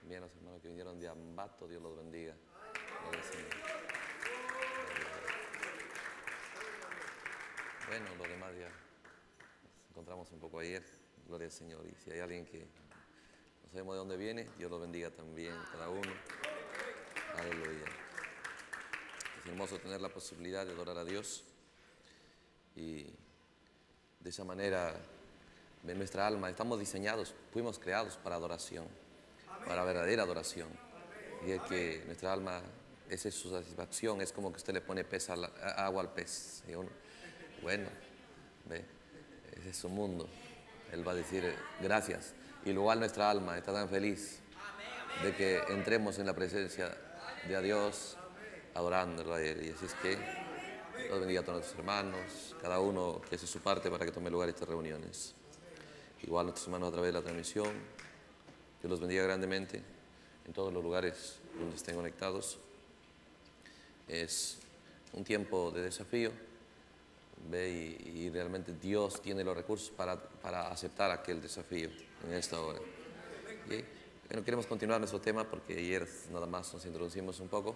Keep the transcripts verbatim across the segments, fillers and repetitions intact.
También los hermanos que vinieron de Ambato, Dios los bendiga. Gloria al Señor. Bueno, los demás ya nos encontramos un poco ayer. Gloria al Señor. Y si hay alguien que no sabemos de dónde viene, Dios los bendiga también, cada uno. Aleluya. Es hermoso tener la posibilidad de adorar a Dios. Y de esa manera, en nuestra alma, estamos diseñados, fuimos creados para adoración, para verdadera adoración. Y es que nuestra alma, esa es su satisfacción, es como que usted le pone pez a la, a, agua al pez. Y uno, bueno, ve, ese es su mundo. Él va a decir gracias. Y igual nuestra alma está tan feliz de que entremos en la presencia de Dios, adorándolo a Él. Y así es que Dios bendiga a todos nuestros hermanos, cada uno que hace su parte para que tome lugar estas reuniones. Igual nuestros hermanos a través de la transmisión, Dios los bendiga grandemente en todos los lugares donde estén conectados. Es un tiempo de desafío, ve, y, y realmente Dios tiene los recursos para, para aceptar aquel desafío en esta hora. Y bueno, queremos continuar nuestro tema porque ayer nada más nos introducimos un poco,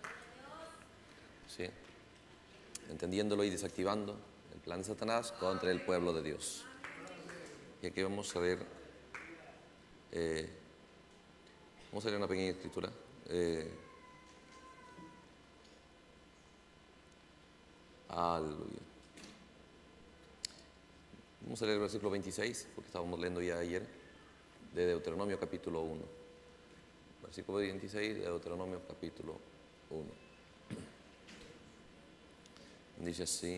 ¿sí? Entendiéndolo y desactivando el plan de Satanás contra el pueblo de Dios. Y aquí vamos a ver, eh, vamos a leer una pequeña escritura. Eh, aleluya. Vamos a leer el versículo veintiséis, porque estábamos leyendo ya ayer, de Deuteronomio capítulo uno. Versículo veintiséis de Deuteronomio capítulo uno. Dice así: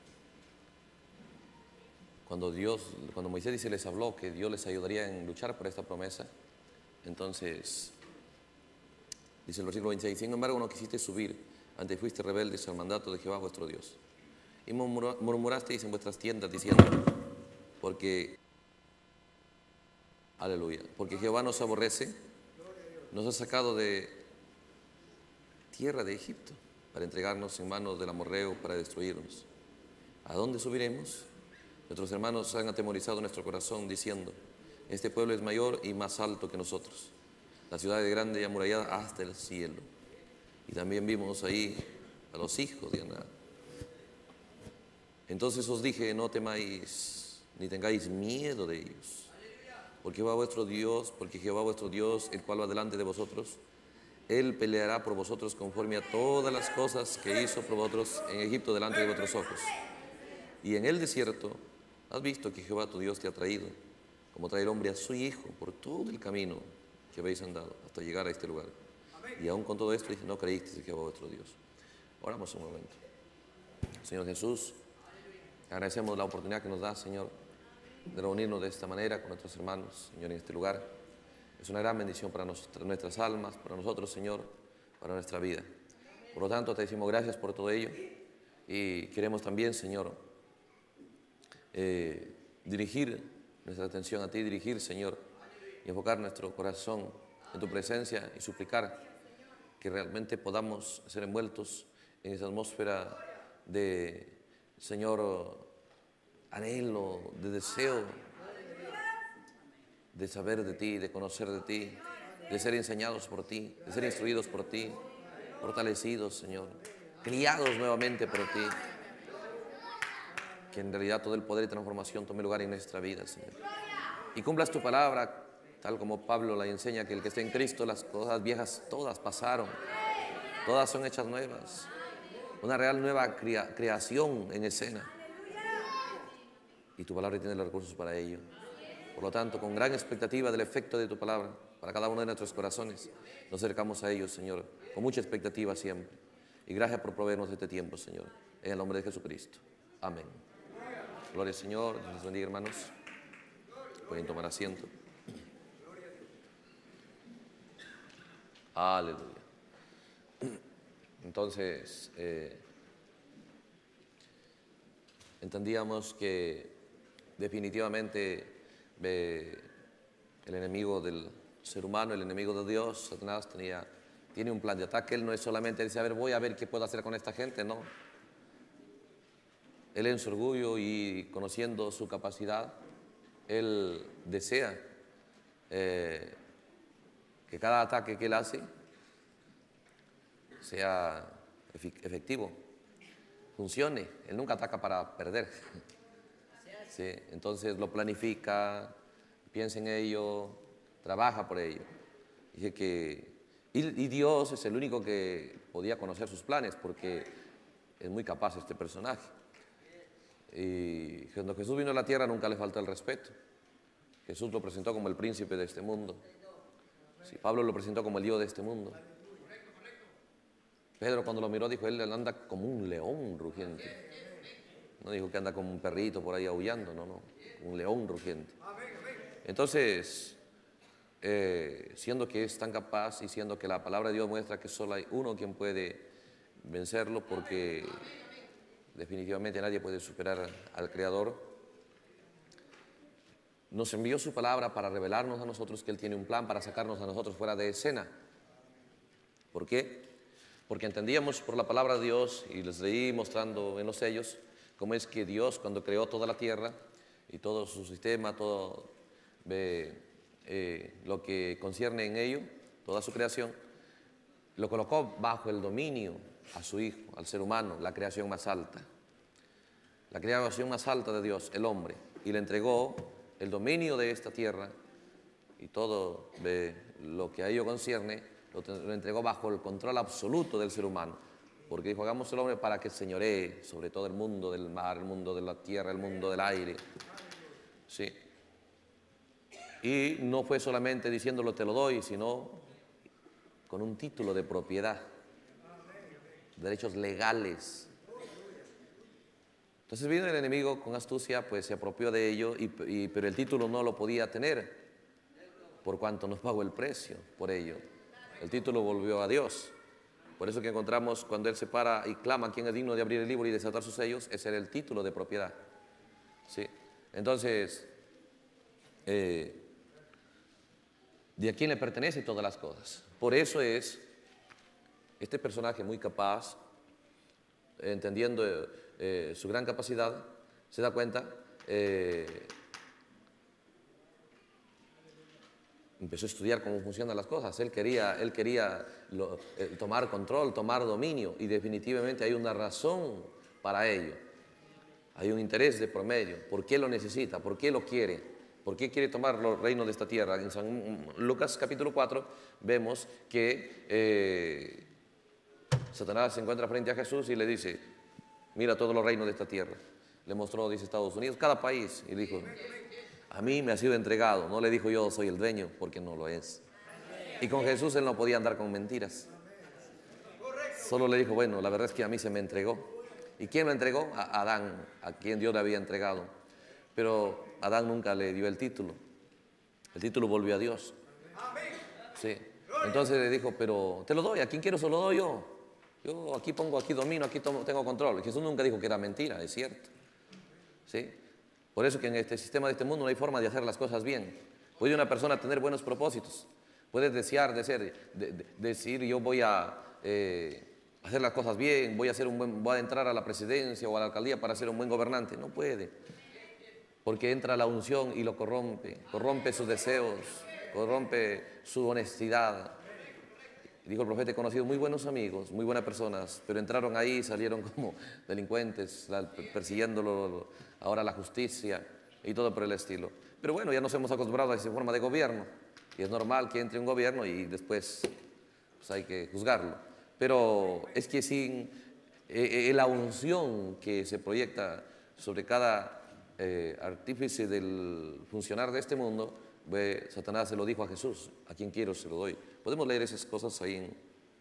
Cuando Dios, cuando Moisés dice, les habló que Dios les ayudaría en luchar por esta promesa, entonces dice el versículo veintiséis: sin embargo no quisiste subir, antes fuiste rebeldes al mandato de Jehová vuestro Dios, y murmurasteis en vuestras tiendas diciendo, porque, aleluya, porque Jehová nos aborrece, nos ha sacado de tierra de Egipto para entregarnos en manos del amorreo para destruirnos. ¿A dónde subiremos? Nuestros hermanos han atemorizado nuestro corazón diciendo, este pueblo es mayor y más alto que nosotros, la ciudad es grande y amurallada hasta el cielo. Y también vimos ahí a los hijos de Aná. Entonces os dije, no temáis ni tengáis miedo de ellos, porque Jehová vuestro Dios, porque Jehová vuestro Dios, el cual va delante de vosotros, Él peleará por vosotros conforme a todas las cosas que hizo por vosotros en Egipto delante de vuestros ojos. Y en el desierto has visto que Jehová tu Dios te ha traído, como trae el hombre a su hijo, por todo el camino que habéis andado hasta llegar a este lugar. Y aún con todo esto dice, no creísteis en Jehová vuestro Dios. Oramos un momento. Señor Jesús, agradecemos la oportunidad que nos da, Señor, de reunirnos de esta manera con nuestros hermanos, Señor, en este lugar. Es una gran bendición para nosotros, nuestras almas, para nosotros, Señor, para nuestra vida. Por lo tanto, te decimos gracias por todo ello y queremos también, Señor, eh, dirigir nuestra atención a ti, dirigir, Señor, y enfocar nuestro corazón en tu presencia y suplicar que realmente podamos ser envueltos en esa atmósfera de, Señor, anhelo, de deseo, de saber de ti, de conocer de ti, de ser enseñados por ti, de ser instruidos por ti, fortalecidos, Señor, criados nuevamente por ti. Que en realidad todo el poder y transformación tome lugar en nuestra vida, Señor. Y cumplas tu palabra, tal como Pablo la enseña, que el que esté en Cristo, las cosas viejas todas pasaron, todas son hechas nuevas. Una real nueva crea, creación en escena. Y tu palabra tiene los recursos para ello. Por lo tanto, con gran expectativa del efecto de tu palabra para cada uno de nuestros corazones, nos acercamos a ellos, Señor, con mucha expectativa siempre. Y gracias por proveernos este tiempo, Señor, en el nombre de Jesucristo. Amén. Gloria al Señor. Dios les bendiga, hermanos. Pueden tomar asiento. Aleluya. Entonces, eh, entendíamos que definitivamente eh, el enemigo del ser humano, el enemigo de Dios, Satanás, tenía, tiene un plan de ataque. Él no es solamente decir, a ver, voy a ver qué puedo hacer con esta gente, no. Él en su orgullo y conociendo su capacidad, Él desea eh, que cada ataque que él hace sea efectivo, funcione. Él nunca ataca para perder. Sí, entonces lo planifica, piensa en ello, trabaja por ello. Dice que, y, y Dios es el único que podía conocer sus planes, porque es muy capaz este personaje. Y cuando Jesús vino a la tierra nunca le faltó el respeto. Jesús lo presentó como el príncipe de este mundo. Sí, Pablo lo presentó como el Dios de este mundo. Pedro cuando lo miró dijo, él anda como un león rugiente. No dijo que anda como un perrito por ahí aullando, no, no, un león rugiente. Entonces, eh, siendo que es tan capaz y siendo que la palabra de Dios muestra que solo hay uno quien puede vencerlo, porque definitivamente nadie puede superar al Creador, nos envió su palabra para revelarnos a nosotros que Él tiene un plan para sacarnos a nosotros fuera de escena. ¿Por qué? Porque entendíamos por la palabra de Dios, y les leí mostrando en los sellos, cómo es que Dios, cuando creó toda la tierra y todo su sistema, todo eh, eh, lo que concierne en ello, toda su creación, lo colocó bajo el dominio a su Hijo, al ser humano, la creación más alta. La creación más alta de Dios, el hombre, y le entregó el dominio de esta tierra y todo eh, lo que a ello concierne, lo, lo entregó bajo el control absoluto del ser humano. Porque dijo, hagamos el hombre para que señoree sobre todo el mundo del mar, el mundo de la tierra, el mundo del aire. Sí. Y no fue solamente diciéndolo te lo doy, sino con un título de propiedad, derechos legales. Entonces vino el enemigo con astucia, pues se apropió de ello, y, y, pero el título no lo podía tener, por cuanto nos pagó el precio por ello. El título volvió a Dios. Por eso que encontramos cuando Él se para y clama quién es digno de abrir el libro y desatar sus sellos, ese era el título de propiedad. ¿Sí? Entonces, eh, de a quién le pertenecen todas las cosas. Por eso es este personaje muy capaz, entendiendo eh, su gran capacidad, se da cuenta, eh, empezó a estudiar cómo funcionan las cosas. Él quería, él quería lo, eh, tomar control, tomar dominio, y definitivamente hay una razón para ello. Hay un interés de por medio. ¿Por qué lo necesita? ¿Por qué lo quiere? ¿Por qué quiere tomar los reinos de esta tierra? En San Lucas capítulo cuatro vemos que eh, Satanás se encuentra frente a Jesús y le dice, mira todos los reinos de esta tierra. Le mostró, dice, Estados Unidos, cada país, y dijo, a mí me ha sido entregado. No le dijo yo soy el dueño, porque no lo es. Y con Jesús él no podía andar con mentiras. Solo le dijo, bueno, la verdad es que a mí se me entregó. ¿Y quién lo entregó? A Adán, a quien Dios le había entregado. Pero Adán nunca le dio el título. El título volvió a Dios. Sí. Entonces le dijo, pero te lo doy, ¿a quién quiero se lo doy yo? Yo aquí pongo, aquí domino, aquí tomo, tengo control. Jesús nunca dijo que era mentira, es cierto. ¿Sí? Por eso que en este sistema de este mundo no hay forma de hacer las cosas bien. Puede una persona tener buenos propósitos, puede desear de ser, de, de, decir yo voy a eh, hacer las cosas bien, voy a, ser un buen, voy a entrar a la presidencia o a la alcaldía para ser un buen gobernante. No puede, porque entra la unción y lo corrompe, corrompe sus deseos, corrompe su honestidad. Dijo el profeta, he conocido muy buenos amigos, muy buenas personas, pero entraron ahí y salieron como delincuentes, persiguiéndolo ahora la justicia y todo por el estilo. Pero bueno, ya nos hemos acostumbrado a esa forma de gobierno, y es normal que entre un gobierno y después pues, hay que juzgarlo. Pero es que sin eh, eh, la unción que se proyecta sobre cada eh, artífice del funcionar de este mundo, eh, Satanás se lo dijo a Jesús, a quien quiero se lo doy. Podemos leer esas cosas ahí en,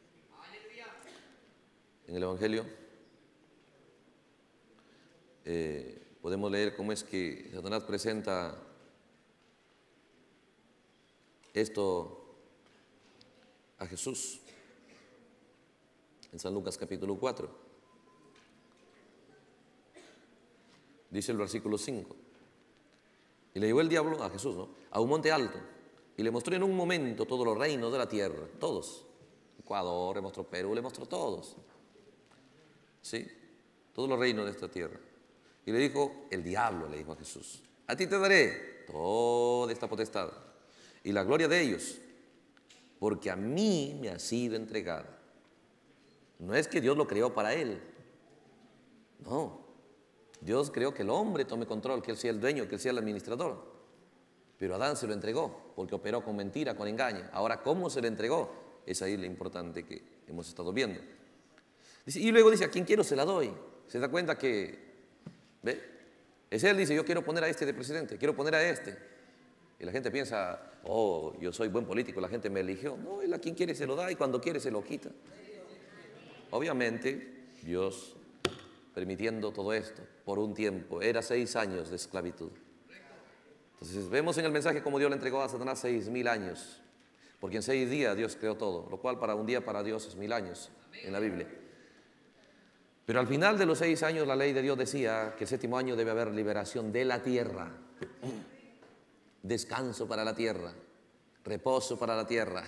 en el Evangelio. Eh, podemos leer cómo es que Satanás presenta esto a Jesús en San Lucas capítulo cuatro. Dice el versículo cinco. Y le llevó el diablo a Jesús, ¿no?, a un monte alto, y le mostró en un momento todos los reinos de la tierra, todos. Ecuador, le mostró Perú, le mostró todos. ¿Sí? Todos los reinos de esta tierra. Y le dijo, el diablo le dijo a Jesús, a ti te daré toda esta potestad y la gloria de ellos, porque a mí me ha sido entregada. No es que Dios lo creó para él. No. Dios creó que el hombre tome control, que él sea el dueño, que él sea el administrador. Pero Adán se lo entregó porque operó con mentira, con engaño. Ahora, ¿cómo se lo entregó? Es ahí lo importante que hemos estado viendo. Dice, y luego dice, ¿a quién quiero se la doy? Se da cuenta que, ¿ve? Es él, dice, yo quiero poner a este de presidente, quiero poner a este. Y la gente piensa, oh, yo soy buen político, la gente me eligió. No, él a quien quiere se lo da y cuando quiere se lo quita. Obviamente, Dios permitiendo todo esto por un tiempo. Era seis años de esclavitud. Entonces vemos en el mensaje cómo Dios le entregó a Satanás seis mil años. Porque en seis días Dios creó todo, lo cual para un día para Dios es mil años en la Biblia. Pero al final de los seis años la ley de Dios decía que el séptimo año debe haber liberación de la tierra. Descanso para la tierra, reposo para la tierra.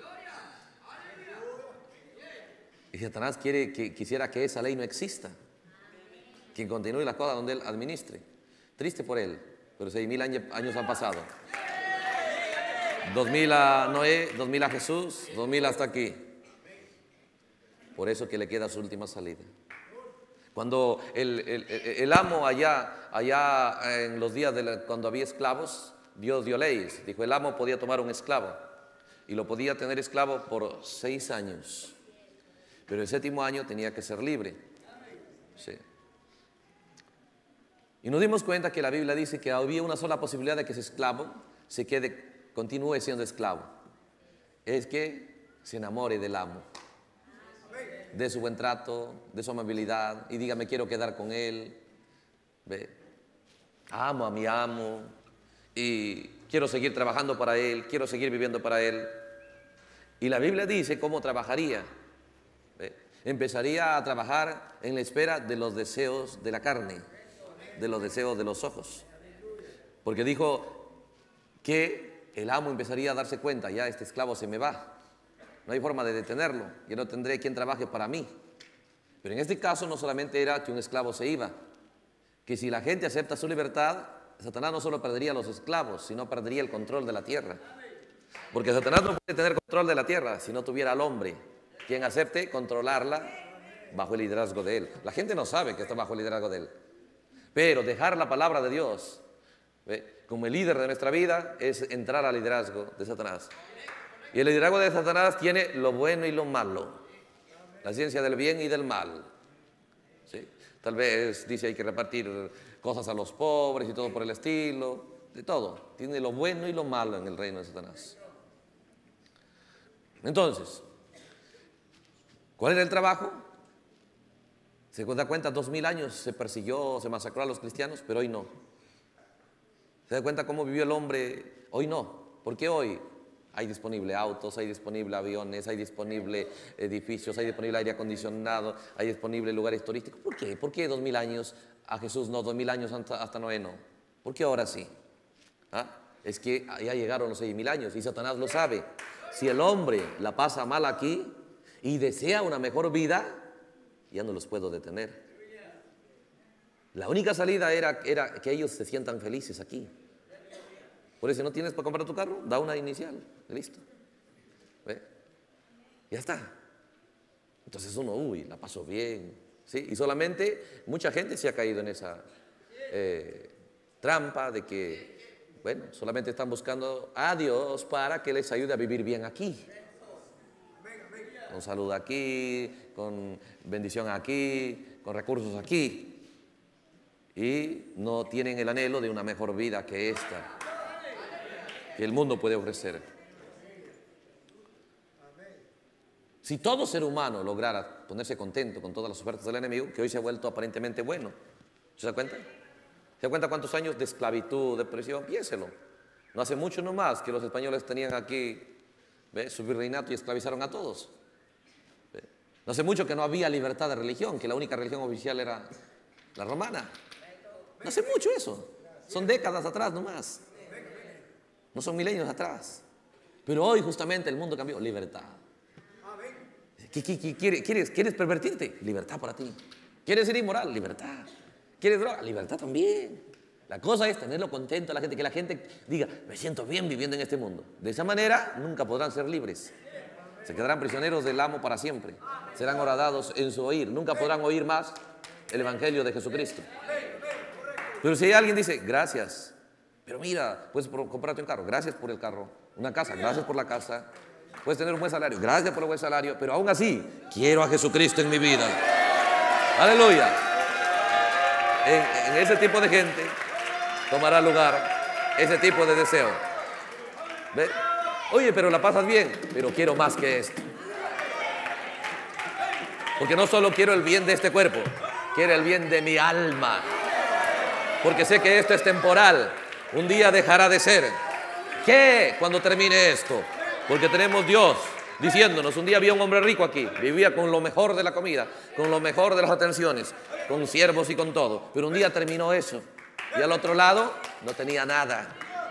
Y Satanás quiere que, quisiera que esa ley no exista, que continúe la cosa donde él administre. Triste por él, pero seis mil años, años han pasado. Dos mil a Noé, dos mil a Jesús, dos mil hasta aquí. Por eso que le queda su última salida. Cuando el, el, el amo allá, allá en los días de la, cuando había esclavos, Dios dio leyes. Dijo, el amo podía tomar un esclavo y lo podía tener esclavo por seis años. Pero el séptimo año tenía que ser libre. Sí. Y nos dimos cuenta que la Biblia dice que había una sola posibilidad de que ese esclavo se quede, continúe siendo esclavo. Es que se enamore del amo, de su buen trato, de su amabilidad y diga, me quiero quedar con él. ¿Ve? Amo a mi amo y quiero seguir trabajando para él, quiero seguir viviendo para él. Y la Biblia dice cómo trabajaría. ¿Ve? Empezaría a trabajar en la espera de los deseos de la carne, de los deseos de los ojos. Porque dijo que el amo empezaría a darse cuenta, ya este esclavo se me va. No hay forma de detenerlo, yo no tendré quien trabaje para mí. Pero en este caso no solamente era que un esclavo se iba, que si la gente acepta su libertad, Satanás no solo perdería a los esclavos, sino perdería el control de la tierra. Porque Satanás no puede tener control de la tierra si no tuviera al hombre, quien acepte controlarla bajo el liderazgo de él. La gente no sabe que está bajo el liderazgo de él. Pero dejar la palabra de Dios, ¿ve?, como el líder de nuestra vida es entrar al liderazgo de Satanás. Y el liderazgo de Satanás tiene lo bueno y lo malo, la ciencia del bien y del mal. ¿Sí? Tal vez dice hay que repartir cosas a los pobres y todo por el estilo, de todo. Tiene lo bueno y lo malo en el reino de Satanás. Entonces, ¿cuál era el trabajo? Se da cuenta, dos mil años se persiguió, se masacró a los cristianos, pero hoy no. Se da cuenta cómo vivió el hombre, hoy no. ¿Por qué hoy? Hay disponible autos, hay disponible aviones, hay disponible edificios, hay disponible aire acondicionado, hay disponible lugares turísticos. ¿Por qué? ¿Por qué dos mil años a Jesús no, dos mil años hasta, hasta Noé no? ¿Por qué ahora sí? ¿Ah? Es que ya llegaron los seis mil años y Satanás lo sabe. Si el hombre la pasa mal aquí y desea una mejor vida, ya no los puedo detener. La única salida era, era que ellos se sientan felices aquí. Por eso, si no tienes para comprar tu carro, da una inicial, listo. ¿Ve? Ya está. Entonces uno, uy, la pasó bien, ¿sí? Y solamente mucha gente se ha caído en esa eh, trampa de que, bueno, solamente están buscando a Dios para que les ayude a vivir bien aquí. Con salud aquí, con bendición aquí, con recursos aquí. Y no tienen el anhelo de una mejor vida que esta, que el mundo puede ofrecer. Si todo ser humano lograra ponerse contento con todas las ofertas del enemigo, que hoy se ha vuelto aparentemente bueno, ¿se da cuenta? ¿Se da cuenta cuántos años de esclavitud, de opresión? Piénselo. No hace mucho nomás que los españoles tenían aquí, ¿ve?, su virreinato y esclavizaron a todos. ¿Ve? No hace mucho que no había libertad de religión, que la única religión oficial era la romana. No hace mucho eso. Son décadas atrás nomás. No son milenios atrás. Pero hoy justamente el mundo cambió. Libertad. ¿Qué, qué, qué, quieres, quieres, ¿Quieres pervertirte? Libertad para ti. ¿Quieres ser inmoral? Libertad. ¿Quieres droga? Libertad también. La cosa es tenerlo contento a la gente, que la gente diga, me siento bien viviendo en este mundo. De esa manera nunca podrán ser libres. Se quedarán prisioneros del amo para siempre. Serán horadados en su oír. Nunca podrán oír más el evangelio de Jesucristo. Pero si alguien dice, gracias, pero mira, puedes comprarte un carro, gracias por el carro. Una casa, gracias por la casa. Puedes tener un buen salario, gracias por el buen salario. Pero aún así, quiero a Jesucristo en mi vida. Aleluya. En, en ese tipo de gente tomará lugar ese tipo de deseo. ¿Ve? Oye, pero la pasas bien, pero quiero más que esto. Porque no solo quiero el bien de este cuerpo, quiero el bien de mi alma. Porque sé que esto es temporal. Un día dejará de ser. ¿Qué? Cuando termine esto. Porque tenemos Dios diciéndonos, un día había un hombre rico aquí, vivía con lo mejor de la comida, con lo mejor de las atenciones, con siervos y con todo. Pero un día terminó eso. Y al otro lado no tenía nada.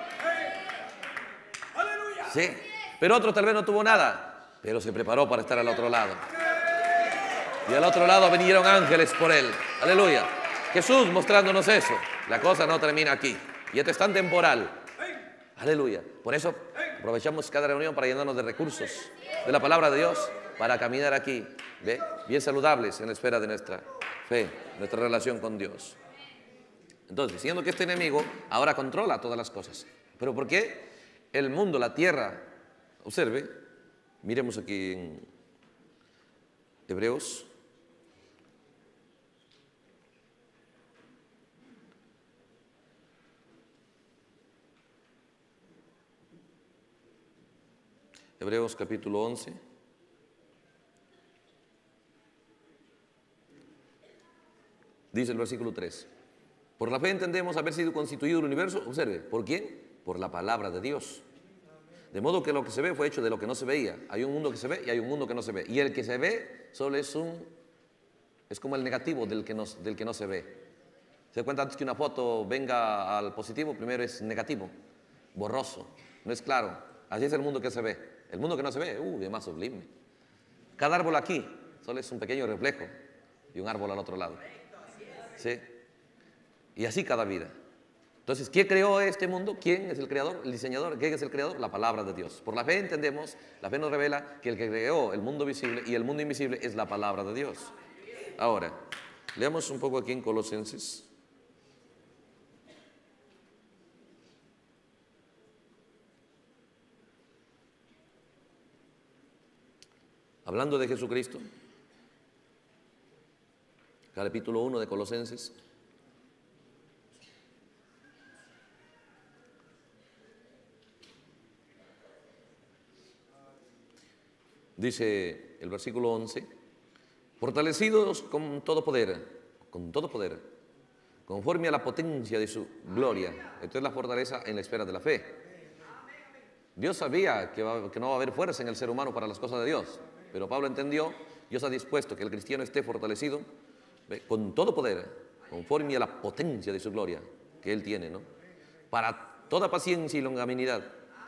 Sí, pero otro tal vez no tuvo nada, pero se preparó para estar al otro lado. Y al otro lado vinieron ángeles por él. Aleluya. Jesús mostrándonos eso. La cosa no termina aquí. Y esto es tan temporal. Aleluya. Por eso aprovechamos cada reunión para llenarnos de recursos de la palabra de Dios, para caminar aquí, ¿ve? Bien saludables en la espera de nuestra fe, nuestra relación con Dios. Entonces, siendo que este enemigo ahora controla todas las cosas. ¿Pero por qué? El mundo, la tierra, observe, miremos aquí en Hebreos. Hebreos capítulo once. Dice el versículo tres. Por la fe entendemos haber sido constituido el universo, observe, ¿por quién? Por la palabra de Dios. De modo que lo que se ve fue hecho de lo que no se veía. Hay un mundo que se ve y hay un mundo que no se ve. Y el que se ve solo es un, es como el negativo del que no, del que no se ve. Se da cuenta, antes que una foto venga al positivo, primero es negativo, borroso, no es claro. Así es el mundo que se ve. El mundo que no se ve, uh, es más sublime. Cada árbol aquí solo es un pequeño reflejo y un árbol al otro lado. ¿Sí? Y así cada vida. Entonces, ¿quién creó este mundo? ¿Quién es el creador? ¿El diseñador? ¿Quién es el creador? La palabra de Dios. Por la fe entendemos, la fe nos revela que el que creó el mundo visible y el mundo invisible es la palabra de Dios. Ahora, leamos un poco aquí en Colosenses. Hablando de Jesucristo, capítulo uno de Colosenses. Dice el versículo once, fortalecidos con todo poder, con todo poder, conforme a la potencia de su gloria. Esto es la fortaleza en la espera de la fe. Dios sabía que, va, que no va a haber fuerza en el ser humano para las cosas de Dios, pero Pablo entendió, Dios ha dispuesto que el cristiano esté fortalecido ¿ve? Con todo poder, conforme a la potencia de su gloria que Él tiene, ¿no? Para toda paciencia y longanimidad,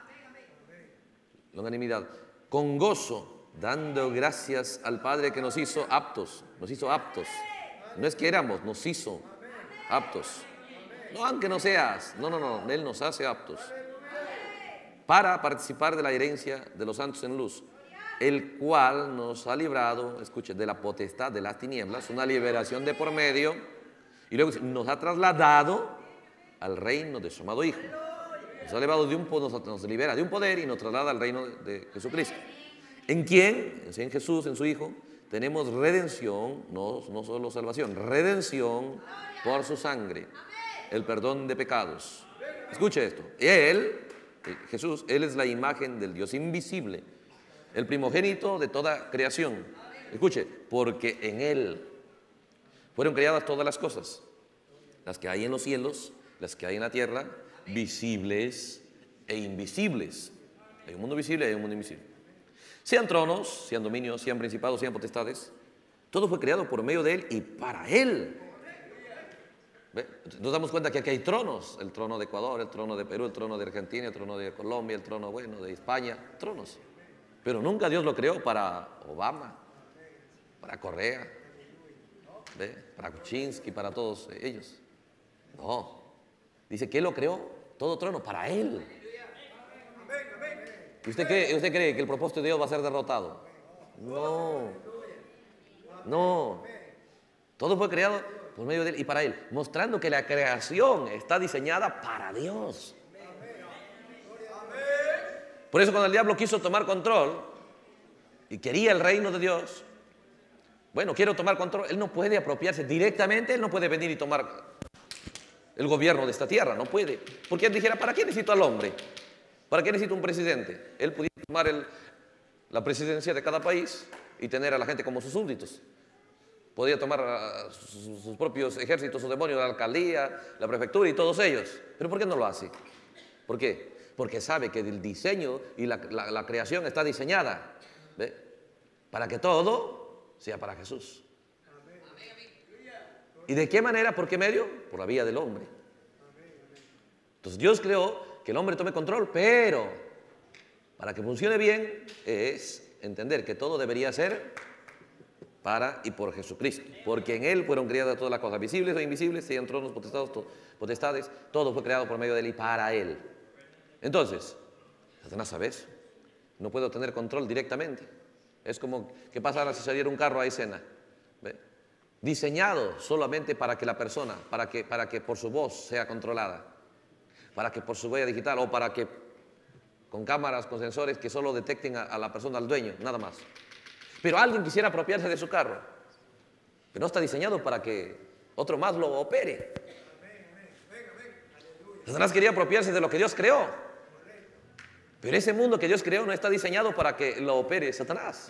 longanimidad, con gozo, dando gracias al Padre que nos hizo aptos, nos hizo aptos. No es que éramos, nos hizo aptos. No, aunque no seas, no, no, no, Él nos hace aptos para participar de la herencia de los santos en luz, el cual nos ha librado, escuche, de la potestad de las tinieblas, una liberación de por medio, y luego nos ha trasladado al reino de su amado Hijo. Nos ha elevado de un, nos, nos libera de un poder y nos traslada al reino de, de Jesucristo. ¿En quién? En Jesús, en su Hijo, tenemos redención, no, no solo salvación, redención por su sangre, el perdón de pecados. Escuche esto, Él, Jesús, Él es la imagen del Dios invisible, el primogénito de toda creación. Escuche, porque en Él fueron creadas todas las cosas, las que hay en los cielos, las que hay en la tierra, visibles e invisibles. Hay un mundo visible y hay un mundo invisible. Sean tronos, sean dominios, sean principados, sean potestades, todo fue creado por medio de Él y para Él. ¿Ve? Nos damos cuenta que aquí hay tronos, el trono de Ecuador, el trono de Perú, el trono de Argentina, el trono de Colombia, el trono, bueno, de España, tronos. Pero nunca Dios lo creó para Obama, para Correa, ¿ve? Para Kuczynski, para todos ellos. No, Dice que Él lo creó, todo trono, para Él. ¿Y usted cree, usted cree que el propósito de Dios va a ser derrotado? No. No. Todo fue creado por medio de Él y para Él, mostrando que la creación está diseñada para Dios. Por eso cuando el diablo quiso tomar control y quería el reino de Dios, bueno, quiero tomar control, él no puede apropiarse directamente, él no puede venir y tomar el gobierno de esta tierra, no puede. Porque él dijera, ¿para qué necesito al hombre? ¿Para qué necesito un presidente? Él pudiera tomar el, la presidencia de cada país y tener a la gente como sus súbditos. Podía tomar uh, sus, sus propios ejércitos, sus demonios, la alcaldía, la prefectura y todos ellos. ¿Pero por qué no lo hace? ¿Por qué? Porque sabe que el diseño y la, la, la creación está diseñada, ¿ve?, para que todo sea para Jesús. ¿Y de qué manera? ¿Por qué medio? Por la vía del hombre. Entonces Dios creó que el hombre tome control, pero para que funcione bien es entender que todo debería ser para y por Jesucristo, porque en Él fueron creadas todas las cosas, visibles o invisibles, sean tronos, potestados, potestades, todo fue creado por medio de Él y para Él. Entonces, Satanás, ¿sabes? No puedo tener control directamente. Es como que pasara si saliera un carro a escena, ¿ve?, diseñado solamente para que la persona, para que, para que por su voz sea controlada, para que por su huella digital o para que con cámaras, con sensores que solo detecten a, a la persona, al dueño, nada más. Pero alguien quisiera apropiarse de su carro, pero no está diseñado para que otro más lo opere. Satanás quería apropiarse de lo que Dios creó, pero ese mundo que Dios creó no está diseñado para que lo opere Satanás.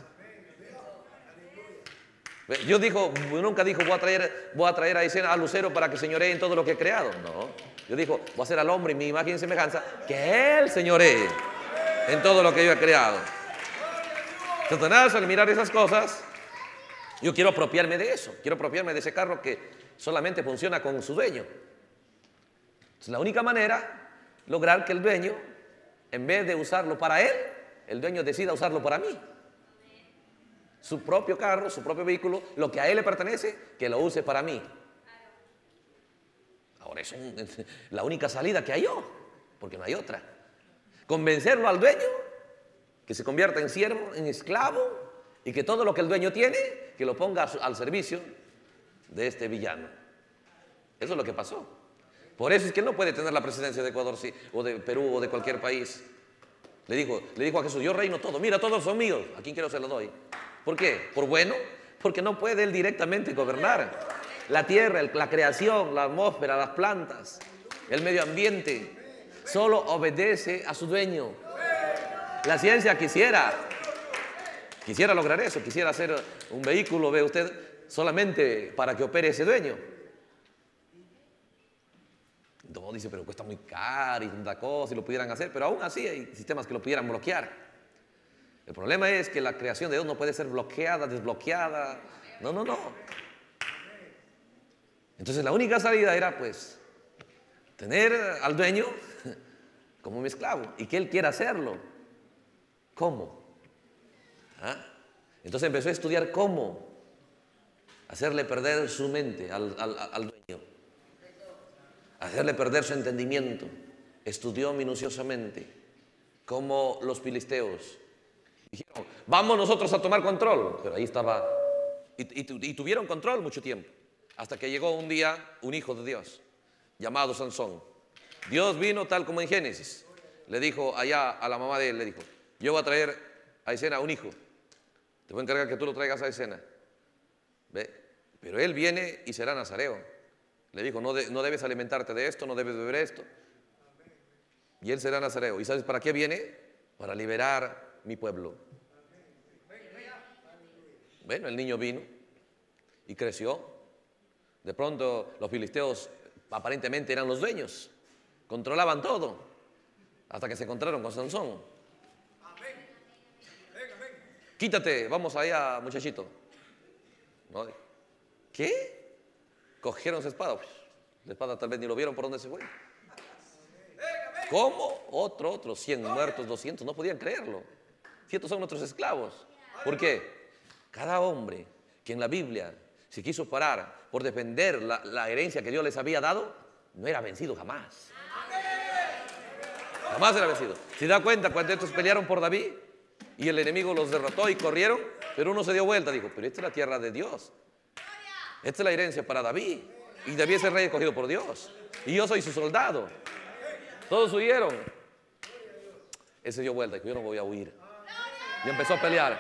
Dios dijo, nunca dijo, voy a traer, voy a traer a escena a Lucero para que señoree en todo lo que he creado. No, Dios dijo, voy a hacer al hombre en mi imagen y semejanza, que Él señoree en todo lo que yo he creado. Satanás, al mirar esas cosas, yo quiero apropiarme de eso, quiero apropiarme de ese carro que solamente funciona con su dueño. Entonces, la única manera, lograr que el dueño, en vez de usarlo para él, el dueño decida usarlo para mí. Su propio carro, su propio vehículo, lo que a él le pertenece, que lo use para mí. Ahora es un, la única salida que hay yo, porque no hay otra. Convencerlo al dueño, que se convierta en siervo, en esclavo, y que todo lo que el dueño tiene, que lo ponga al servicio de este villano. Eso es lo que pasó. Por eso es que él no puede tener la presidencia de Ecuador, sí, o de Perú, o de cualquier país. Le dijo, le dijo a Jesús, yo reino todo, mira, todos son míos, ¿a quién quiero se lo doy? ¿Por qué? ¿Por bueno? Porque no puede él directamente gobernar. La tierra, la creación, la atmósfera, las plantas, el medio ambiente, solo obedece a su dueño. La ciencia quisiera, quisiera lograr eso, quisiera hacer un vehículo, ve usted, solamente para que opere ese dueño. Todo dice, pero cuesta muy caro y tanta cosa, y lo pudieran hacer, pero aún así hay sistemas que lo pudieran bloquear. El problema es que la creación de Dios no puede ser bloqueada, desbloqueada. No, no, no. Entonces la única salida era, pues, tener al dueño como mi esclavo y que él quiera hacerlo. ¿Cómo? ¿Ah? Entonces empezó a estudiar cómo hacerle perder su mente al, al, al dueño, hacerle perder su entendimiento. Estudió minuciosamente cómo los filisteos dijeron, vamos nosotros a tomar control, pero ahí estaba, y, y, y tuvieron control mucho tiempo, hasta que llegó un día un hijo de Dios, llamado Sansón. Dios vino tal como en Génesis, le dijo allá a la mamá de él, le dijo, yo voy a traer a escena un hijo, te voy a encargar que tú lo traigas a escena, ¿ve? Pero él viene y será nazareo. Le dijo, no, de, no debes alimentarte de esto, no debes beber esto, y él será nazareo. ¿Y sabes para qué viene? Para liberar mi pueblo. Bueno, el niño vino y creció. De pronto los filisteos aparentemente eran los dueños, controlaban todo, hasta que se encontraron con Sansón. Quítate, vamos allá, muchachito. ¿No? ¿Qué? Cogieron su espada. La espada tal vez ni lo vieron por dónde se fue. ¿Cómo? Otro, otro, cien muertos, doscientos, no podían creerlo. Si estos son nuestros esclavos. ¿Por qué? Cada hombre que en la Biblia se quiso parar por defender la, la herencia que Dios les había dado, no era vencido jamás. Jamás será vencido. ¿Se da cuenta cuando estos pelearon por David y el enemigo los derrotó y corrieron? Pero uno se dio vuelta, dijo, pero esta es la tierra de Dios. Esta es la herencia para David. Y David es el rey escogido por Dios. Y yo soy su soldado. Todos huyeron. Él se dio vuelta y dijo, yo no voy a huir. Y empezó a pelear.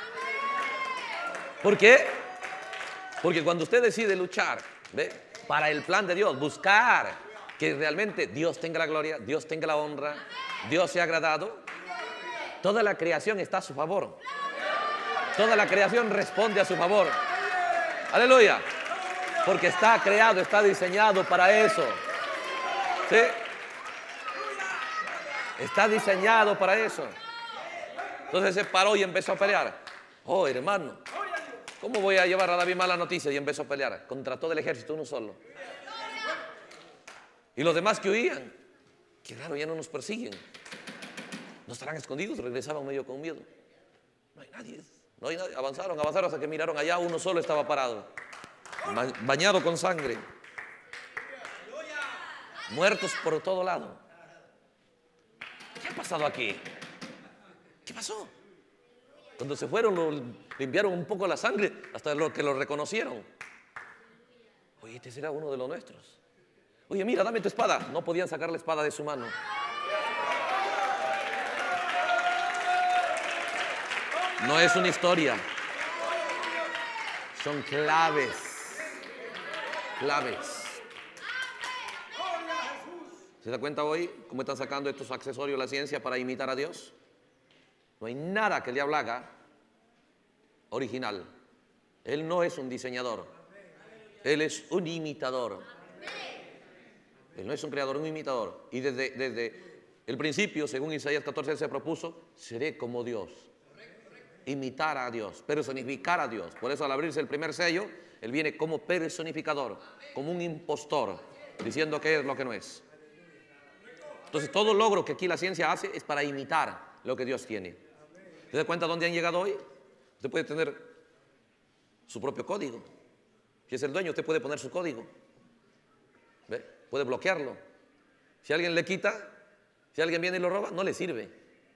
¿Por qué? Porque cuando usted decide luchar, ¿ve?, para el plan de Dios, buscar que realmente Dios tenga la gloria, Dios tenga la honra, Dios sea agradado, toda la creación está a su favor. Toda la creación responde a su favor. Aleluya. Porque está creado, está diseñado para eso. ¿Sí? Está diseñado para eso. Entonces se paró y empezó a pelear. Oh, hermano, ¿cómo voy a llevar a David mala noticia? Y empezó a pelear contra todo el ejército, uno solo. Y los demás que huían, qué raro, ya no nos persiguen. No estarán escondidos, regresaban medio con miedo. No hay nadie, no hay nadie. Avanzaron, avanzaron hasta que miraron allá, uno solo estaba parado, bañado con sangre, muertos por todo lado. ¿Qué ha pasado aquí? ¿Qué pasó? Cuando se fueron, lo limpiaron un poco la sangre hasta lo que lo reconocieron. Oye, este será uno de los nuestros. Oye, mira, dame tu espada. No podían sacar la espada de su mano. No es una historia. Son claves. Claves. ¿Se da cuenta hoy cómo están sacando estos accesorios de la ciencia para imitar a Dios? No hay nada que el diablo haga original. Él no es un diseñador. Él es un imitador. Él no es un creador, un imitador. Y desde, desde el principio, según Isaías catorce, él se propuso, seré como Dios. Imitar a Dios, personificar a Dios. Por eso al abrirse el primer sello, él viene como personificador, como un impostor, diciendo que es lo que no es. Entonces todo logro que aquí la ciencia hace es para imitar lo que Dios tiene. ¿Se da cuenta dónde han llegado hoy? Usted puede tener su propio código. Si es el dueño, usted puede poner su código. ¿Ve? Puede bloquearlo. Si alguien le quita, si alguien viene y lo roba, no le sirve.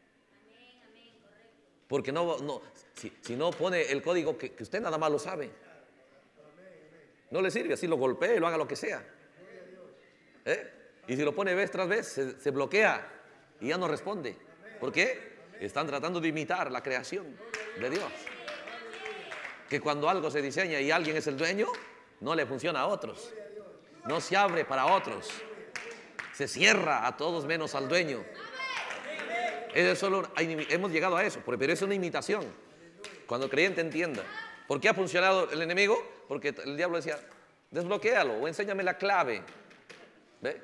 Porque no, no, si, si no pone el código que, que usted nada más lo sabe, no le sirve. Así lo golpee, lo haga lo que sea. ¿Eh? Y si lo pone vez tras vez, se, se bloquea y ya no responde. ¿Por qué? Están tratando de imitar la creación de Dios. Que cuando algo se diseña y alguien es el dueño, no le funciona a otros. No se abre para otros. Se cierra a todos menos al dueño. Es solo, hemos llegado a eso, pero es una imitación. Cuando el creyente entienda por qué ha funcionado el enemigo, porque el diablo decía, desbloquéalo o enséñame la clave. ¿Ve?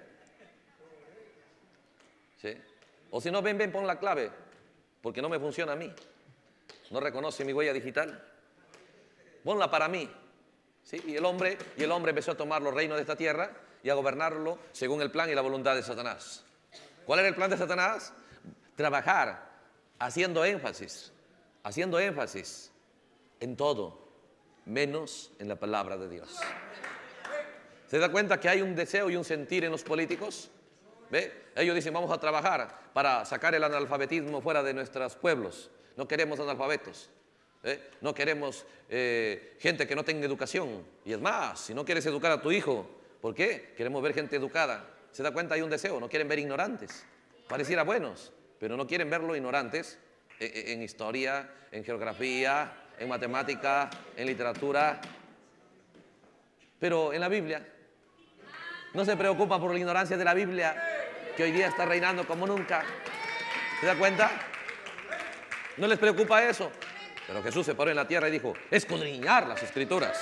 ¿Sí? O si no, ven, ven, pon la clave, porque no me funciona a mí. No reconoce mi huella digital. Ponla para mí. ¿Sí? Y el hombre, y el hombre empezó a tomar los reinos de esta tierra y a gobernarlo según el plan y la voluntad de Satanás. ¿Cuál era el plan de Satanás? Trabajar haciendo énfasis, haciendo énfasis en todo, menos en la palabra de Dios. ¿Se da cuenta que hay un deseo y un sentir en los políticos? ¿Ve? Ellos dicen, vamos a trabajar para sacar el analfabetismo fuera de nuestros pueblos. No queremos analfabetos. ¿Eh? No queremos eh, gente que no tenga educación. Y es más, si no quieres educar a tu hijo, ¿por qué? Queremos ver gente educada. ¿Se da cuenta? Hay un deseo, no quieren ver ignorantes. Pareciera buenos, pero no quieren verlo ignorantes en, en historia, en geografía, en matemática, en literatura. Pero en la Biblia, no se preocupa por la ignorancia de la Biblia, que hoy día está reinando como nunca. ¿Se da cuenta? No les preocupa eso. Pero Jesús se paró en la tierra y dijo, escudriñar las Escrituras.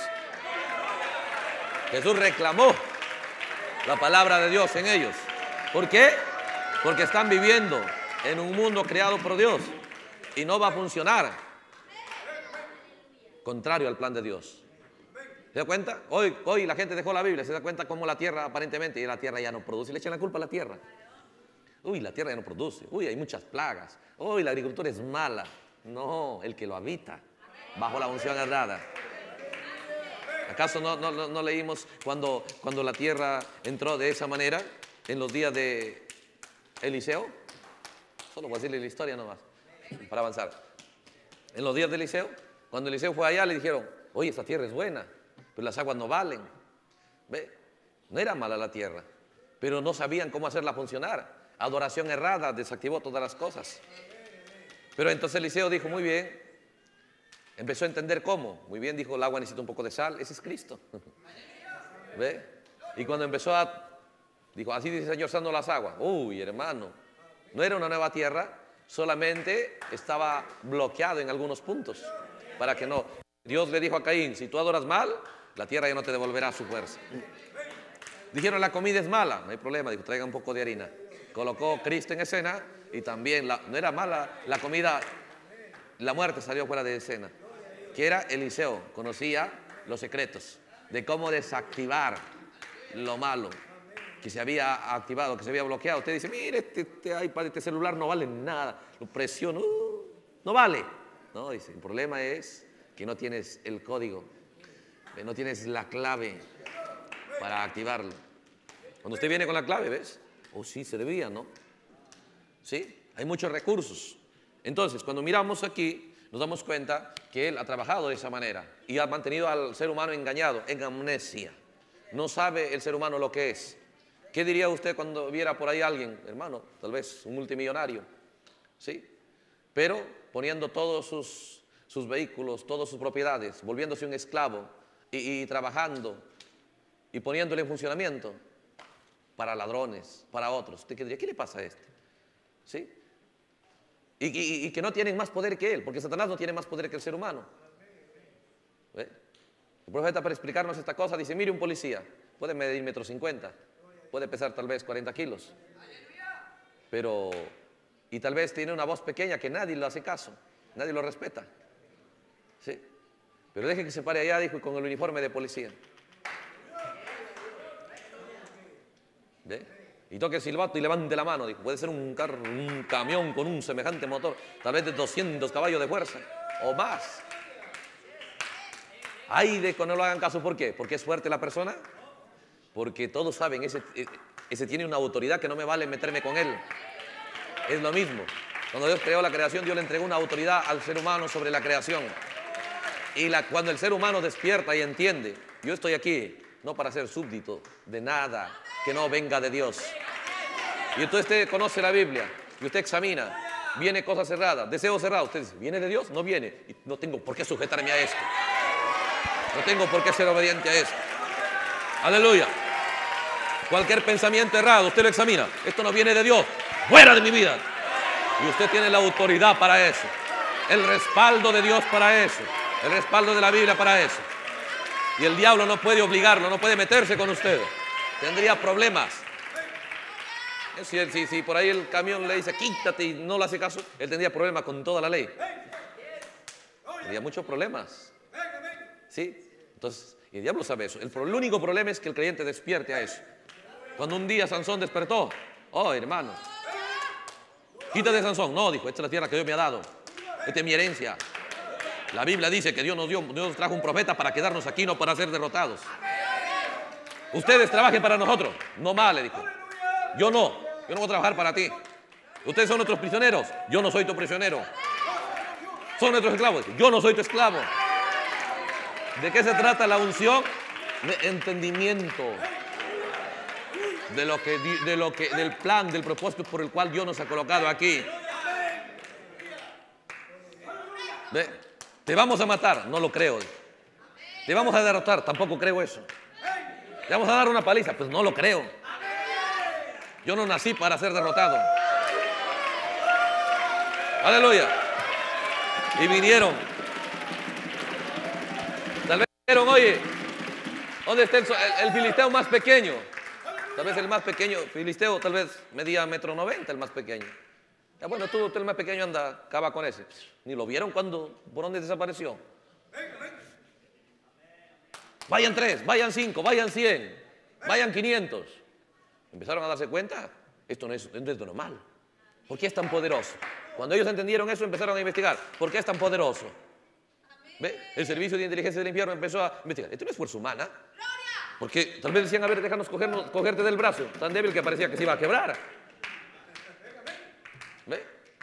Jesús reclamó la palabra de Dios en ellos. ¿Por qué? Porque están viviendo en un mundo creado por Dios y no va a funcionar contrario al plan de Dios. ¿Se da cuenta? Hoy, hoy la gente dejó la Biblia, se da cuenta cómo la tierra aparentemente, y la tierra ya no produce, le echan la culpa a la tierra. Uy, la tierra ya no produce, uy, hay muchas plagas, uy, la agricultura es mala. No, el que lo habita, bajo la unción errada. ¿Acaso no, no, no leímos cuando, cuando la tierra entró de esa manera en los días de Eliseo? Solo voy a decirle la historia nomás, para avanzar. En los días de Eliseo, cuando Eliseo fue allá, le dijeron, oye, esta tierra es buena, pero las aguas no valen. ¿Ve? No era mala la tierra, pero no sabían cómo hacerla funcionar. Adoración errada desactivó todas las cosas. Pero entonces Eliseo dijo, muy bien, empezó a entender cómo. Muy bien, dijo, el agua necesita un poco de sal, ese es Cristo. ¿Ve? Y cuando empezó a, dijo, así dice el Señor, sanando las aguas. Uy, hermano, no era una nueva tierra, solamente estaba bloqueado en algunos puntos, para que no. Dios le dijo a Caín, si tú adoras mal, la tierra ya no te devolverá su fuerza. Dijeron, la comida es mala, no hay problema, dijo, traiga un poco de harina. Colocó Cristo en escena y también, la, no era mala la comida, la muerte salió fuera de escena. Que era Eliseo, conocía los secretos de cómo desactivar lo malo que se había activado, que se había bloqueado. Usted dice, mire, este, este iPad, este celular no vale nada, lo presiono, uh, no vale. No, dice, el problema es que no tienes el código, no tienes la clave para activarlo. Cuando usted viene con la clave, ¿ves? Oh, sí, se debía, ¿no? Sí, hay muchos recursos. Entonces, cuando miramos aquí, nos damos cuenta que Él ha trabajado de esa manera y ha mantenido al ser humano engañado, en amnesia. No sabe el ser humano lo que es. ¿Qué diría usted cuando viera por ahí a alguien, hermano, tal vez un multimillonario, ¿sí? Pero poniendo todos sus, sus vehículos, todas sus propiedades, volviéndose un esclavo y, y trabajando y poniéndole en funcionamiento para ladrones, para otros? ¿Usted qué diría? ¿Qué le pasa a este? ¿Sí? Y, y, y que no tienen más poder que él, porque Satanás no tiene más poder que el ser humano. ¿Ve? El profeta, para explicarnos esta cosa, dice, mire, un policía puede medir metro cincuenta, puede pesar tal vez cuarenta kilos, pero, y tal vez tiene una voz pequeña que nadie le hace caso, nadie lo respeta, ¿sí? Pero deje que se pare allá, dijo, con el uniforme de policía, ¿ve? Y toque el silbato y levante la mano, dijo, puede ser un carro, un camión con un semejante motor, tal vez de doscientos caballos de fuerza o más. Ay de que no lo hagan caso, ¿por qué? ¿Porque es fuerte la persona? Porque todos saben, ese, ese tiene una autoridad que no me vale meterme con él. Es lo mismo. Cuando Dios creó la creación, Dios le entregó una autoridad al ser humano sobre la creación. Y la, cuando el ser humano despierta y entiende, yo estoy aquí no para ser súbdito de nada que no venga de Dios. Y entonces usted conoce la Biblia y usted examina, viene cosa cerrada, deseo cerrado. Usted dice, ¿viene de Dios? No viene. Y no tengo por qué sujetarme a esto. No tengo por qué ser obediente a esto. Aleluya. Cualquier pensamiento errado, usted lo examina. Esto no viene de Dios. ¡Fuera de mi vida! Y usted tiene la autoridad para eso. El respaldo de Dios para eso. El respaldo de la Biblia para eso. Y el diablo no puede obligarlo, no puede meterse con usted. Tendría problemas. Si, si, si por ahí el camión le dice, quítate, y no le hace caso, él tendría problemas con toda la ley. Tendría muchos problemas. ¿Sí? Entonces, y el diablo sabe eso. El, el único problema es que el creyente despierte a eso. Cuando un día Sansón despertó, oh hermano, quítate, Sansón. No, dijo, esta es la tierra que Dios me ha dado. Esta es mi herencia. La Biblia dice que Dios nos dio, Dios nos trajo un profeta para quedarnos aquí, no para ser derrotados. Ustedes trabajen para nosotros. No más, le dijo. Yo no, yo no voy a trabajar para ti. Ustedes son nuestros prisioneros. Yo no soy tu prisionero. Son nuestros esclavos. Yo no soy tu esclavo. ¿De qué se trata la unción? De entendimiento de lo que, de lo que, del plan, del propósito por el cual Dios nos ha colocado aquí. ¿Ve? Te vamos a matar, no lo creo. Te vamos a derrotar, tampoco creo eso. Te vamos a dar una paliza, pues no lo creo. Yo no nací para ser derrotado. Aleluya. Y vinieron. Tal vez dijeron, oye, ¿dónde está el, el, el filisteo más pequeño? Tal vez el más pequeño, filisteo, tal vez medía metro noventa, el más pequeño. Ya bueno, tú, tú el más pequeño anda, acaba con ese. Ni lo vieron cuando, por dónde desapareció. Vayan tres, vayan cinco, vayan cien, vayan quinientos. Empezaron a darse cuenta, esto no es, esto es normal. ¿Por qué es tan poderoso? Cuando ellos entendieron eso, empezaron a investigar. ¿Por qué es tan poderoso? ¿Ve? El servicio de inteligencia del infierno empezó a investigar. Esto no es fuerza humana. Porque tal vez decían, a ver, déjanos cogernos, cogerte del brazo. Tan débil que parecía que se iba a quebrar. ¿Ve?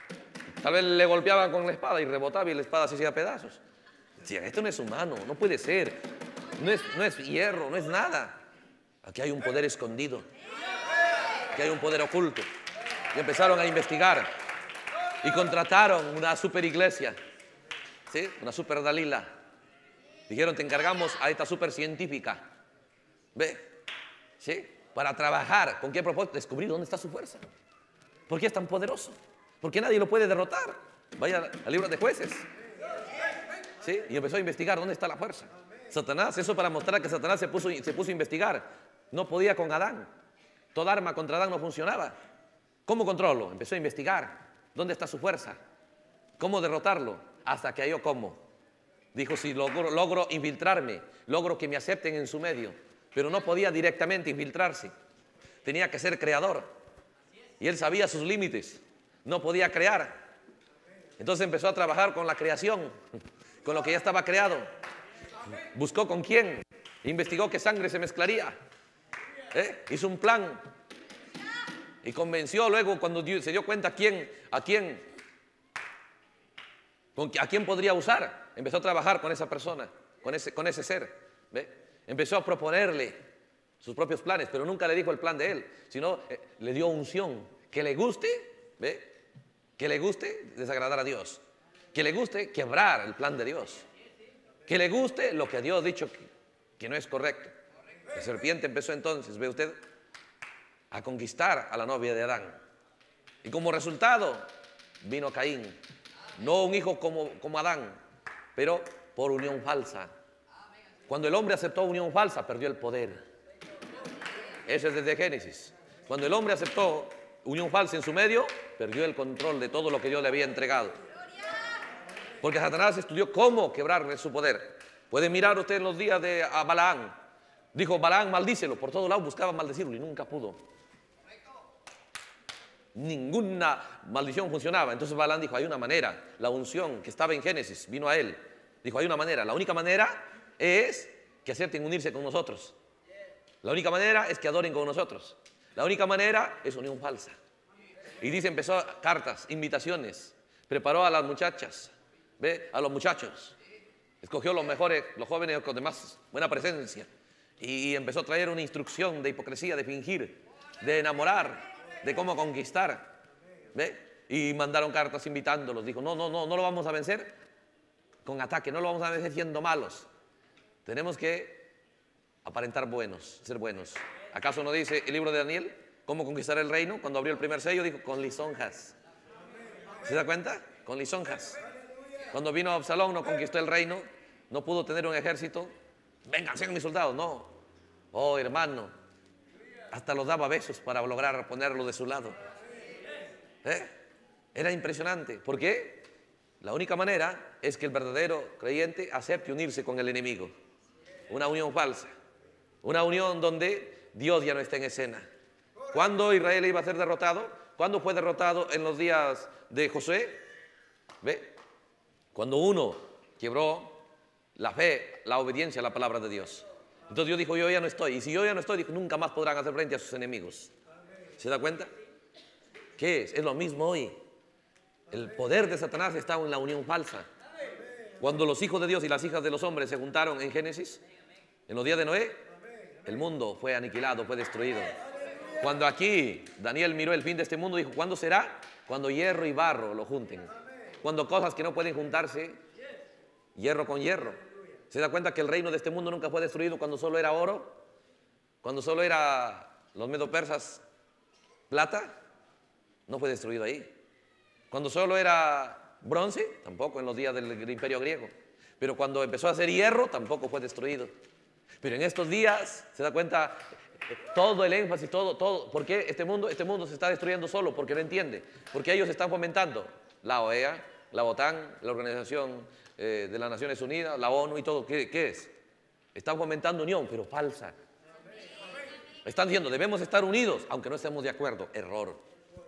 Tal vez le golpeaban con la espada y rebotaba y la espada se hacía pedazos. Decían, esto no es humano, no puede ser. No es, no es hierro, no es nada. Aquí hay un poder escondido. Aquí hay un poder oculto. Y empezaron a investigar. Y contrataron una super iglesia. ¿Sí? Una super Dalila. Dijeron, te encargamos a esta super científica. ¿Ve? ¿Sí? Para trabajar. ¿Con qué propósito? Descubrir dónde está su fuerza. ¿Por qué es tan poderoso? ¿Por qué nadie lo puede derrotar? Vaya al libro de Jueces. ¿Sí? Y empezó a investigar dónde está la fuerza. Satanás, eso para mostrar que Satanás se puso, se puso a investigar. No podía con Adán. Toda arma contra Adán no funcionaba. ¿Cómo controlo? Empezó a investigar. ¿Dónde está su fuerza? ¿Cómo derrotarlo? Hasta que halló cómo. Dijo, si logro, logro infiltrarme, logro que me acepten en su medio. Pero no podía directamente infiltrarse. Tenía que ser creador. Y él sabía sus límites. No podía crear. Entonces empezó a trabajar con la creación, con lo que ya estaba creado. Buscó con quién. Investigó qué sangre se mezclaría. ¿Eh? Hizo un plan. Y convenció luego, cuando se dio cuenta a quién, a quién, a quién podría usar, empezó a trabajar con esa persona, con ese, con ese ser. ¿Ve? Empezó a proponerle sus propios planes, pero nunca le dijo el plan de él, sino eh, le dio unción. Que le guste, ¿ve? Que le guste desagradar a Dios. Que le guste quebrar el plan de Dios. Que le guste lo que Dios ha dicho que, que no es correcto. La serpiente empezó entonces, ¿ve usted?, a conquistar a la novia de Adán. Y como resultado vino Caín. No un hijo como, como Adán, pero por unión falsa. Cuando el hombre aceptó unión falsa, perdió el poder. Eso es desde Génesis. Cuando el hombre aceptó unión falsa en su medio, perdió el control de todo lo que Dios le había entregado. Porque Satanás estudió cómo quebrarle su poder. Puede mirar usted en los días de a Balaam. Dijo, Balaam, maldícelo. Por todos lados buscaba maldecirlo y nunca pudo. Ninguna maldición funcionaba. Entonces Balaam dijo, hay una manera. La unción que estaba en Génesis vino a él. Dijo, hay una manera. La única manera es que acepten unirse con nosotros. La única manera es que adoren con nosotros. La única manera es unión falsa. Y dice, empezó cartas, invitaciones. Preparó a las muchachas, ¿ve? A los muchachos. Escogió los mejores, los jóvenes con demás buena presencia. Y empezó a traer una instrucción de hipocresía, de fingir, de enamorar, de cómo conquistar. ¿Ve? Y mandaron cartas invitándolos. Dijo, no, no, no, no lo vamos a vencer con ataque, no lo vamos a vencer siendo malos. Tenemos que aparentar buenos, ser buenos. ¿Acaso no dice el libro de Daniel cómo conquistar el reino? Cuando abrió el primer sello dijo, con lisonjas. ¿Se da cuenta? Con lisonjas. Cuando vino Absalón no conquistó el reino, no pudo tener un ejército. Vengan, sean mis soldados. No. Oh, hermano, hasta los daba besos para lograr ponerlo de su lado. ¿Eh? Era impresionante. ¿Por qué? La única manera es que el verdadero creyente acepte unirse con el enemigo. Una unión falsa. Una unión donde Dios ya no está en escena. ¿Cuándo Israel iba a ser derrotado? ¿Cuándo fue derrotado? En los días de Josué. ¿Ve? Cuando uno quebró la fe, la obediencia a la palabra de Dios. Entonces Dios dijo, yo ya no estoy. Y si yo ya no estoy, dijo, nunca más podrán hacer frente a sus enemigos. ¿Se da cuenta? ¿Qué es? Es lo mismo hoy. El poder de Satanás está en la unión falsa. Cuando los hijos de Dios y las hijas de los hombres se juntaron en Génesis, en los días de Noé, el mundo fue aniquilado, fue destruido. Cuando aquí Daniel miró el fin de este mundo, dijo, ¿cuándo será? Cuando hierro y barro lo junten. Cuando cosas que no pueden juntarse, hierro con hierro. ¿Se da cuenta que el reino de este mundo nunca fue destruido cuando solo era oro? Cuando solo era los medo-persas plata, no fue destruido ahí. Cuando solo era bronce, tampoco en los días del imperio griego. Pero cuando empezó a ser hierro, tampoco fue destruido. Pero en estos días, ¿se da cuenta? Todo el énfasis, todo, todo. ¿Por qué este mundo, este mundo se está destruyendo solo? Porque no entiende. Porque ellos están fomentando la O E A, la OTAN, la Organización eh, de las Naciones Unidas, la ONU y todo. ¿Qué, qué es? Están fomentando unión, pero falsa. Están diciendo, debemos estar unidos, aunque no estemos de acuerdo. Error.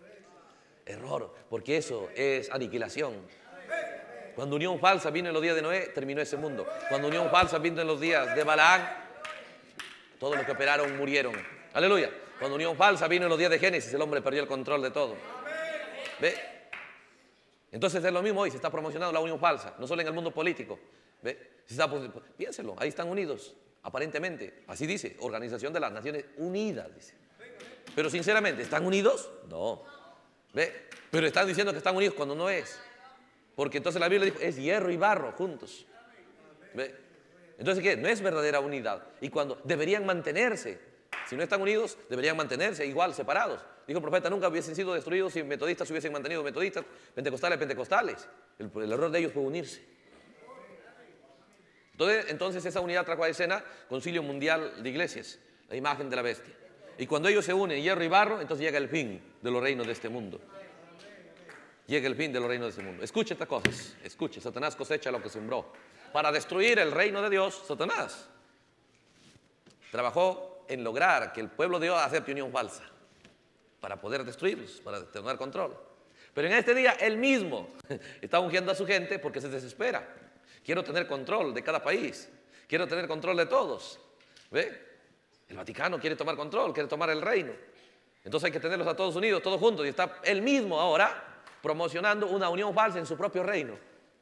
Error, porque eso es aniquilación. Cuando unión falsa vino en los días de Noé, terminó ese mundo. Cuando unión falsa vino en los días de Balaam, todos los que operaron murieron. Aleluya. Cuando unión falsa vino en los días de Génesis, el hombre perdió el control de todo. ¿Ve? Entonces es lo mismo hoy, se está promocionando la unión falsa, no solo en el mundo político. ¿Ve? Se está, piénselo, ahí están unidos, aparentemente. Así dice, Organización de las Naciones Unidas, dice. Pero sinceramente, ¿están unidos? No. ¿Ve? Pero están diciendo que están unidos cuando no es. Porque entonces la Biblia dijo, es hierro y barro juntos. ¿Ve? Entonces, ¿qué? No es verdadera unidad. Y cuando deberían mantenerse, si no están unidos, deberían mantenerse igual, separados. Dijo el profeta, nunca hubiesen sido destruidos si metodistas se hubiesen mantenido metodistas, pentecostales, pentecostales. El, el error de ellos fue unirse. Entonces, entonces esa unidad trajo a escena Concilio Mundial de Iglesias, la imagen de la bestia. Y cuando ellos se unen, hierro y barro, entonces llega el fin de los reinos de este mundo. Llega el fin de los reinos de este mundo. Escuche estas cosas, escuche, Satanás cosecha lo que sembró. Para destruir el reino de Dios, Satanás trabajó en lograr que el pueblo de Dios acepte unión falsa, para poder destruirlos, para tener control. Pero en este día, él mismo está ungiendo a su gente porque se desespera. Quiero tener control de cada país, quiero tener control de todos. ¿Ve? El Vaticano quiere tomar control, quiere tomar el reino. Entonces hay que tenerlos a todos unidos, todos juntos. Y está él mismo ahora promocionando una unión falsa en su propio reino.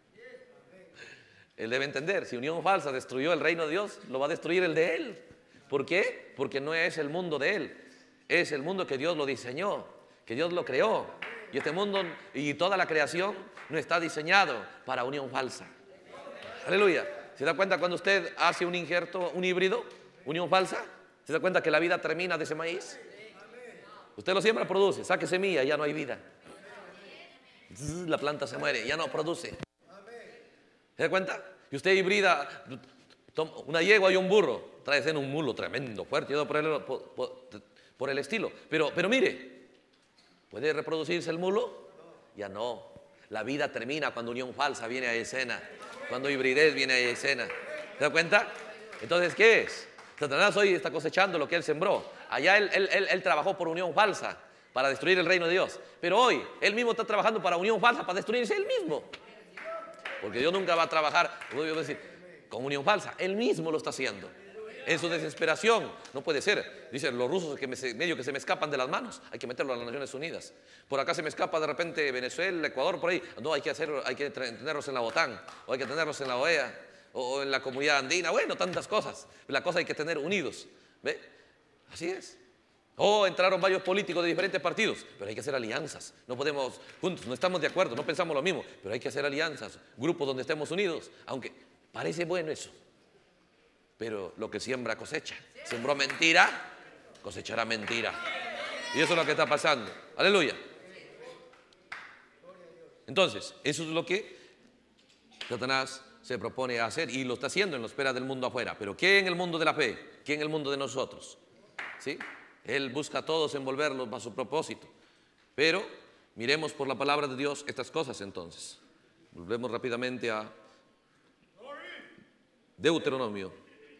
Él debe entender, si unión falsa destruyó el reino de Dios, lo va a destruir el de él. ¿Por qué? Porque no es el mundo de él, es el mundo que Dios lo diseñó, que Dios lo creó. Y este mundo y toda la creación no está diseñado para unión falsa. Aleluya. ¿Se da cuenta cuando usted hace un injerto, un híbrido, unión falsa? ¿Se da cuenta que la vida termina de ese maíz? Usted lo siembra, produce, saque semilla, ya no hay vida. La planta se muere, ya no produce. ¿Se da cuenta? Y usted hibrida una yegua y un burro, trae en un mulo tremendo, fuerte, por el, por, por, por el estilo. Pero, pero mire, ¿puede reproducirse el mulo? Ya no. La vida termina cuando unión falsa viene a escena, cuando hibridez viene a escena. ¿Se da cuenta? Entonces, ¿qué es? Satanás hoy está cosechando lo que él sembró. Allá él, él, él, él trabajó por unión falsa para destruir el reino de Dios. Pero hoy él mismo está trabajando para unión falsa, para destruirse él mismo. Porque Dios nunca va a trabajar, voy a decir, con unión falsa. Él mismo lo está haciendo. En su desesperación, no puede ser. Dicen los rusos que me, medio que se me escapan de las manos, hay que meterlo a las Naciones Unidas. Por acá se me escapa de repente Venezuela, Ecuador, por ahí. No, hay que hacer, hay que tenerlos en la OTAN, o hay que tenerlos en la O E A, o en la comunidad andina. Bueno, tantas cosas. La cosa hay que tener unidos. ¿Ve? Así es. O entraron varios políticos de diferentes partidos, pero hay que hacer alianzas. No podemos juntos, no estamos de acuerdo, no pensamos lo mismo, pero hay que hacer alianzas, grupos donde estemos unidos, aunque parece bueno eso. Pero lo que siembra cosecha. Sembró mentira, cosechará mentira. Y eso es lo que está pasando. Aleluya. Entonces, eso es lo que Satanás se propone hacer y lo está haciendo en la espera del mundo afuera. Pero ¿qué en el mundo de la fe? ¿Qué en el mundo de nosotros? ¿Sí? Él busca a todos envolverlos a su propósito. Pero miremos por la palabra de Dios estas cosas entonces. Volvemos rápidamente a Deuteronomio.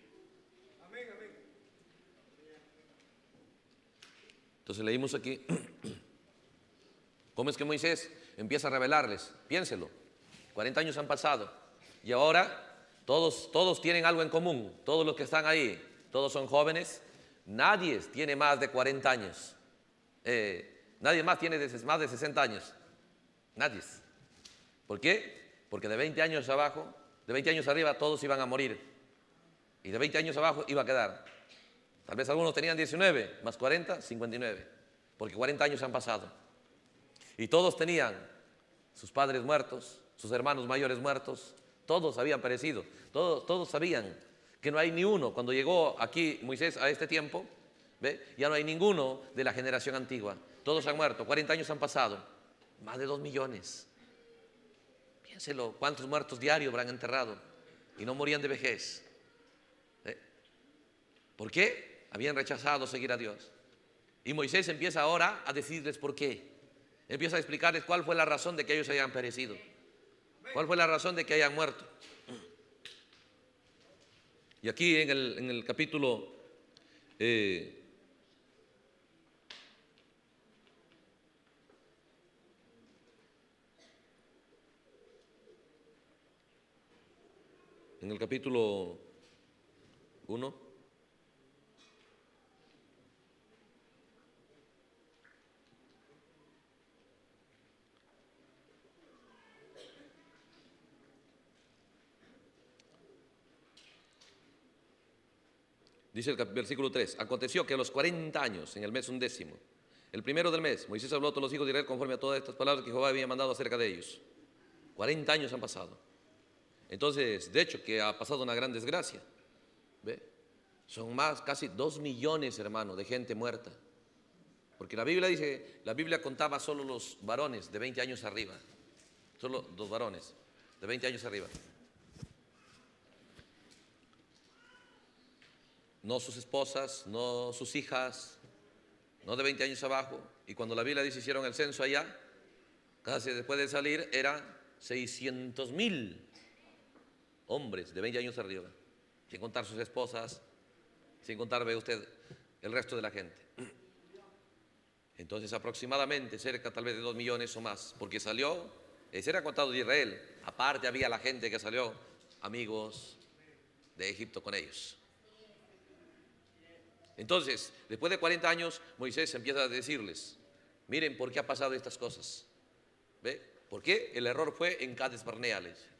Entonces leímos aquí, ¿cómo es que Moisés empieza a revelarles? Piénselo, cuarenta años han pasado y ahora todos, todos tienen algo en común, todos los que están ahí, todos son jóvenes, nadie tiene más de cuarenta años, eh, nadie más tiene más de sesenta años, nadie. ¿Por qué? Porque de veinte años abajo, de veinte años arriba todos iban a morir y de veinte años abajo iba a quedar. Tal vez algunos tenían diecinueve, más cuarenta, cincuenta y nueve, porque cuarenta años han pasado. Y todos tenían sus padres muertos, sus hermanos mayores muertos, todos habían perecido, todos, todos sabían que no hay ni uno. Cuando llegó aquí Moisés a este tiempo, ¿ve? Ya no hay ninguno de la generación antigua, todos han muerto, cuarenta años han pasado, más de dos millones. Piénselo, ¿cuántos muertos diarios habrán enterrado? Y no morían de vejez. ¿Eh? ¿Por qué? Habían rechazado seguir a Dios. Y Moisés empieza ahora a decirles por qué. Empieza a explicarles cuál fue la razón de que ellos hayan perecido. ¿Cuál fue la razón de que hayan muerto? Y aquí en el, en el capítulo eh, en el capítulo uno, Dice el versículo tres, aconteció que a los cuarenta años, en el mes undécimo, el primero del mes, Moisés habló a todos los hijos de Israel conforme a todas estas palabras que Jehová había mandado acerca de ellos. cuarenta años han pasado. Entonces, de hecho, que ha pasado una gran desgracia. ¿Ve? Son más, casi dos millones, hermano, de gente muerta. Porque la Biblia dice, la Biblia contaba solo los varones de veinte años arriba. Solo dos varones de veinte años arriba. No sus esposas, no sus hijas, no de veinte años abajo. Y cuando la Biblia dice hicieron el censo allá, casi después de salir eran seiscientos mil hombres de veinte años arriba, sin contar sus esposas, sin contar, ve usted, el resto de la gente. Entonces aproximadamente cerca tal vez de dos millones o más, porque salió, ese era contado de Israel, aparte había la gente que salió, amigos de Egipto con ellos. Entonces, después de cuarenta años, Moisés empieza a decirles, miren por qué ha pasado estas cosas. ¿Ve? ¿Por qué? El error fue en Cades Barnea.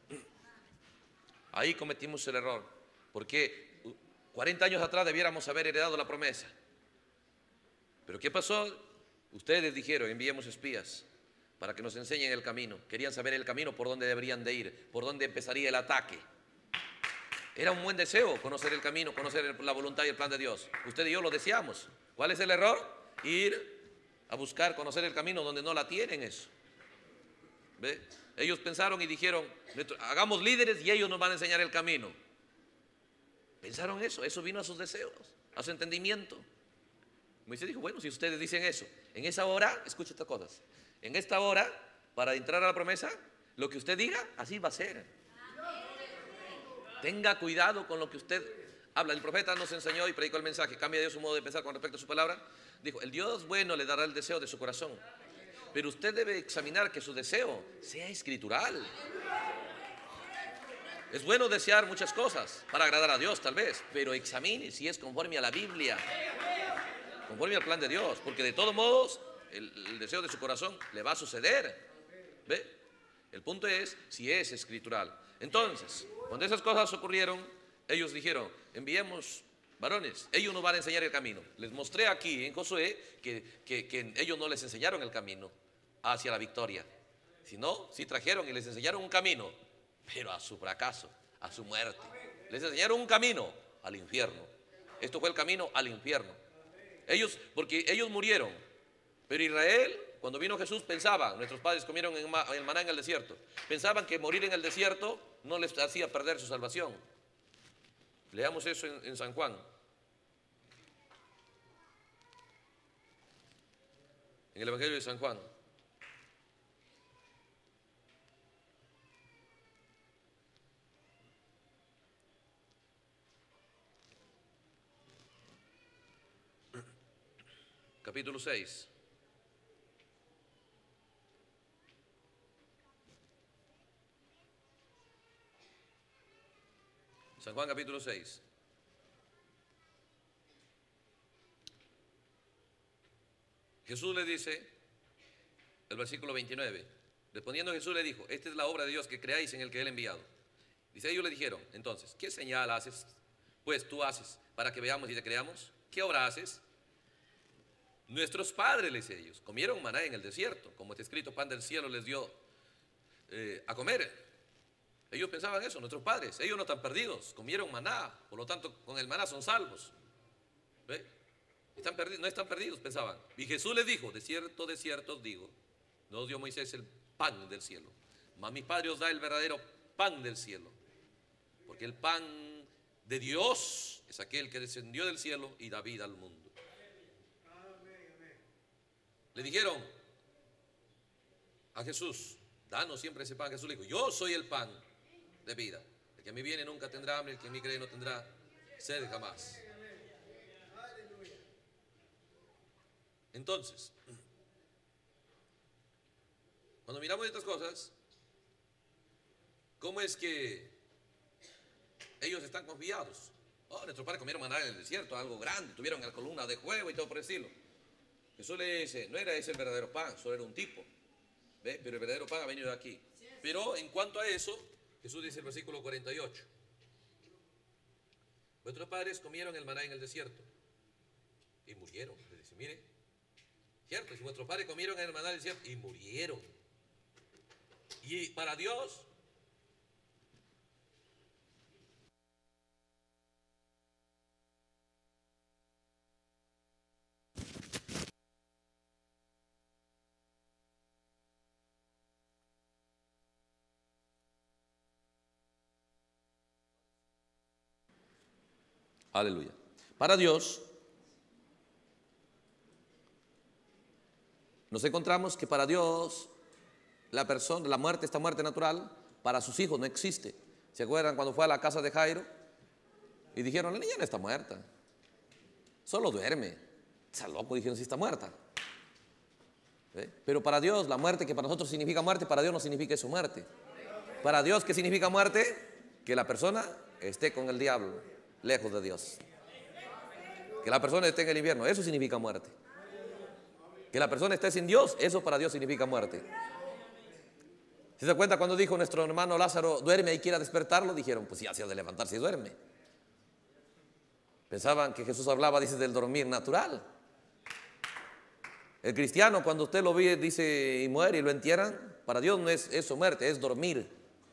Ahí cometimos el error, porque cuarenta años atrás debiéramos haber heredado la promesa. Pero ¿qué pasó? Ustedes dijeron, enviemos espías para que nos enseñen el camino. Querían saber el camino, por dónde deberían de ir, por dónde empezaría el ataque. Era un buen deseo conocer el camino, conocer la voluntad y el plan de Dios. Usted y yo lo deseamos. ¿Cuál es el error? Ir a buscar, conocer el camino donde no la tienen eso. ¿Ve? Ellos pensaron y dijeron, hagamos líderes y ellos nos van a enseñar el camino. Pensaron eso, eso vino a sus deseos, a su entendimiento. Moisés dijo, bueno, si ustedes dicen eso, en esa hora, escucha estas cosas, en esta hora, para entrar a la promesa, lo que usted diga, así va a ser. Tenga cuidado con lo que usted habla. El profeta nos enseñó y predicó el mensaje, cambia Dios su modo de pensar con respecto a su palabra. Dijo, el Dios bueno le dará el deseo de su corazón, pero usted debe examinar que su deseo sea escritural. Es bueno desear muchas cosas para agradar a Dios tal vez, pero examine si es conforme a la Biblia, conforme al plan de Dios, porque de todos modos el, el deseo de su corazón le va a suceder. ¿Ve? El punto es si es escritural. Entonces, cuando esas cosas ocurrieron, ellos dijeron, enviemos varones, ellos nos van a enseñar el camino. Les mostré aquí en Josué que, que, que ellos no les enseñaron el camino hacia la victoria, sino sí trajeron y les enseñaron un camino, pero a su fracaso, a su muerte. Les enseñaron un camino al infierno. Esto fue el camino al infierno. Ellos, porque ellos murieron, pero Israel, cuando vino Jesús, pensaban, nuestros padres comieron en el maná en el desierto, pensaban que morir en el desierto no les hacía perder su salvación. Leamos eso en, en San Juan. En el Evangelio de San Juan. Capítulo seis. San Juan capítulo seis. Jesús le dice, el versículo veintinueve, respondiendo Jesús le dijo, esta es la obra de Dios, que creáis en el que Él ha enviado. Dice, ellos le dijeron, entonces, ¿qué señal haces? Pues tú haces para que veamos y te creamos. ¿Qué obra haces? Nuestros padres, les dice ellos, comieron maná en el desierto, como está escrito, pan del cielo les dio eh, a comer. Ellos pensaban eso, nuestros padres, ellos no están perdidos, comieron maná, por lo tanto con el maná son salvos. ¿Ve? Están perdidos, no están perdidos, pensaban. Y Jesús les dijo, de cierto, de cierto os digo, no os dio Moisés el pan del cielo, mas mi Padre os da el verdadero pan del cielo. Porque el pan de Dios es aquel que descendió del cielo y da vida al mundo. Le dijeron a Jesús, danos siempre ese pan. Jesús le dijo, yo soy el pan de vida. El que a mí viene nunca tendrá hambre, el que en mí cree no tendrá sed jamás. Entonces, cuando miramos estas cosas, ¿cómo es que ellos están confiados? Oh, nuestros padres comieron maná en el desierto, algo grande, tuvieron la columna de fuego y todo por el estilo. Jesús le dice, no era ese el verdadero pan, solo era un tipo. ¿Ve? Pero el verdadero pan ha venido de aquí. Pero en cuanto a eso, Jesús dice el versículo cuarenta y ocho. vuestros padres comieron el maná en el desierto y murieron. Le dice, mire, cierto, si vuestros padres comieron el maná en el desierto y murieron. Y para Dios, aleluya. Para Dios, nos encontramos que para Dios, la persona, la muerte, esta muerte natural, para sus hijos no existe. ¿Se acuerdan cuando fue a la casa de Jairo? Y dijeron, la niña no está muerta, solo duerme. Está loco, dijeron, sí está muerta. ¿Eh? Pero para Dios, la muerte que para nosotros significa muerte, para Dios no significa eso muerte. Para Dios, ¿qué significa muerte? Que la persona esté con el diablo, lejos de Dios. Que la persona esté en el infierno, eso significa muerte. Que la persona esté sin Dios, eso para Dios significa muerte. ¿Se da cuenta cuando dijo nuestro hermano Lázaro, duerme y quiera despertarlo? Dijeron, pues ya se ha de levantarse y duerme. Pensaban que Jesús hablaba, dice, del dormir natural. El cristiano, cuando usted lo ve, dice, y muere y lo entierran, para Dios no es eso muerte, es dormir.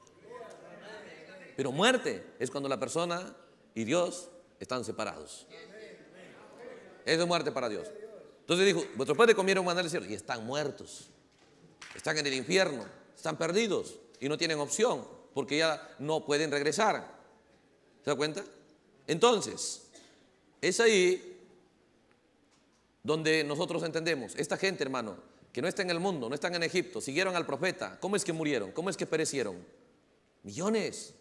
Pero muerte es cuando la persona y Dios están separados. Eso es muerte para Dios. Entonces dijo, vuestros padres comieron maná del cielo y están muertos. Están en el infierno, están perdidos y no tienen opción porque ya no pueden regresar. ¿Se da cuenta? Entonces, es ahí donde nosotros entendemos, esta gente, hermano, que no está en el mundo, no están en Egipto, siguieron al profeta. ¿Cómo es que murieron? ¿Cómo es que perecieron? Millones.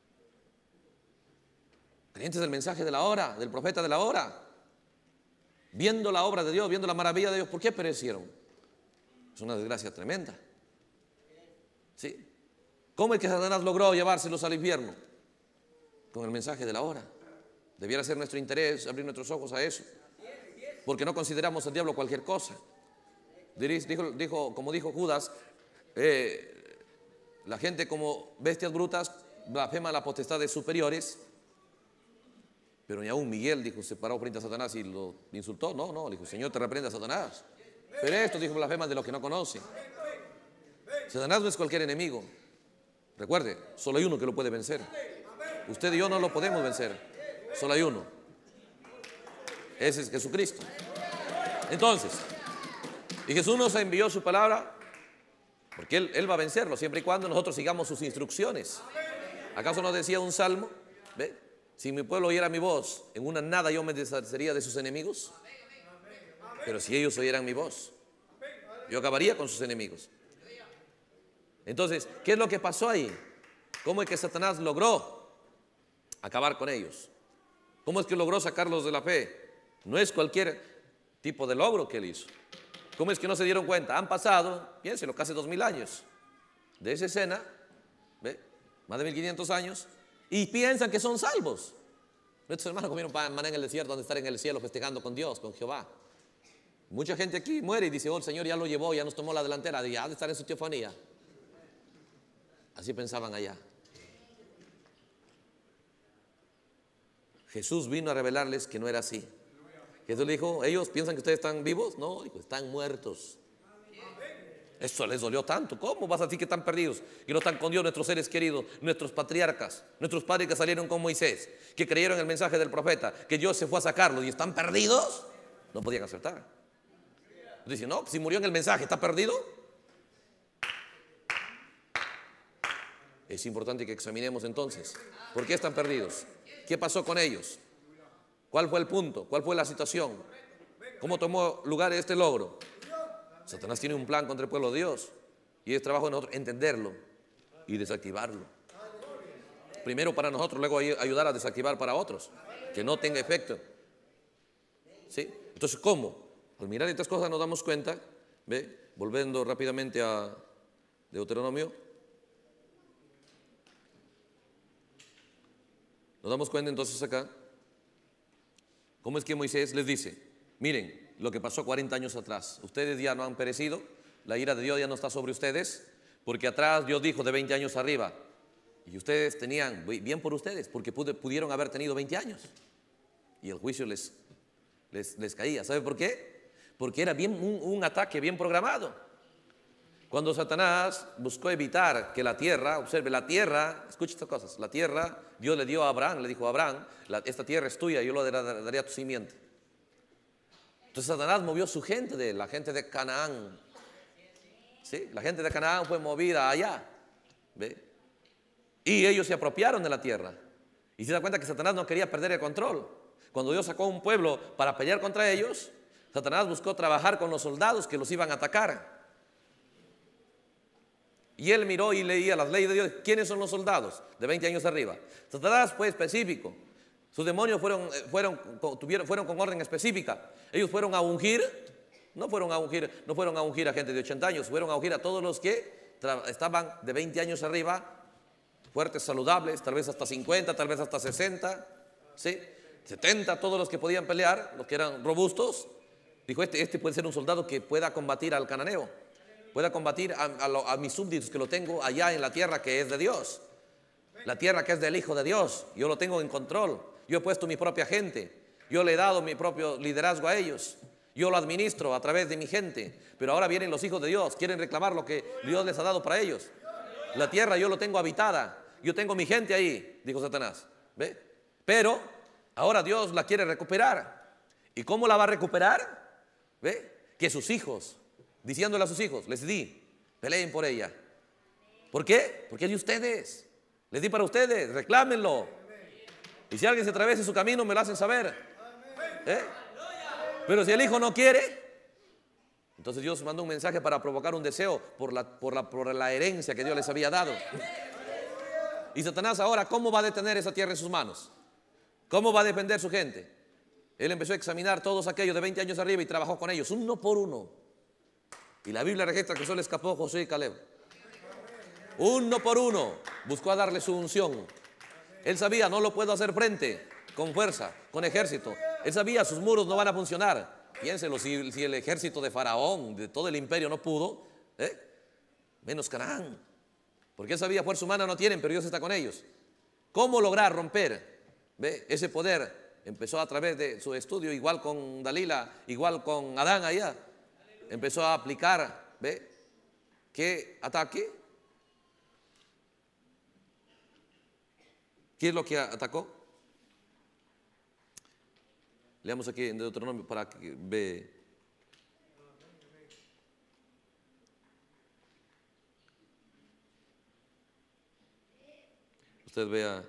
Creyentes del mensaje de la hora, del profeta de la hora, viendo la obra de Dios, viendo la maravilla de Dios, ¿por qué perecieron? Es una desgracia tremenda. ¿Sí? ¿Cómo es que Satanás logró llevárselos al infierno? Con el mensaje de la hora. Debiera ser nuestro interés abrir nuestros ojos a eso, porque no consideramos al diablo cualquier cosa. Dijo, dijo, como dijo Judas, eh, la gente como bestias brutas blasfema la potestad de superiores. Pero ni aún Miguel, dijo, se paró frente a Satanás y lo insultó. No, no, dijo, Señor, te reprenda Satanás. Pero esto, dijo, blasfemas de los que no conocen. Satanás no es cualquier enemigo. Recuerde, solo hay uno que lo puede vencer. Usted y yo no lo podemos vencer. Solo hay uno. Ese es Jesucristo. Entonces, y Jesús nos envió su palabra porque él, él va a vencerlo siempre y cuando nosotros sigamos sus instrucciones. ¿Acaso no decía un salmo? ¿Ve? Si mi pueblo oyera mi voz, en una nada yo me deshacería de sus enemigos. Pero si ellos oyeran mi voz, yo acabaría con sus enemigos. Entonces, ¿qué es lo que pasó ahí? ¿Cómo es que Satanás logró acabar con ellos? ¿Cómo es que logró sacarlos de la fe? No es cualquier tipo de logro que él hizo. ¿Cómo es que no se dieron cuenta? Han pasado, piénselo, casi dos mil años de esa escena, ¿ve? Más de mil quinientos años. Y piensan que son salvos. Nuestros hermanos comieron maná en el desierto, donde estar en el cielo festejando con Dios, con Jehová. Mucha gente aquí muere y dice, oh, el Señor ya lo llevó, ya nos tomó la delantera, ya ha de estar en su teofanía. Así pensaban allá. Jesús vino a revelarles que no era así. Jesús le dijo, ellos piensan que ustedes están vivos. No, dijo, están muertos. Eso les dolió tanto. ¿Cómo vas a decir que están perdidos? Que no están con Dios nuestros seres queridos, nuestros patriarcas, nuestros padres que salieron con Moisés, que creyeron en el mensaje del profeta, que Dios se fue a sacarlos y están perdidos. No podían aceptar. Dicen, no, si murió en el mensaje, ¿está perdido? Es importante que examinemos entonces, ¿por qué están perdidos? ¿Qué pasó con ellos? ¿Cuál fue el punto? ¿Cuál fue la situación? ¿Cómo tomó lugar este logro? Satanás tiene un plan contra el pueblo de Dios y es trabajo de nosotros entenderlo y desactivarlo. Primero para nosotros, luego ayudar a desactivar para otros, que no tenga efecto. ¿Sí? Entonces, ¿cómo? Al mirar estas cosas nos damos cuenta, ¿ve? Volviendo rápidamente a Deuteronomio, nos damos cuenta entonces acá, ¿cómo es que Moisés les dice? Miren, lo que pasó cuarenta años atrás, ustedes ya no han perecido, la ira de Dios ya no está sobre ustedes, porque atrás Dios dijo de veinte años arriba, Y ustedes tenían, bien por ustedes, porque pudieron haber tenido veinte años. Y el juicio les, les, les caía. ¿Sabe por qué? Porque era bien, un, un ataque bien programado. Cuando Satanás buscó evitar que la tierra, observe, la tierra, escuche estas cosas, la tierra, Dios le dio a Abraham, le dijo a Abraham, la, esta tierra es tuya, yo lo daré a tu simiente. Entonces Satanás movió su gente, de la gente de Canaán. ¿Sí? La gente de Canaán fue movida allá. ¿Ve? Y ellos se apropiaron de la tierra. Y se da cuenta que Satanás no quería perder el control. Cuando Dios sacó un pueblo para pelear contra ellos, Satanás buscó trabajar con los soldados que los iban a atacar. Y él miró y leía las leyes de Dios. ¿Quiénes son los soldados? De veinte años arriba. Satanás fue específico. Sus demonios fueron, fueron, tuvieron, fueron con orden específica. Ellos fueron a ungir, no fueron a ungir, no fueron a ungir a gente de ochenta años, fueron a ungir a todos los que estaban de veinte años arriba, fuertes, saludables, tal vez hasta cincuenta, tal vez hasta sesenta, ¿sí? setenta, todos los que podían pelear, los que eran robustos. Dijo, este, este puede ser un soldado que pueda combatir al cananeo, pueda combatir a, a, lo, a mis súbditos que lo tengo allá en la tierra que es de Dios, la tierra que es del Hijo de Dios. Yo lo tengo en control, yo he puesto mi propia gente, yo le he dado mi propio liderazgo a ellos, yo lo administro a través de mi gente. Pero ahora vienen los hijos de Dios, quieren reclamar lo que Dios les ha dado para ellos. La tierra yo lo tengo habitada, yo tengo mi gente ahí, dijo Satanás. ¿Ve? Pero ahora Dios la quiere recuperar. ¿Y cómo la va a recuperar? ¿Ve? Que sus hijos, diciéndole a sus hijos, les di, peleen por ella. ¿Por qué? Porque es de ustedes. Les di para ustedes, reclámenlo. Y si alguien se atraviesa su camino, me lo hacen saber. ¿Eh? Pero si el hijo no quiere, entonces Dios mandó un mensaje para provocar un deseo por la, por la, por la herencia que Dios les había dado. Y Satanás ahora, ¿cómo va a detener esa tierra en sus manos? ¿Cómo va a defender su gente? Él empezó a examinar todos aquellos de veinte años arriba y trabajó con ellos, uno por uno. Y la Biblia registra que solo escapó Josué y Caleb. Uno por uno buscó a darle su unción. Él sabía, no lo puedo hacer frente con fuerza, con ejército. Él sabía, sus muros no van a funcionar. Piénselo, si, si el ejército de Faraón, de todo el imperio no pudo, ¿eh? menos Canaán. Porque él sabía, fuerza humana no tienen, pero Dios está con ellos. ¿Cómo lograr romper? ¿Ve? Ese poder empezó a través de su estudio, igual con Dalila, igual con Adán allá. Empezó a aplicar, ¿ve? ¿Qué ataque? ¿Qué es lo que atacó? Leamos aquí en Deuteronomio para que ve. Usted vea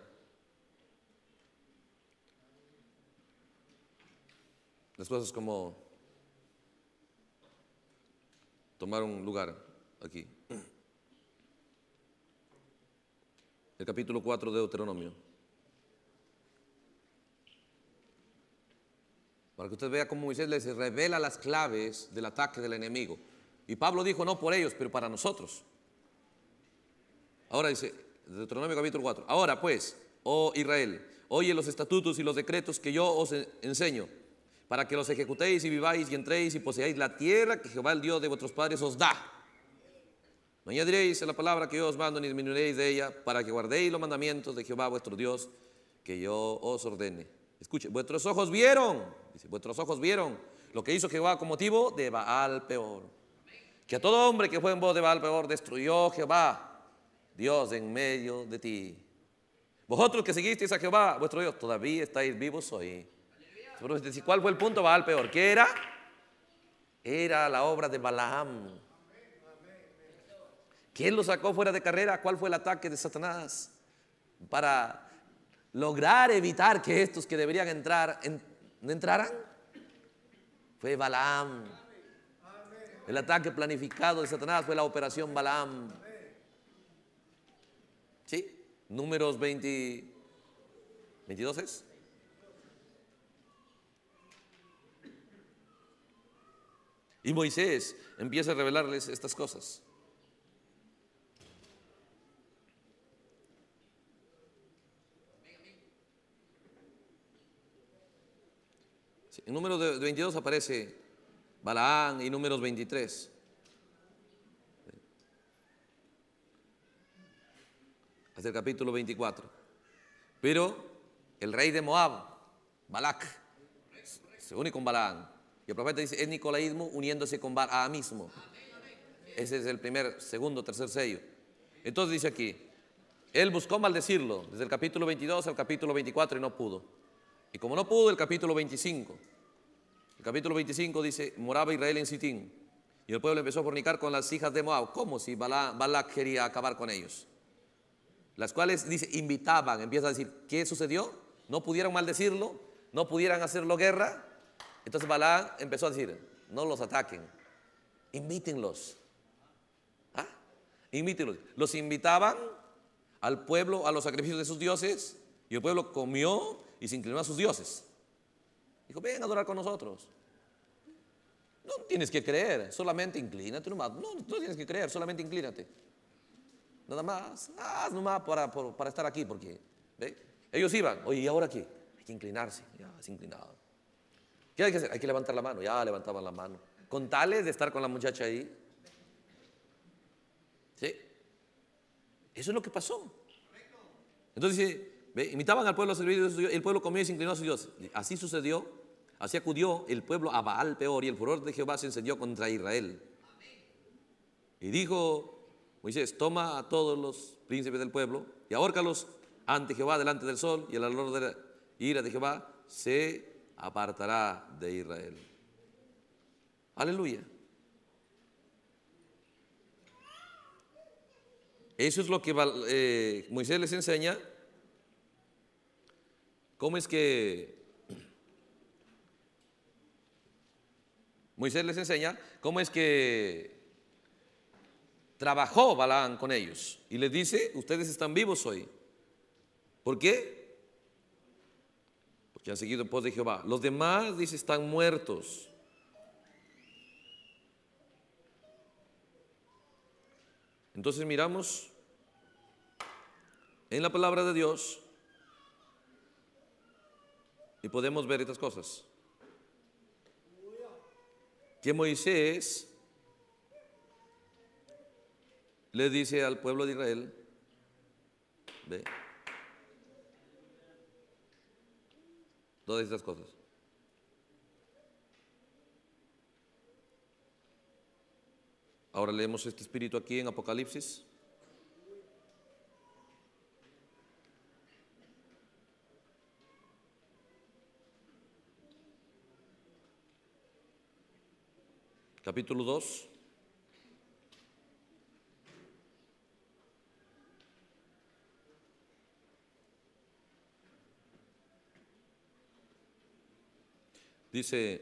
las cosas como tomar un lugar aquí. El capítulo cuatro de Deuteronomio. Para que usted vea cómo Moisés les revela las claves del ataque del enemigo. Y Pablo dijo, no por ellos, pero para nosotros. Ahora dice, Deuteronomio capítulo cuatro. Ahora pues, oh Israel, oye los estatutos y los decretos que yo os enseño, para que los ejecutéis y viváis y entréis y poseáis la tierra que Jehová el Dios de vuestros padres os da. No añadiréis a la palabra que yo os mando ni disminuiréis de ella, para que guardéis los mandamientos de Jehová vuestro Dios que yo os ordene. Escuche, vuestros ojos vieron, dice, vuestros ojos vieron lo que hizo Jehová con motivo de Baal Peor. Que a todo hombre que fue en voz de Baal Peor destruyó Jehová, Dios en medio de ti. Vosotros que seguisteis a Jehová, vuestro Dios, todavía estáis vivos hoy. ¿Cuál fue el punto? Baal Peor. ¿Qué era? Era la obra de Balaam. ¿Quién lo sacó fuera de carrera? ¿Cuál fue el ataque de Satanás? Para lograr evitar que estos que deberían entrar, en, ¿no entraran? Fue Balaam. El ataque planificado de Satanás fue la operación Balaam. ¿Sí? Números veinte, veintidós es. Y Moisés empieza a revelarles estas cosas. En números veintidós aparece Balaam y números veintitrés. hasta el capítulo veinticuatro. Pero el rey de Moab, Balac, se une con Balaam. Y el profeta dice, es nicolaísmo uniéndose con Balaamismo. Ese es el primer, segundo, tercer sello. Entonces dice aquí, él buscó maldecirlo desde el capítulo veintidós al capítulo veinticuatro y no pudo. Y como no pudo, el capítulo veinticinco. El capítulo veinticinco dice, moraba Israel en Sitín. Y el pueblo empezó a fornicar con las hijas de Moab. ¿Cómo? Si Balac, Balac quería acabar con ellos. Las cuales, dice, invitaban. Empieza a decir, ¿qué sucedió? No pudieron maldecirlo, no pudieran hacerlo guerra. Entonces Balac empezó a decir, no los ataquen, invítenlos. ¿Ah? Invítenlos. Los invitaban al pueblo a los sacrificios de sus dioses y el pueblo comió y se inclinó a sus dioses. Dijo, ven a adorar con nosotros. No tienes que creer, solamente inclínate nomás. No, no tienes que creer, solamente inclínate. Nada más, haz nomás para, para, para estar aquí, porque ¿ve? Ellos iban, oye, ¿y ahora qué? Hay que inclinarse, ya, es inclinado. ¿Qué hay que hacer? Hay que levantar la mano, ya levantaban la mano. Con tales de estar con la muchacha ahí. ¿Sí? Eso es lo que pasó. Entonces dice, ¿ve? Imitaban al pueblo a servir de su Dios, el pueblo comió y se inclinó a su Dios. Así sucedió, así acudió el pueblo a Baal peor y el furor de Jehová se encendió contra Israel. Y dijo Moisés, toma a todos los príncipes del pueblo y ahórcalos ante Jehová delante del sol, y el ardor de la ira de Jehová se apartará de Israel. Aleluya. Eso es lo que eh, Moisés les enseña. ¿Cómo es que Moisés les enseña cómo es que trabajó Balaam con ellos? Y les dice, ustedes están vivos hoy. ¿Por qué? Porque han seguido en pos de Jehová. Los demás, dice, están muertos. Entonces miramos en la palabra de Dios y podemos ver estas cosas. Que Moisés le dice al pueblo de Israel, ve, todas estas cosas. Ahora leemos este espíritu aquí en Apocalipsis. Capítulo dos. Dice,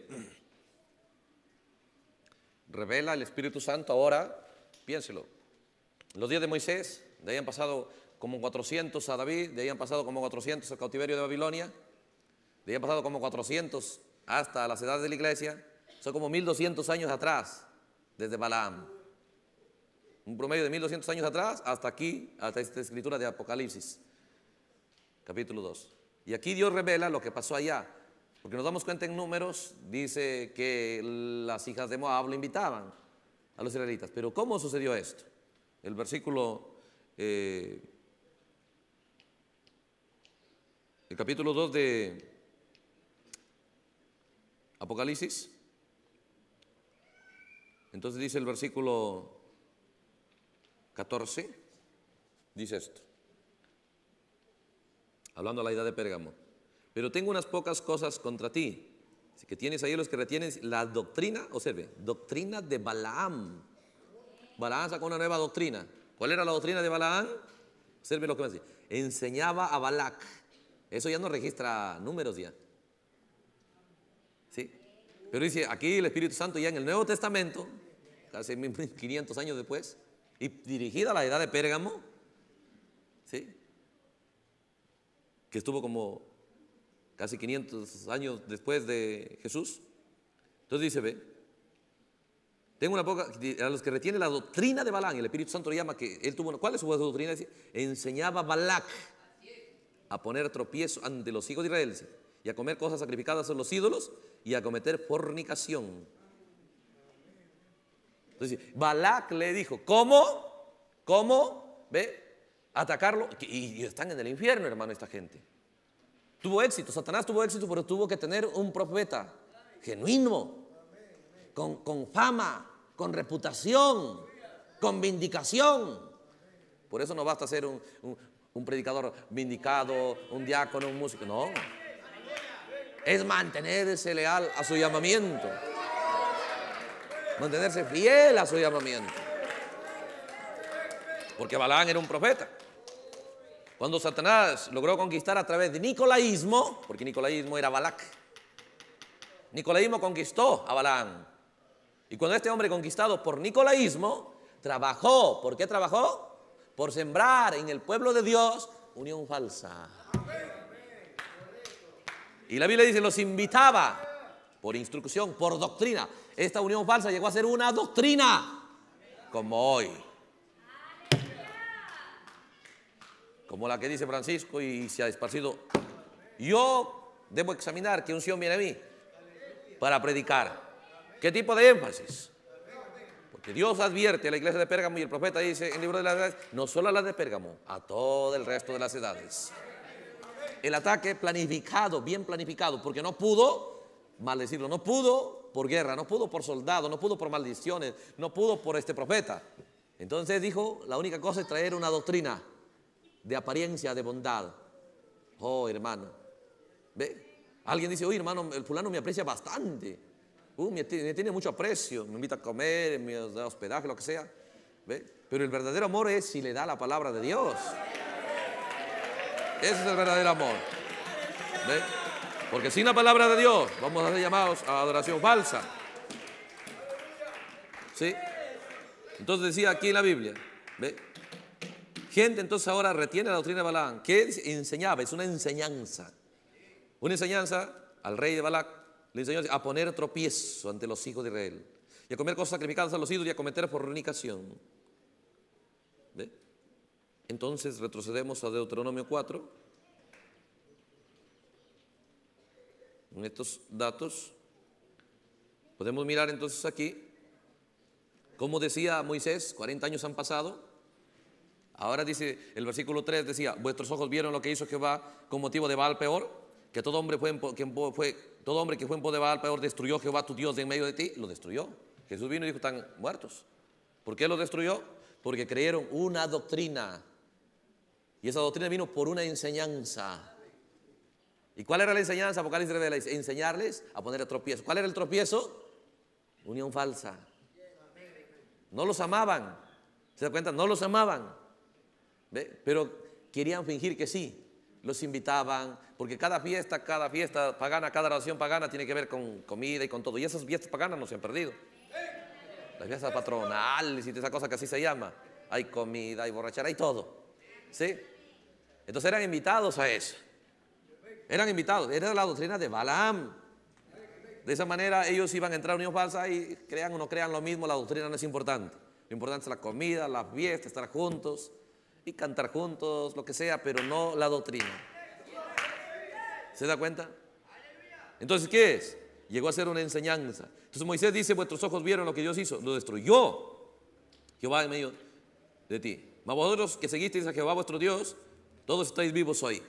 revela el Espíritu Santo ahora, piénselo, los días de Moisés, de ahí han pasado como cuatrocientos a David, de ahí han pasado como cuatrocientos al cautiverio de Babilonia, de ahí han pasado como cuatrocientos hasta las edades de la iglesia, son como mil doscientos años atrás, desde Balaam. Un promedio de mil doscientos años atrás hasta aquí, hasta esta escritura de Apocalipsis, capítulo dos. Y aquí Dios revela lo que pasó allá. Porque nos damos cuenta en Números, dice que las hijas de Moab lo invitaban a los israelitas. Pero ¿cómo sucedió esto? El versículo, eh, el capítulo dos de Apocalipsis. Entonces dice el versículo catorce, dice esto, hablando a la edad de Pérgamo. Pero tengo unas pocas cosas contra ti. Así que tienes ahí los que retienen la doctrina, observe, doctrina de Balaam. Balaam sacó una nueva doctrina. ¿Cuál era la doctrina de Balaam? Observe lo que me dice. Enseñaba a Balac. Eso ya no registra números ya. ¿Sí? Pero dice aquí el Espíritu Santo ya en el Nuevo Testamento, casi mil quinientos años después, y dirigida a la edad de Pérgamo, ¿sí? Que estuvo como casi quinientos años después de Jesús. Entonces dice, ve, tengo una poca, a los que retiene la doctrina de Balaam, el Espíritu Santo le llama que él tuvo, ¿cuál es su doctrina? Dice, enseñaba a Balac a poner tropiezo ante los hijos de Israel, dice, y a comer cosas sacrificadas a los ídolos y a cometer fornicación. Entonces Balac le dijo, ¿cómo? ¿Cómo? ¿Ve? atacarlo, y, y están en el infierno, hermano, esta gente. Tuvo éxito, Satanás tuvo éxito, pero tuvo que tener un profeta genuino, con, con fama, con reputación, con vindicación. Por eso no basta ser un, un, un predicador vindicado, un diácono, un músico, no. Es mantenerse leal a su llamamiento, mantenerse fiel a su llamamiento. Porque Balaam era un profeta. Cuando Satanás logró conquistar a través de nicolaísmo, porque nicolaísmo era Balac, nicolaísmo conquistó a Balaam. Y cuando este hombre conquistado por nicolaísmo, trabajó, ¿por qué trabajó? Por sembrar en el pueblo de Dios unión falsa. Y la Biblia dice, los invitaba por instrucción, por doctrina. Esta unión falsa llegó a ser una doctrina, como hoy. Como la que dice Francisco y se ha esparcido. Yo debo examinar qué unción viene a mí para predicar. ¿Qué tipo de énfasis? Porque Dios advierte a la iglesia de Pérgamo y el profeta dice en el libro de las edades, no solo a la de Pérgamo, a todo el resto de las edades. El ataque planificado, bien planificado, porque no pudo maldecirlo, no pudo por guerra, no pudo por soldado, no pudo por maldiciones, no pudo por este profeta. Entonces dijo, la única cosa es traer una doctrina de apariencia de bondad. Oh, hermano, ve, alguien dice, oye, hermano, el fulano me aprecia bastante, uh, me, me tiene mucho aprecio, me invita a comer, me da hospedaje, lo que sea, ve, pero el verdadero amor es si le da la palabra de Dios. Ese es el verdadero amor. ¿Ve? Porque sin la palabra de Dios vamos a ser llamados a adoración falsa. ¿Sí? Entonces decía aquí en la Biblia, ¿ve? Gente entonces ahora retiene la doctrina de Balaam. ¿Qué enseñaba? Es una enseñanza. Una enseñanza al rey de Balac. Le enseñó a poner tropiezo ante los hijos de Israel. Y a comer cosas sacrificadas a los ídolos y a cometer fornicación. ¿Ve? Entonces retrocedemos a Deuteronomio cuatro. En estos datos podemos mirar entonces aquí, como decía Moisés, cuarenta años han pasado. Ahora dice el versículo tres, decía, vuestros ojos vieron lo que hizo Jehová con motivo de Baal Peor, que todo hombre, fue en, que fue, todo hombre que fue en pos de Baal Peor destruyó Jehová tu Dios de en medio de ti, lo destruyó. Jesús vino y dijo, están muertos. ¿Por qué lo destruyó? Porque creyeron una doctrina. Y esa doctrina vino por una enseñanza. ¿Y cuál era la enseñanza? Apocalipsis revela, enseñarles a poner el tropiezo. ¿Cuál era el tropiezo? Unión falsa. No los amaban. ¿Se da cuenta? No los amaban. ¿Ve? Pero querían fingir que sí. Los invitaban, porque cada fiesta, cada fiesta pagana, cada oración pagana tiene que ver con comida y con todo. Y esas fiestas paganas no se han perdido. Las fiestas patronales y esa cosa que así se llama. Hay comida, hay borrachera, hay todo. ¿Sí? Entonces eran invitados a eso. Eran invitados. Era la doctrina de Balaam. De esa manera ellos iban a entrar a unión falsa y crean o no crean lo mismo, la doctrina no es importante. Lo importante es la comida, la fiesta, estar juntos y cantar juntos, lo que sea, pero no la doctrina. ¿Se da cuenta? Entonces, ¿qué es? Llegó a ser una enseñanza. Entonces Moisés dice, vuestros ojos vieron lo que Dios hizo, lo destruyó Jehová en medio de ti. Mas vosotros que seguisteis a Jehová vuestro Dios, todos estáis vivos hoy.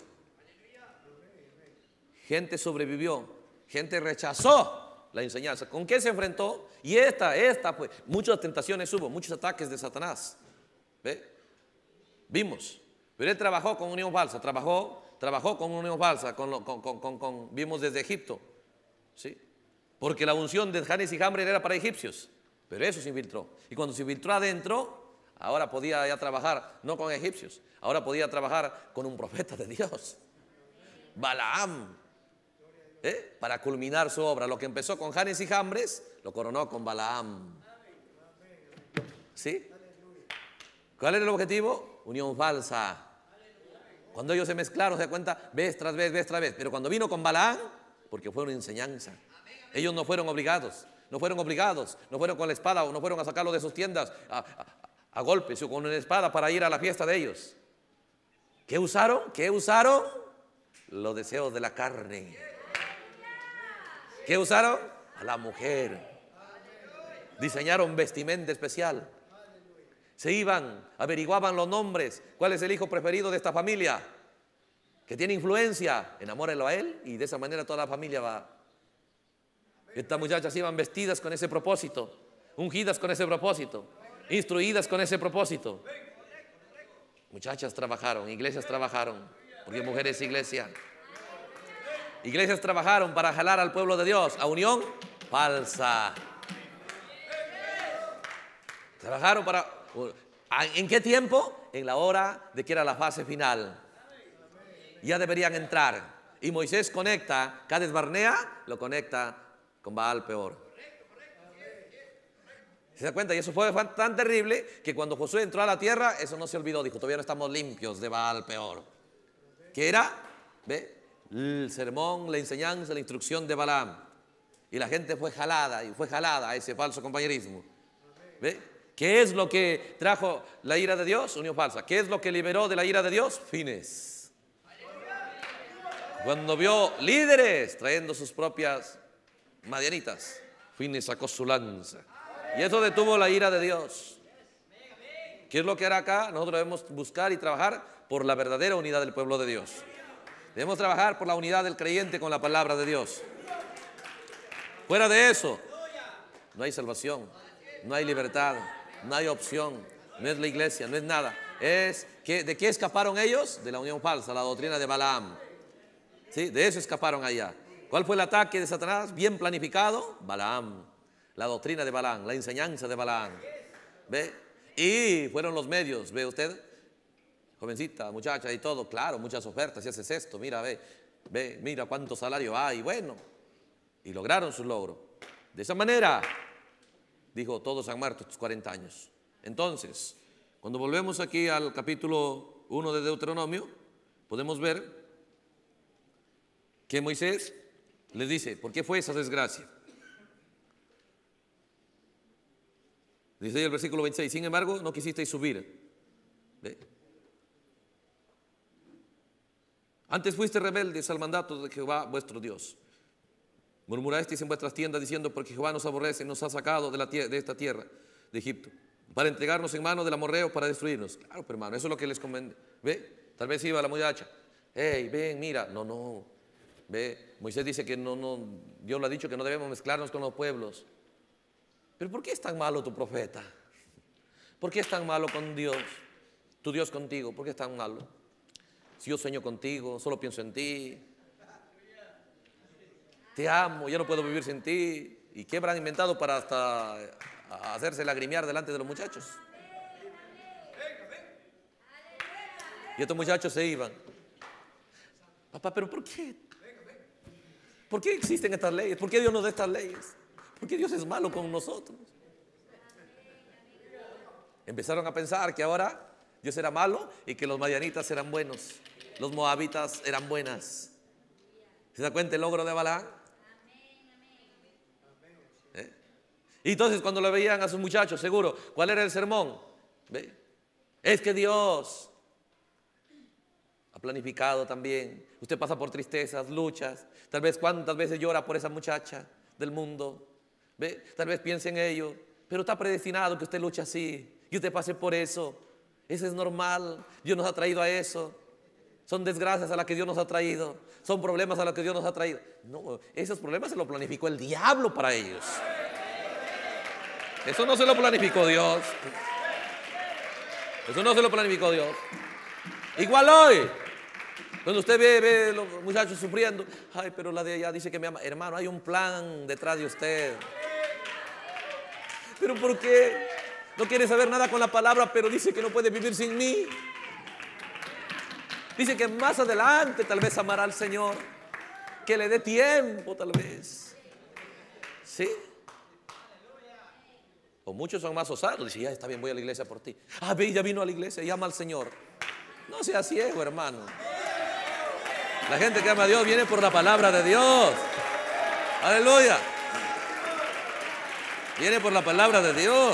Gente sobrevivió, gente rechazó la enseñanza. ¿Con qué se enfrentó? Y esta, esta, pues, muchas tentaciones hubo, muchos ataques de Satanás. ¿Ve? Vimos. Pero él trabajó con unión falsa, trabajó, trabajó con unión falsa, con, con, con, con, con vimos desde Egipto. ¿Sí? Porque la unción de Janes y Jambres era para egipcios, pero eso se infiltró. Y cuando se infiltró adentro, ahora podía ya trabajar, no con egipcios, ahora podía trabajar con un profeta de Dios, Balaam. ¿Eh? Para culminar su obra, lo que empezó con Janes y Jambres, lo coronó con Balaam. ¿Sí? ¿Cuál era el objetivo? Unión falsa. Cuando ellos se mezclaron, se da cuenta, vez tras vez, vez tras vez. Pero cuando vino con Balaam, porque fue una enseñanza. Ellos no fueron obligados, no fueron obligados, no fueron con la espada o no fueron a sacarlo de sus tiendas a, a, a golpes o con una espada para ir a la fiesta de ellos. ¿Qué usaron? ¿Qué usaron? Los deseos de la carne. ¿Qué usaron? A la mujer. Diseñaron vestimenta especial. Se iban, averiguaban los nombres. ¿Cuál es el hijo preferido de esta familia? Que tiene influencia, enamórenlo a él y de esa manera toda la familia va. Estas muchachas iban vestidas con ese propósito, ungidas con ese propósito, instruidas con ese propósito. Muchachas trabajaron, iglesias trabajaron, porque mujeres es iglesia. Iglesias trabajaron para jalar al pueblo de Dios a unión falsa. Trabajaron para... ¿En qué tiempo? En la hora de que era la fase final. Ya deberían entrar. Y Moisés conecta, Cades Barnea lo conecta con Baal Peor. ¿Se da cuenta? Y eso fue tan terrible que cuando Josué entró a la tierra, eso no se olvidó. Dijo, todavía no estamos limpios de Baal Peor. ¿Qué era? ¿Ve? El sermón, la enseñanza, la instrucción de Balaam. Y la gente fue jalada y fue jalada a ese falso compañerismo. ¿Ve? ¿Qué es lo que trajo la ira de Dios? Unión falsa. ¿Qué es lo que liberó de la ira de Dios? Fines. Cuando vio líderes trayendo sus propias madianitas, Fines sacó su lanza. Y eso detuvo la ira de Dios. ¿Qué es lo que hará acá? Nosotros debemos buscar y trabajar por la verdadera unidad del pueblo de Dios. Debemos trabajar por la unidad del creyente con la palabra de Dios. Fuera de eso, no hay salvación, no hay libertad, no hay opción, no es la iglesia, no es nada. Es que, ¿de qué escaparon ellos? De la unión falsa, la doctrina de Balaam. ¿Sí? De eso escaparon allá. ¿Cuál fue el ataque de Satanás? Bien planificado, Balaam. La doctrina de Balaam, la enseñanza de Balaam. ¿Ve? Y fueron los medios, ¿ve usted? Jovencita, muchacha y todo, claro, muchas ofertas, si haces esto, mira, ve, ve, mira cuánto salario hay, bueno. Y lograron su logro. De esa manera, dijo, todos han muerto estos cuarenta años. Entonces, cuando volvemos aquí al capítulo uno de Deuteronomio, podemos ver que Moisés les dice, ¿por qué fue esa desgracia? Dice ahí el versículo veintiséis, sin embargo, no quisisteis subir. ¿Ve? Antes fuiste rebeldes al mandato de Jehová vuestro Dios. Murmurasteis en vuestras tiendas diciendo, porque Jehová nos aborrece, nos ha sacado de, la tierra, de esta tierra, de Egipto, para entregarnos en manos del amorreo, para destruirnos. Claro, pero hermano, eso es lo que les conviene. ¿Ve? Tal vez iba la muchacha, hey, ven, mira, no, no. ¿Ve? Moisés dice que no, no, Dios lo ha dicho que no debemos mezclarnos con los pueblos. Pero ¿por qué es tan malo tu profeta? ¿Por qué es tan malo con Dios? Tu Dios contigo, ¿por qué es tan malo? Si yo sueño contigo, solo pienso en ti. Te amo, ya no puedo vivir sin ti. ¿Y qué habrán inventado para hasta hacerse lagrimear delante de los muchachos? Y estos muchachos se iban. Papá, ¿pero por qué? ¿Por qué existen estas leyes? ¿Por qué Dios nos da estas leyes? ¿Por qué Dios es malo con nosotros? Empezaron a pensar que ahora Dios era malo y que los madianitas eran buenos, los moabitas eran buenas. ¿Se da cuenta el logro de Balaam? ¿Eh? Y entonces cuando lo veían a sus muchachos, seguro, ¿cuál era el sermón? ¿Ve? Es que Dios ha planificado también. Usted pasa por tristezas, luchas. Tal vez cuántas veces llora por esa muchacha del mundo. ¿Ve? Tal vez piense en ello, pero está predestinado que usted luche así y usted pase por eso. Eso es normal. Dios nos ha traído a eso. Son desgracias a las que Dios nos ha traído. Son problemas a los que Dios nos ha traído. No, esos problemas se los planificó el diablo para ellos. Eso no se lo planificó Dios. Eso no se lo planificó Dios. Igual hoy, cuando usted ve, ve los muchachos sufriendo, ay, pero la de ella dice que me ama. Hermano, hay un plan detrás de usted. ¿Pero por qué? No quiere saber nada con la palabra, pero dice que no puede vivir sin mí. Dice que más adelante tal vez amará al Señor. Que le dé tiempo tal vez. ¿Sí? O muchos son más osados. Dice, ya está bien, voy a la iglesia por ti. Ah, ve, ya vino a la iglesia y ama al Señor. No sea ciego, hermano. La gente que ama a Dios viene por la palabra de Dios. Aleluya. Viene por la palabra de Dios.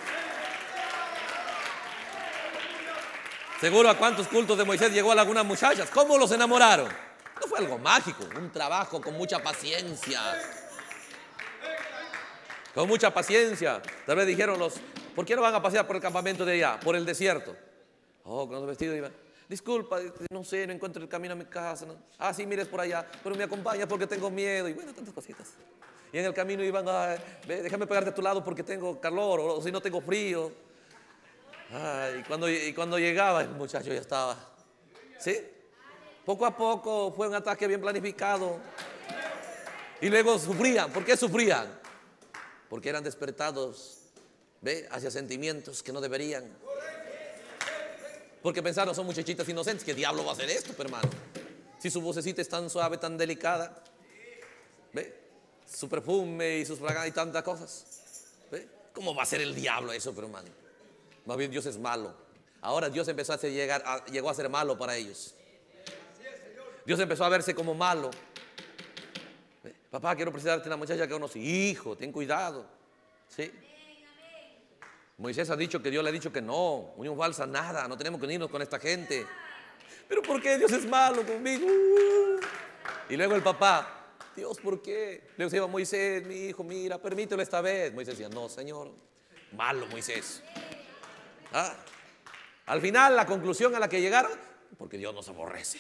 Seguro a cuántos cultos de Moisés llegó a algunas muchachas. ¿Cómo los enamoraron? No fue algo mágico, un trabajo con mucha paciencia. Con mucha paciencia. Tal vez dijeron los, ¿por qué no van a pasear por el campamento de allá, por el desierto? Oh, con los vestidos iban. Disculpa, no sé, no encuentro el camino a mi casa. ¿No? Ah, sí, mires por allá, pero me acompaña porque tengo miedo. Y bueno, tantas cositas. Y en el camino iban, ah, ve, déjame pegarte a tu lado porque tengo calor o, o si no tengo frío. Ah, y, cuando, y cuando llegaba el muchacho ya estaba. ¿Sí? Poco a poco fue un ataque bien planificado. Y luego sufrían. ¿Por qué sufrían? Porque eran despertados, ¿ve? Hacia sentimientos que no deberían. Porque pensaron, son muchachitas inocentes. ¿Qué diablo va a hacer esto, hermano? Si su vocecita es tan suave, tan delicada. ¿Ve? Su perfume y sus fragancias y tantas cosas. ¿Ve? ¿Cómo va a ser el diablo eso, hermano? Más bien Dios es malo. Ahora Dios empezó a llegar, a, llegó a ser malo para ellos. Dios empezó a verse como malo. ¿Ve? Papá, quiero presentarte a una muchacha que conocí. Hijo, ten cuidado. ¿Sí? Moisés ha dicho que Dios le ha dicho que no, unión falsa, nada, no tenemos que unirnos con esta gente. ¿Pero por qué Dios es malo conmigo? Y luego el papá, Dios, ¿por qué? Le decía a Moisés, mi hijo, mira, permítelo esta vez. Moisés decía, no, Señor, malo Moisés. ¿Ah? Al final, la conclusión a la que llegaron, porque Dios nos aborrece.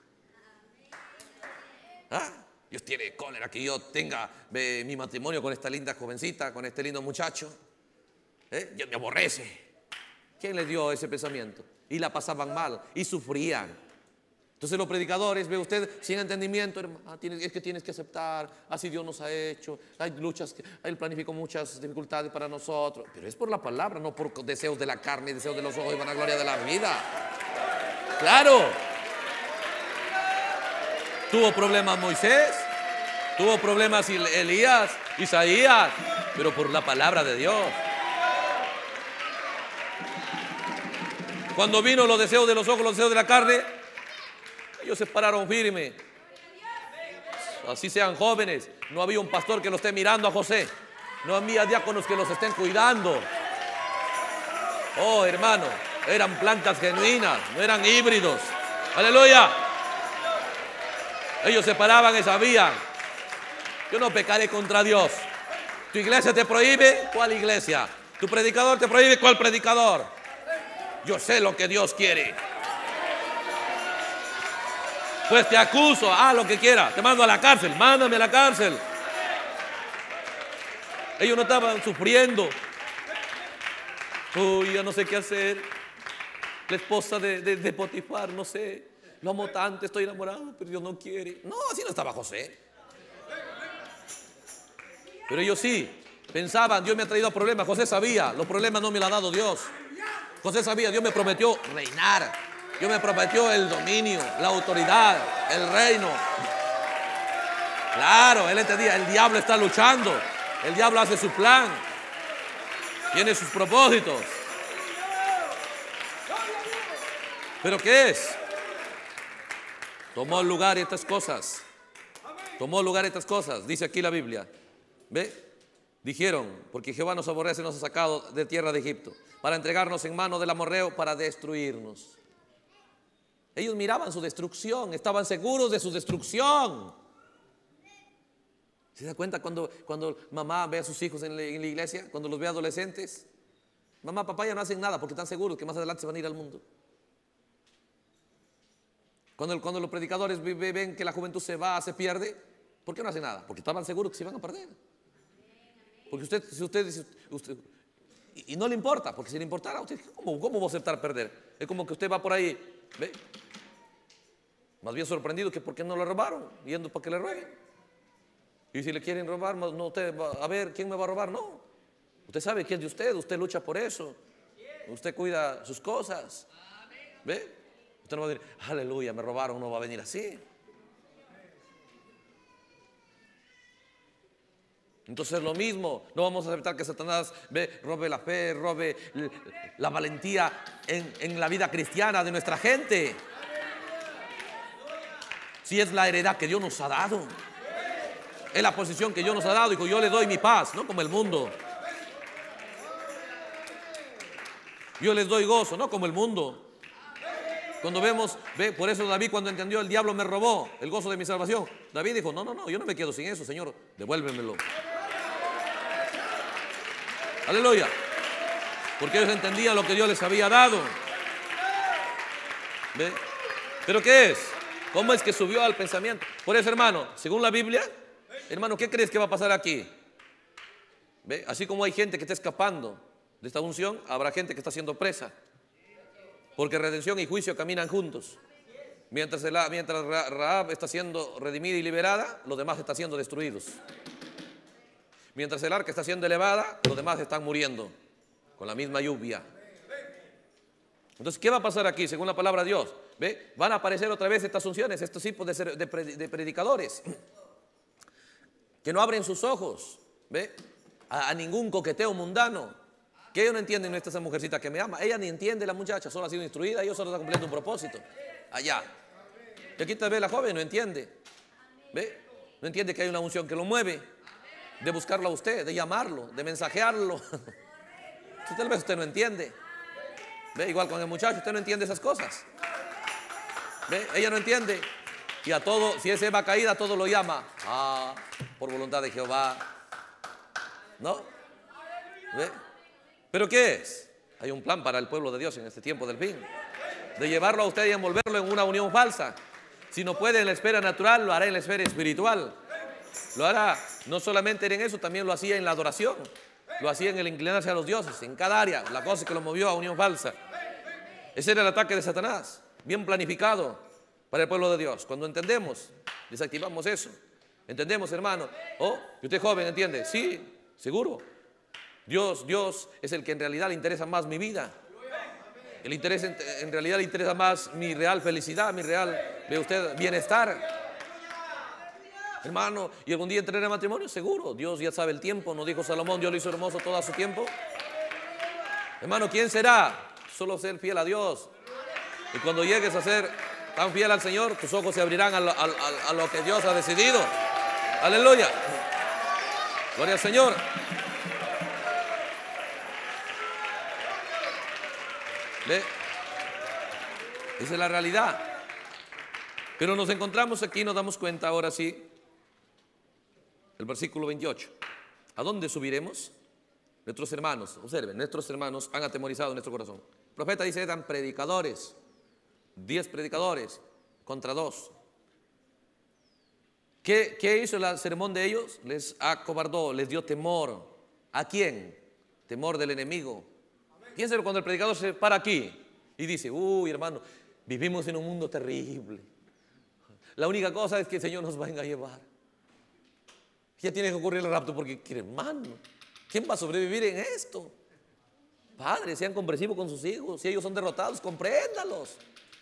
¿Ah? Dios tiene cólera que yo tenga eh, mi matrimonio con esta linda jovencita, con este lindo muchacho. ¿Eh? Dios me aborrece. ¿Quién les dio ese pensamiento? Y la pasaban mal y sufrían. Entonces los predicadores, ve usted, sin entendimiento, hermano, es que tienes que aceptar, así Dios nos ha hecho, hay luchas, que, Él planificó muchas dificultades para nosotros, pero es por la palabra, no por deseos de la carne, deseos de los ojos y vanagloria de la vida. Claro. Tuvo problemas Moisés, tuvo problemas Elías, Isaías, pero por la palabra de Dios. Cuando vino los deseos de los ojos, los deseos de la carne, ellos se pararon firme. Así sean jóvenes. No había un pastor que lo esté mirando a José. No había diáconos que los estén cuidando. Oh, hermano, eran plantas genuinas, no eran híbridos. Aleluya. Ellos se paraban y sabían, yo no pecaré contra Dios. Tu iglesia te prohíbe, ¿cuál iglesia? Tu predicador te prohíbe, ¿cuál predicador? Yo sé lo que Dios quiere. Pues te acuso, haz lo que quiera, te mando a la cárcel, mándame a la cárcel. Ellos no estaban sufriendo. Uy, ya no sé qué hacer. La esposa de, de, de Potifar, no sé, lo amo tanto, estoy enamorado, pero Dios no quiere. No, así no estaba José. Pero ellos sí, pensaban, Dios me ha traído problemas. José sabía, los problemas no me los ha dado Dios. José sabía, Dios me prometió reinar. Dios me prometió el dominio, la autoridad, el reino. Claro, él entendía, el diablo está luchando. El diablo hace su plan. Tiene sus propósitos. ¿Pero qué es? Tomó lugar estas cosas. Tomó lugar estas cosas. Dice aquí la Biblia. ¿Ve? Dijeron, porque Jehová nos aborrece y nos ha sacado de tierra de Egipto para entregarnos en mano del amorreo para destruirnos. Ellos miraban su destrucción, estaban seguros de su destrucción. ¿Se da cuenta cuando, cuando mamá ve a sus hijos en la, en la iglesia? Cuando los ve adolescentes. Mamá, papá ya no hacen nada porque están seguros que más adelante se van a ir al mundo. Cuando, cuando los predicadores ven que la juventud se va, se pierde, ¿por qué no hacen nada? Porque estaban seguros que se iban a perder. Porque usted, si usted dice, usted, y, y no le importa, porque si le importara, usted, ¿cómo, ¿cómo va a aceptar perder? Es como que usted va por ahí, ¿ve? Más bien sorprendido que por qué no le robaron, yendo para que le rueguen. Y si le quieren robar, no, usted va a ver quién me va a robar, no. Usted sabe quién es de usted, usted lucha por eso. Usted cuida sus cosas. ¿Ve? Usted no va a decir, aleluya, me robaron, no va a venir así. Entonces lo mismo, no vamos a aceptar que Satanás ve, robe la fe, robe la valentía en, en la vida cristiana de nuestra gente. Si es la heredad que Dios nos ha dado, es la posición que Dios nos ha dado, y yo le doy mi paz, no como el mundo. Yo les doy gozo, no como el mundo. Cuando vemos, ve, por eso David, cuando entendió el diablo me robó el gozo de mi salvación, David dijo, no, no, no, yo no me quedo sin eso, Señor, devuélvemelo. Aleluya. porque ellos entendían lo que Dios les había dado. ¿Ve? ¿Pero qué es? ¿Cómo es que subió al pensamiento? Por eso, hermano, según la Biblia, hermano, ¿qué crees que va a pasar aquí? ¿Ve? Así como hay gente que está escapando de esta unción, habrá gente que está siendo presa, porque redención y juicio caminan juntos. Mientras, el, mientras Rahab está siendo redimida y liberada, los demás están siendo destruidos. Mientras el arca está siendo elevada, los demás están muriendo con la misma lluvia. Entonces, ¿qué va a pasar aquí según la palabra de Dios? ¿Ve? Van a aparecer otra vez estas unciones, estos tipos de, de, de predicadores que no abren sus ojos, ¿ve? A, a ningún coqueteo mundano. Que ellos no entienden. No está esa mujercita que me ama, ella ni entiende, la muchacha solo ha sido instruida, ellos solo están cumpliendo un propósito allá. Y aquí tal vez la joven no entiende, ¿ve? No entiende que hay una unción que lo mueve, de buscarlo a usted, de llamarlo, de mensajearlo. Si tal vez usted no entiende, ¿ve? Igual con el muchacho, usted no entiende esas cosas, ¿ve? Ella no entiende. Y a todo, si es Eva caída, a todo lo llama, ah, por voluntad de Jehová, ¿no? ¿Ve? ¿Pero qué es? Hay un plan para el pueblo de Dios en este tiempo del fin, de llevarlo a usted y envolverlo en una unión falsa. Si no puede en la esfera natural, lo hará en la esfera espiritual. Lo hará, no solamente en eso, también lo hacía en la adoración, lo hacía en el inclinarse a los dioses, en cada área. La cosa que lo movió a unión falsa. Ese era el ataque de Satanás, bien planificado para el pueblo de Dios. Cuando entendemos, desactivamos eso. Entendemos, hermano. Oh, ¿y usted joven entiende? Sí, seguro. Dios, Dios es el que en realidad le interesa más mi vida. El interés, en, en realidad le interesa más mi real felicidad, mi real, ve usted, bienestar. Hermano, ¿y algún día entraré en matrimonio? Seguro, Dios ya sabe el tiempo. ¿No dijo Salomón, Dios lo hizo hermoso todo a su tiempo? Hermano, ¿quién será? Solo ser fiel a Dios. Y cuando llegues a ser tan fiel al Señor, tus ojos se abrirán a lo, a, a, a lo que Dios ha decidido. Aleluya. Gloria al Señor. ¿Ve? Esa es la realidad. Pero nos encontramos aquí y nos damos cuenta ahora sí. El versículo veintiocho. ¿A dónde subiremos? Nuestros hermanos, observen, nuestros hermanos han atemorizado nuestro corazón. El profeta dice, eran predicadores. Diez predicadores contra dos. ¿Qué, qué hizo el sermón de ellos? Les acobardó, les dio temor. ¿A quién? Temor del enemigo. Piénselo cuando el predicador se para aquí y dice, uy hermano, vivimos en un mundo terrible. La única cosa es que el Señor nos venga a llevar. Ya tiene que ocurrir el rapto porque, hermano, ¿quién va a sobrevivir en esto? Padres, sean comprensivos con sus hijos. Si ellos son derrotados, compréndalos.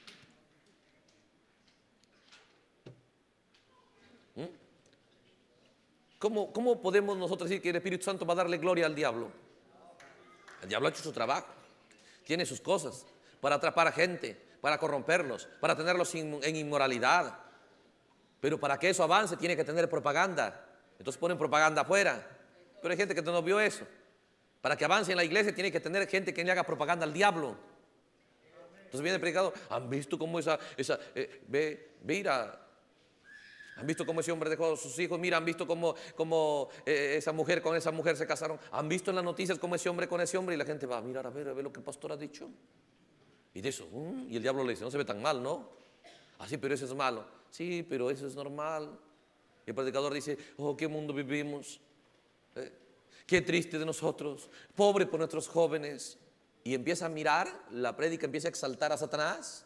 ¿Mm? ¿Cómo, ¿Cómo podemos nosotros decir que el Espíritu Santo va a darle gloria al diablo? El diablo ha hecho su trabajo, tiene sus cosas para atrapar a gente, para corromperlos, para tenerlos en inmoralidad. Pero para que eso avance tiene que tener propaganda. Entonces ponen propaganda afuera. Pero hay gente que no vio eso. Para que avance en la iglesia tiene que tener gente que le haga propaganda al diablo. Entonces viene el predicador. ¿Han visto cómo esa, esa eh, ve, mira, han visto cómo ese hombre dejó a sus hijos? Mira, han visto cómo, cómo eh, esa mujer con esa mujer se casaron. Han visto en las noticias cómo ese hombre con ese hombre. Y la gente va a mirar a ver, a ver lo que el pastor ha dicho. Y de eso, um, y el diablo le dice, no se ve tan mal, ¿no? Así, pero eso es malo. Sí, pero eso es normal. Y el predicador dice, oh, qué mundo vivimos. ¿Eh? Qué triste de nosotros. Pobre por nuestros jóvenes. Y empieza a mirar, la prédica empieza a exaltar a Satanás.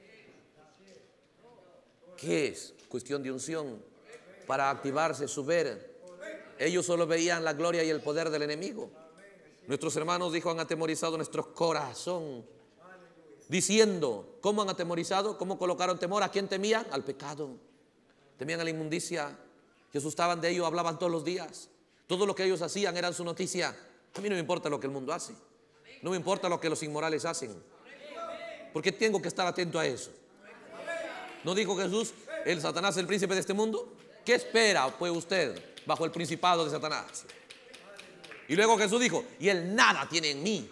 ¿Qué es? Cuestión de unción para activarse su ver. Ellos solo veían la gloria y el poder del enemigo. Nuestros hermanos, dijo, han atemorizado nuestro corazón, diciendo, ¿cómo han atemorizado? ¿Cómo colocaron temor? ¿A quién temían? Al pecado. Temían a la inmundicia. Se asustaban de ello, hablaban todos los días. Todo lo que ellos hacían era su noticia. A mí no me importa lo que el mundo hace. No me importa lo que los inmorales hacen. Porque tengo que estar atento a eso. ¿No dijo Jesús, el Satanás es el príncipe de este mundo? ¿Qué espera pues usted bajo el principado de Satanás? Y luego Jesús dijo, y él nada tiene en mí.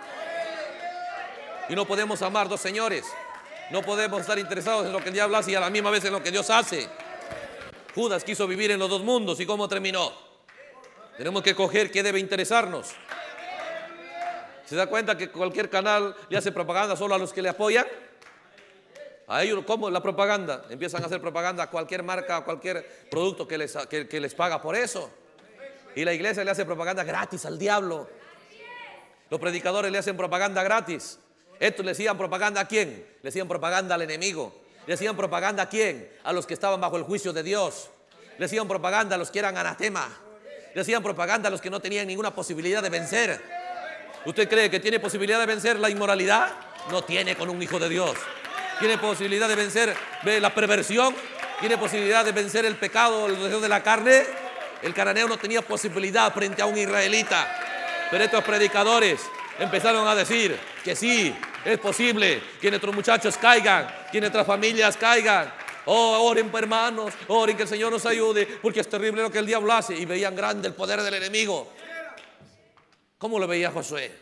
Y no podemos amar dos señores. No podemos estar interesados en lo que el diablo hace y a la misma vez en lo que Dios hace. Judas quiso vivir en los dos mundos. ¿Y cómo terminó? Tenemos que coger qué debe interesarnos. ¿Se da cuenta que cualquier canal le hace propaganda solo a los que le apoyan? A ellos, ¿cómo? La propaganda. Empiezan a hacer propaganda a cualquier marca, a cualquier producto que les, que, que les paga por eso. Y la iglesia le hace propaganda gratis al diablo. Los predicadores le hacen propaganda gratis. Estos le hacían propaganda ¿a quién? Le hacían propaganda al enemigo. Le hacían propaganda ¿a quién? A los que estaban bajo el juicio de Dios. Le hacían propaganda a los que eran anatema. Le hacían propaganda a los que no tenían ninguna posibilidad de vencer. ¿Usted cree que tiene posibilidad de vencer la inmoralidad? No tiene con un hijo de Dios. ¿Tiene posibilidad de vencer la perversión? ¿Tiene posibilidad de vencer el pecado, el deseo de la carne? El cananeo no tenía posibilidad frente a un israelita. Pero estos predicadores empezaron a decir que sí, es posible que nuestros muchachos caigan, que nuestras familias caigan. Oh, oren, hermanos, oren que el Señor nos ayude, porque es terrible lo que el diablo hace. Y veían grande el poder del enemigo. ¿Cómo lo veía Josué?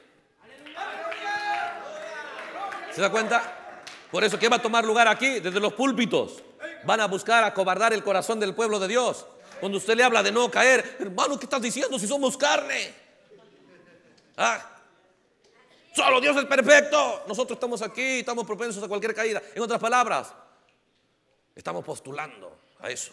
¿Se da cuenta? Por eso, ¿qué va a tomar lugar aquí? Desde los púlpitos van a buscar acobardar el corazón del pueblo de Dios. Cuando usted le habla de no caer, hermano, ¿qué estás diciendo si somos carne? ¿Ah? Solo Dios es perfecto. Nosotros estamos aquí, estamos propensos a cualquier caída. En otras palabras, estamos postulando a eso.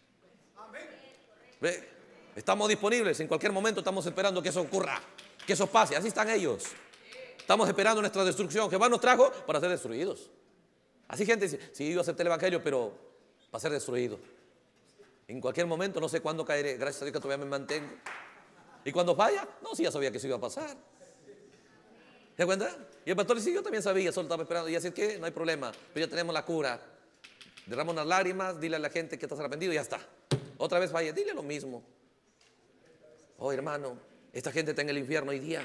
¿Ve? Estamos disponibles, en cualquier momento estamos esperando que eso ocurra, que eso pase. Así están ellos. Estamos esperando nuestra destrucción. Jehová nos trajo para ser destruidos. Así gente dice, sí, yo acepté el evangelio, pero para ser destruido. En cualquier momento, no sé cuándo caeré. Gracias a Dios que todavía me mantengo. Y cuando falla, no, sí, ya sabía que eso iba a pasar. ¿Se da cuenta? Y el pastor dice, yo también sabía, solo estaba esperando. Y así es que no hay problema, pero ya tenemos la cura. Derrama unas lágrimas, dile a la gente que estás arrepentido y ya está. Otra vez falla, dile lo mismo. Oh, hermano, esta gente está en el infierno hoy día.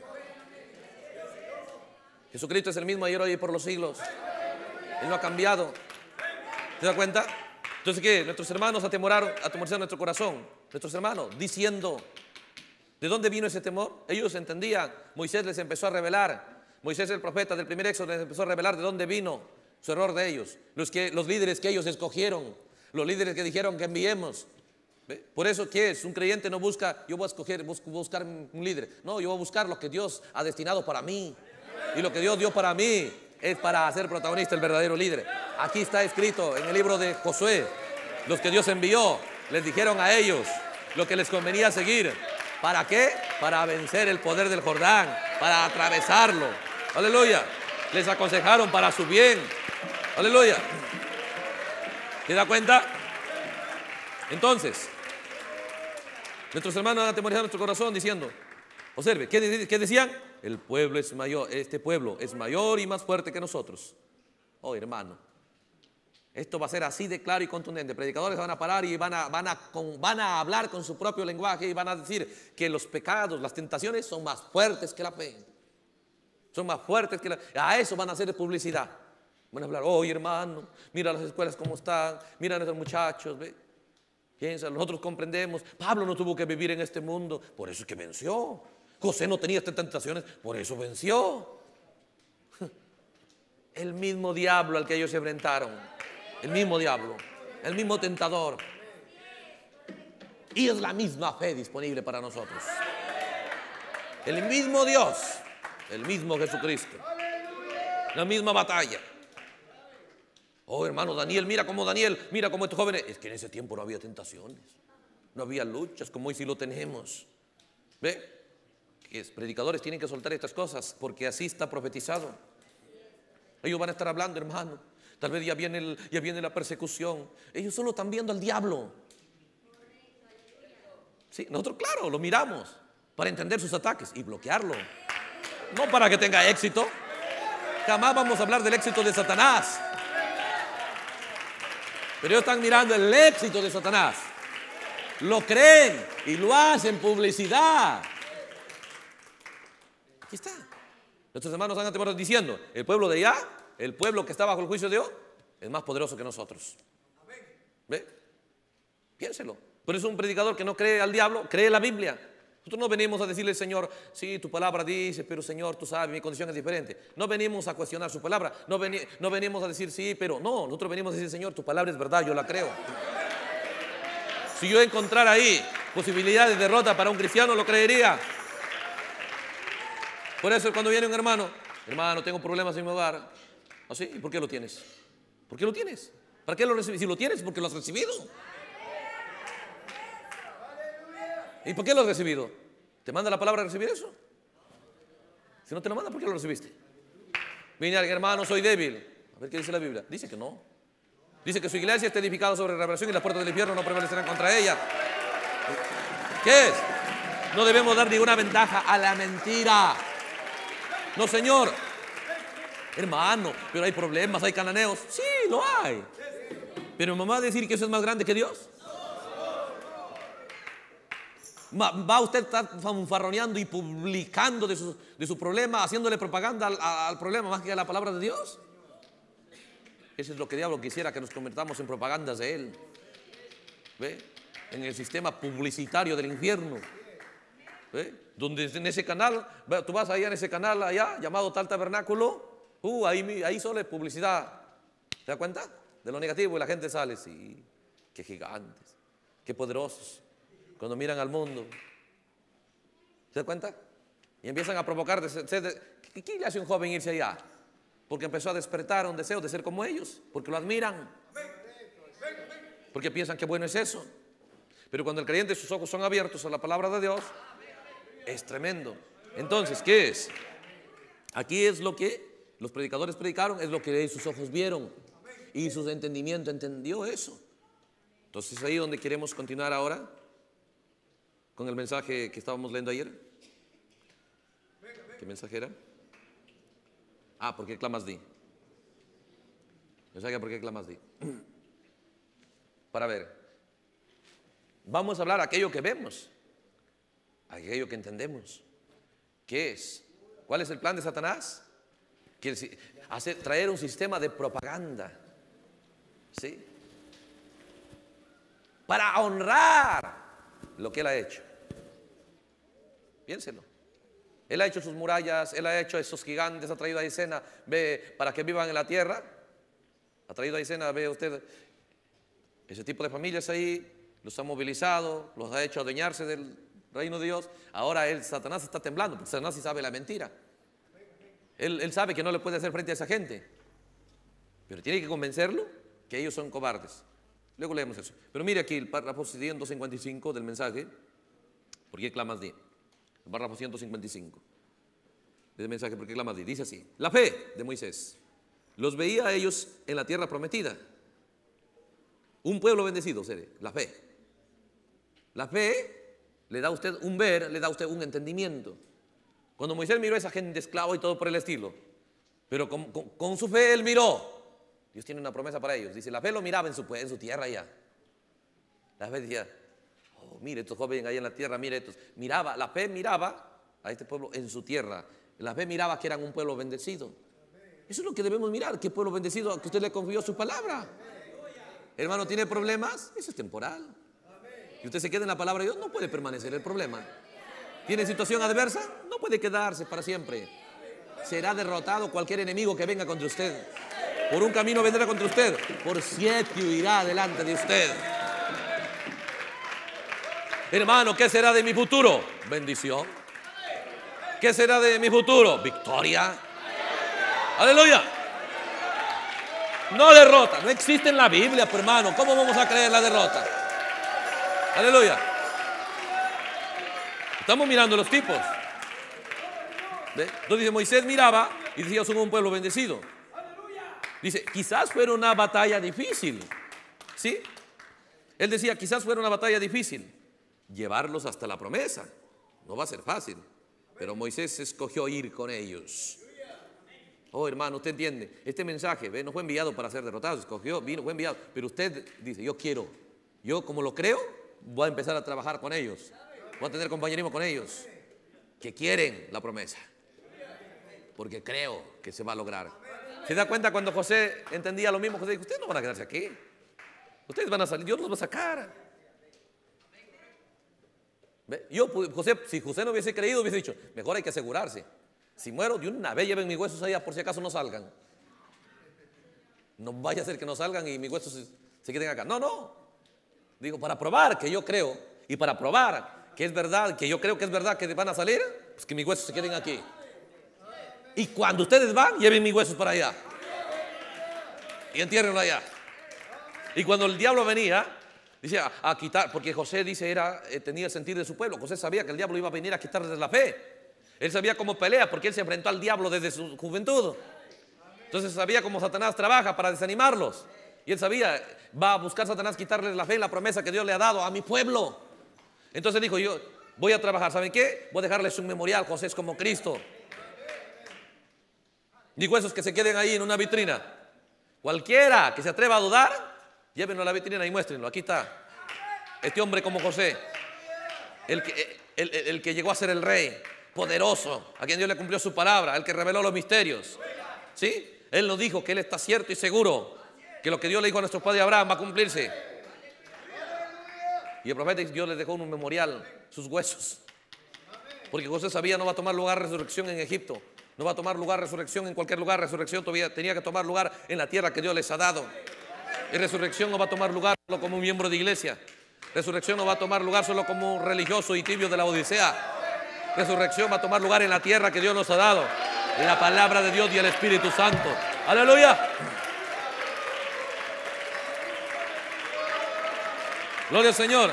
Jesucristo es el mismo ayer, hoy y por los siglos. Él no ha cambiado. ¿Se da cuenta? Entonces, ¿qué? Nuestros hermanos atemoraron, atemorizaron nuestro corazón. Nuestros hermanos, diciendo, ¿de dónde vino ese temor? Ellos entendían. Moisés les empezó a revelar. Moisés, el profeta del primer éxodo, les empezó a revelar de dónde vino su error de ellos. Los, que, los líderes que ellos escogieron. Los líderes que dijeron que enviemos. ¿Ve? Por eso, ¿qué es? Un creyente no busca, yo voy a escoger, busco, buscar un líder. No, yo voy a buscar lo que Dios ha destinado para mí. Y lo que Dios dio para mí es para ser protagonista, el verdadero líder. Aquí está escrito en el libro de Josué. Los que Dios envió, les dijeron a ellos lo que les convenía seguir. ¿Para qué? Para vencer el poder del Jordán, para atravesarlo. Aleluya. Les aconsejaron para su bien. Aleluya. ¿Se da cuenta? Entonces, nuestros hermanos han atemorizado nuestro corazón diciendo, observe, ¿qué, ¿qué decían? El pueblo es mayor, este pueblo es mayor y más fuerte que nosotros. Oh, hermano, esto va a ser así de claro y contundente. Predicadores van a parar y van a, van a, con, van a hablar con su propio lenguaje y van a decir que los pecados, las tentaciones son más fuertes que la fe. Son más fuertes que la... A eso van a hacer publicidad. Van a hablar, oh, hermano, mira las escuelas cómo están, mira a nuestros muchachos, ¿ve? Piensa, nosotros comprendemos, Pablo no tuvo que vivir en este mundo, por eso es que venció. José no tenía estas tentaciones, por eso venció. El mismo diablo al que ellos se enfrentaron, el mismo diablo, el mismo tentador. Y es la misma fe disponible para nosotros. El mismo Dios, el mismo Jesucristo, la misma batalla. Oh, hermano, Daniel, mira cómo Daniel, mira cómo estos jóvenes. Es que en ese tiempo no había tentaciones, no había luchas como hoy sí lo tenemos. ¿Ve? Que predicadores tienen que soltar estas cosas porque así está profetizado. Ellos van a estar hablando, hermano. Tal vez ya viene, el, ya viene la persecución. Ellos solo están viendo al diablo. Sí, nosotros, claro, lo miramos para entender sus ataques y bloquearlo. No para que tenga éxito. Jamás vamos a hablar del éxito de Satanás. Pero ellos están mirando el éxito de Satanás. Lo creen y lo hacen publicidad. Aquí está. Nuestros hermanos han atemorizados diciendo, el pueblo de allá, el pueblo que está bajo el juicio de Dios, es más poderoso que nosotros. ¿Ve? Piénselo. Por eso un predicador que no cree al diablo, cree la Biblia. Nosotros no venimos a decirle al Señor, sí, tu palabra dice, pero Señor, tú sabes, mi condición es diferente. No venimos a cuestionar su palabra. No, veni, no venimos a decir, sí, pero no. Nosotros venimos a decir, Señor, tu palabra es verdad, yo la creo. Si yo encontrara ahí posibilidad de derrota para un cristiano, lo creería. Por eso cuando viene un hermano, hermano, tengo problemas en mi hogar. ¿Ah, sí? ¿Y por qué lo tienes? ¿Por qué lo tienes? ¿Para qué lo recibes? Si lo tienes, porque lo has recibido. ¿Y por qué lo has recibido? ¿Te manda la palabra a recibir eso? Si no te lo manda, ¿por qué lo recibiste? Viene alguien, hermano, soy débil. A ver qué dice la Biblia. Dice que no. Dice que su iglesia está edificada sobre revelación y las puertas del infierno no prevalecerán contra ella. ¿Qué es? No debemos dar ninguna ventaja a la mentira. No, señor. Hermano, pero hay problemas, hay cananeos. Sí, lo hay. Pero mamá va a decir que eso es más grande que Dios. Va usted a estar fanfarroneando y publicando de su, de su problema, haciéndole propaganda al, al problema más que a la palabra de Dios. Eso es lo que el diablo quisiera, que nos convertamos en propagandas de él. ¿Ve? En el sistema publicitario del infierno. ¿Ve? Donde en ese canal, tú vas allá en ese canal allá, llamado tal tabernáculo, uh, ahí, ahí solo es publicidad. ¿Te das cuenta? De lo negativo, y la gente sale, sí, qué gigantes, qué poderosos. Cuando miran al mundo, ¿se dan cuenta? Y empiezan a provocar, ¿qué, qué le hace un joven irse allá? Porque empezó a despertar un deseo de ser como ellos, porque lo admiran, porque piensan que bueno es eso. Pero cuando el creyente, sus ojos son abiertos a la palabra de Dios, es tremendo. Entonces, ¿qué es? Aquí es lo que los predicadores predicaron, es lo que sus ojos vieron y su entendimiento entendió eso. Entonces, es ahí donde queremos continuar ahora con el mensaje que estábamos leyendo ayer. ¿Qué mensaje era? Ah, ¿por qué clamas di? Mensaje, ¿por qué clamas di? Para ver, vamos a hablar aquello que vemos, aquello que entendemos. ¿Qué es? ¿Cuál es el plan de Satanás? Quiere hacer, traer un sistema de propaganda, ¿sí? Para honrar lo que él ha hecho. Piénselo. Él ha hecho sus murallas, él ha hecho esos gigantes, ha traído a escena, ve, para que vivan en la tierra. Ha traído a escena, ve usted, ese tipo de familias ahí, los ha movilizado, los ha hecho adueñarse del reino de Dios. Ahora él, Satanás está temblando, porque Satanás sí sabe la mentira. Él, él sabe que no le puede hacer frente a esa gente, pero tiene que convencerlo que ellos son cobardes. Luego leemos eso. Pero mire aquí el párrafo ciento cincuenta y cinco del mensaje. ¿Por qué clamas di? El párrafo ciento cincuenta y cinco del mensaje, ¿por qué clamas di? Dice así: la fe de Moisés los veía a ellos en la tierra prometida, un pueblo bendecido, ¿sí? La fe. La fe le da a usted un ver, le da a usted un entendimiento. Cuando Moisés miró a esa gente esclava y todo por el estilo, pero con, con, con su fe él miró. Dios tiene una promesa para ellos. Dice, la fe lo miraba en su, en su tierra allá. La fe decía, oh, mire estos jóvenes ahí en la tierra, mire estos. Miraba, la fe miraba a este pueblo en su tierra. La fe miraba que eran un pueblo bendecido. Eso es lo que debemos mirar, qué pueblo bendecido, que usted le confió su palabra. Hermano, ¿tiene problemas? Eso es temporal. Y usted se queda en la palabra de Dios, no puede permanecer el problema. ¿Tiene situación adversa? No puede quedarse para siempre. Será derrotado cualquier enemigo que venga contra usted. Por un camino vendrá contra usted, por siete huirá delante de usted. Hermano, ¿qué será de mi futuro? Bendición. ¿Qué será de mi futuro? Victoria. Aleluya. No derrota, no existe en la Biblia, pues, hermano. ¿Cómo vamos a creer la derrota? Aleluya. Estamos mirando los tipos. ¿Ve? Entonces dice, Moisés miraba y decía, son un pueblo bendecido. Dice, quizás fuera una batalla difícil. ¿Sí? Él decía, quizás fuera una batalla difícil llevarlos hasta la promesa. No va a ser fácil. Pero Moisés escogió ir con ellos. Oh, hermano, usted entiende. Este mensaje, ¿ve? No fue enviado para ser derrotados. Escogió, vino, fue enviado. Pero usted dice, yo quiero. Yo, como lo creo, voy a empezar a trabajar con ellos. Voy a tener compañerismo con ellos que quieren la promesa. Porque creo que se va a lograr. ¿Se da cuenta cuando José entendía lo mismo? José dijo, ustedes no van a quedarse aquí. Ustedes van a salir, Dios los va a sacar. ¿Ve? Yo, José, si José no hubiese creído, hubiese dicho, mejor hay que asegurarse. Si muero, de una vez lleven mis huesos allá por si acaso no salgan. No vaya a ser que no salgan y mis huesos se, se queden acá. No, no. Digo, para probar que yo creo y para probar que es verdad, que yo creo que es verdad que van a salir, pues que mis huesos se queden aquí. Y cuando ustedes van, lleven mis huesos para allá y entiérrenlo allá. Y cuando el diablo venía, dice a, a quitar, porque José dice era, eh, tenía el sentir de su pueblo. José sabía que el diablo iba a venir a quitarles la fe. Él sabía cómo pelea, porque él se enfrentó al diablo desde su juventud. Entonces sabía cómo Satanás trabaja para desanimarlos. Y él sabía, va a buscar Satanás quitarles la fe en la promesa que Dios le ha dado a mi pueblo. Entonces dijo, yo voy a trabajar, ¿saben qué? Voy a dejarles un memorial, José es como Cristo. Ni huesos que se queden ahí en una vitrina. Cualquiera que se atreva a dudar, llévenlo a la vitrina y muéstrenlo. Aquí está este hombre como José, el que, el, el, el que llegó a ser el rey poderoso, a quien Dios le cumplió su palabra, el que reveló los misterios. ¿Sí? Él nos dijo que él está cierto y seguro que lo que Dios le dijo a nuestro padre Abraham va a cumplirse. Y el profeta Dios les dejó un memorial, sus huesos, porque José sabía no va a tomar lugar resurrección en Egipto, no va a tomar lugar resurrección en cualquier lugar. Resurrección todavía tenía que tomar lugar en la tierra que Dios les ha dado. Y resurrección no va a tomar lugar solo como un miembro de iglesia. Resurrección no va a tomar lugar solo como un religioso y tibio de la Odisea. Resurrección va a tomar lugar en la tierra que Dios nos ha dado, en la palabra de Dios y el Espíritu Santo. Aleluya. Gloria al Señor.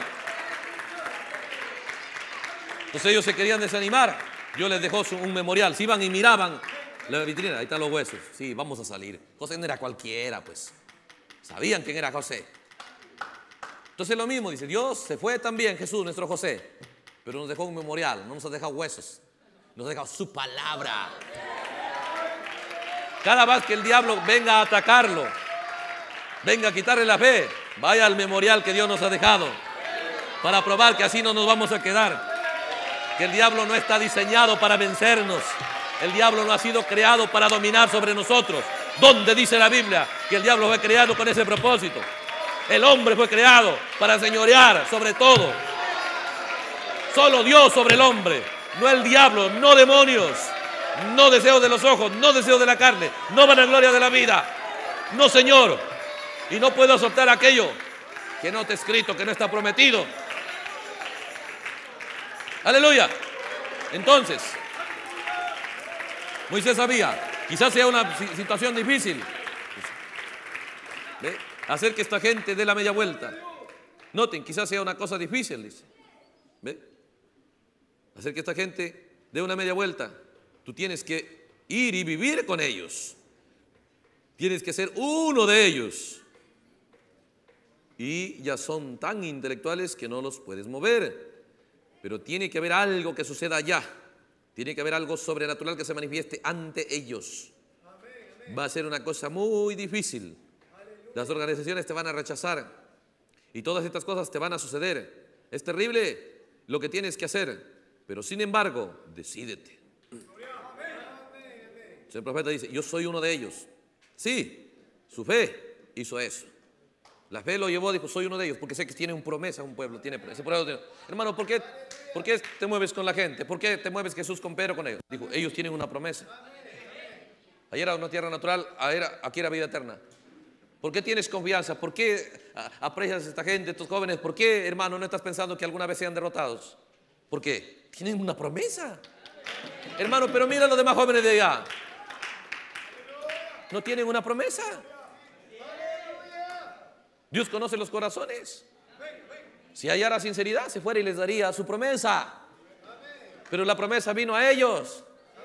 Entonces ellos se querían desanimar. Dios les dejó un memorial. Si iban y miraban la vitrina, ahí están los huesos. Sí, vamos a salir. José no era cualquiera, pues. Sabían quién era José. Entonces lo mismo, dice, Dios se fue también, Jesús, nuestro José, pero nos dejó un memorial, no nos ha dejado huesos, nos ha dejado su palabra. Cada vez que el diablo venga a atacarlo, venga a quitarle la fe, vaya al memorial que Dios nos ha dejado, para probar que así no nos vamos a quedar. Que el diablo no está diseñado para vencernos. El diablo no ha sido creado para dominar sobre nosotros. ¿Dónde dice la Biblia que el diablo fue creado con ese propósito? El hombre fue creado para señorear sobre todo. Solo Dios sobre el hombre, no el diablo, no demonios, no deseos de los ojos, no deseos de la carne, no vanagloria de la vida. No, Señor. Y no puedo aceptar aquello que no está escrito, que no está prometido. Aleluya. Entonces, Moisés sabía, quizás sea una situación difícil, ¿ve? Hacer que esta gente dé la media vuelta. Noten, quizás sea una cosa difícil, dice. ¿Ve? Hacer que esta gente dé una media vuelta. Tú tienes que ir y vivir con ellos. Tienes que ser uno de ellos. Y ya son tan intelectuales que no los puedes mover. Pero tiene que haber algo que suceda allá. Tiene que haber algo sobrenatural que se manifieste ante ellos. Va a ser una cosa muy difícil. Las organizaciones te van a rechazar y todas estas cosas te van a suceder. Es terrible lo que tienes que hacer, pero sin embargo, decídete. El profeta dice, yo soy uno de ellos. Sí, su fe hizo eso. La fe lo llevó, dijo, soy uno de ellos, porque sé que tiene una promesa, un pueblo tiene ese pueblo tiene. Hermano, ¿por qué, ¿por qué te mueves con la gente? ¿Por qué te mueves Jesús con Pedro con ellos? Dijo, ellos tienen una promesa. Ayer era una tierra natural, aquí era vida eterna. ¿Por qué tienes confianza? ¿Por qué aprecias a esta gente, estos jóvenes? ¿Por qué, hermano, no estás pensando que alguna vez sean derrotados? ¿Por qué? Tienen una promesa. Hermano, pero mira a los demás jóvenes de allá. ¿No tienen una promesa? Dios conoce los corazones. Si hallara sinceridad, se fuera y les daría su promesa. Pero la promesa vino a ellos.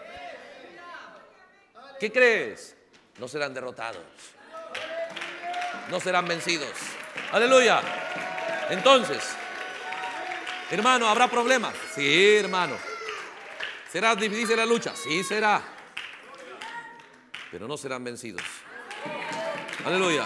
¿Qué crees? No serán derrotados. No serán vencidos. Aleluya. Entonces, hermano, ¿habrá problemas? Sí, hermano. ¿Será difícil la lucha? Sí, será. Pero no serán vencidos. Aleluya.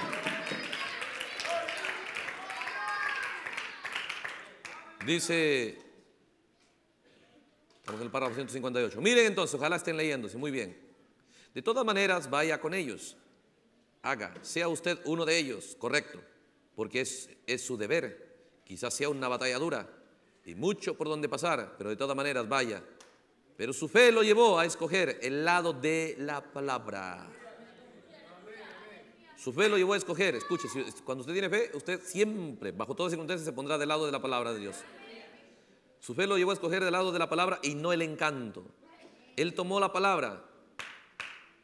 Dice, estamos en el párrafo ciento cincuenta y ocho. Miren entonces, ojalá estén leyéndose muy bien. De todas maneras, vaya con ellos. Haga, sea usted uno de ellos, correcto, porque es, es su deber. Quizás sea una batalla dura y mucho por donde pasar, pero de todas maneras vaya. Pero su fe lo llevó a escoger el lado de la palabra. Su fe lo llevó a escoger. Escuche, cuando usted tiene fe, usted siempre, bajo todas circunstancias, se pondrá del lado de la palabra de Dios. Su fe lo llevó a escoger del lado de la palabra y no el encanto. Él tomó la palabra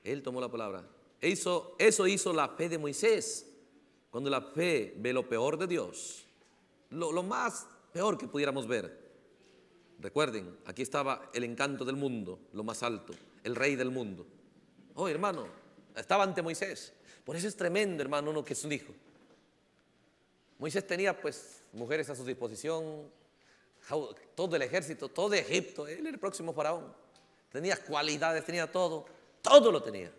Él tomó la palabra. Eso, eso hizo la fe de Moisés. Cuando la fe ve lo peor de Dios, lo, lo más peor que pudiéramos ver. Recuerden, aquí estaba el encanto del mundo, lo más alto, el rey del mundo. Oh, hermano, estaba ante Moisés. Por eso es tremendo, hermano, uno que es un hijo. Moisés tenía pues mujeres a su disposición, todo el ejército, todo Egipto. Él era el próximo faraón. Tenía cualidades, tenía todo, todo lo tenía.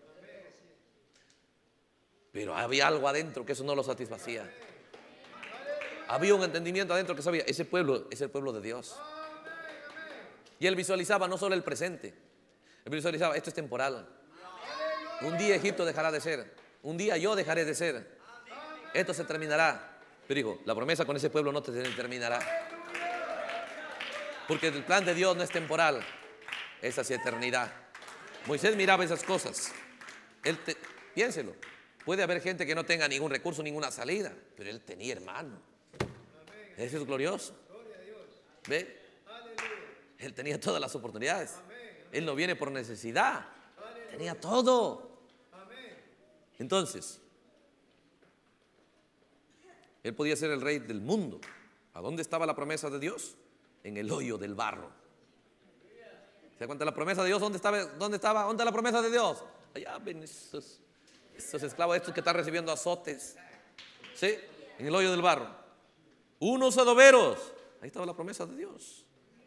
Pero había algo adentro que eso no lo satisfacía. Había un entendimiento adentro que sabía, ese pueblo es el pueblo de Dios. Y él visualizaba no solo el presente, él visualizaba, esto es temporal. Un día Egipto dejará de ser, un día yo dejaré de ser. Esto se terminará. Pero dijo, la promesa con ese pueblo no te terminará. Porque el plan de Dios no es temporal, es hacia eternidad. Moisés miraba esas cosas. Él te, piénselo. Puede haber gente que no tenga ningún recurso, ninguna salida, pero él tenía, hermano. Eso es glorioso. ¿Ve? Él tenía todas las oportunidades. Él no viene por necesidad. Tenía todo. Entonces, él podía ser el rey del mundo. ¿A dónde estaba la promesa de Dios? En el hoyo del barro. ¿Se da cuenta la promesa de Dios? ¿Dónde estaba? ¿Dónde estaba? ¿Dónde está la promesa de Dios? Allá ven esos, esos esclavos, estos que están recibiendo azotes. ¿Sí? En el hoyo del barro. Unos adoberos. Ahí estaba la promesa de Dios.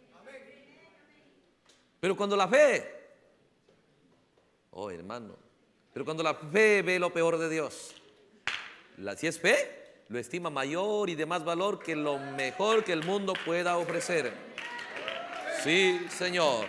Pero cuando la fe, oh hermano, pero cuando la fe ve lo peor de Dios, la, si es fe, lo estima mayor y de más valor que lo mejor que el mundo pueda ofrecer. Sí, Señor.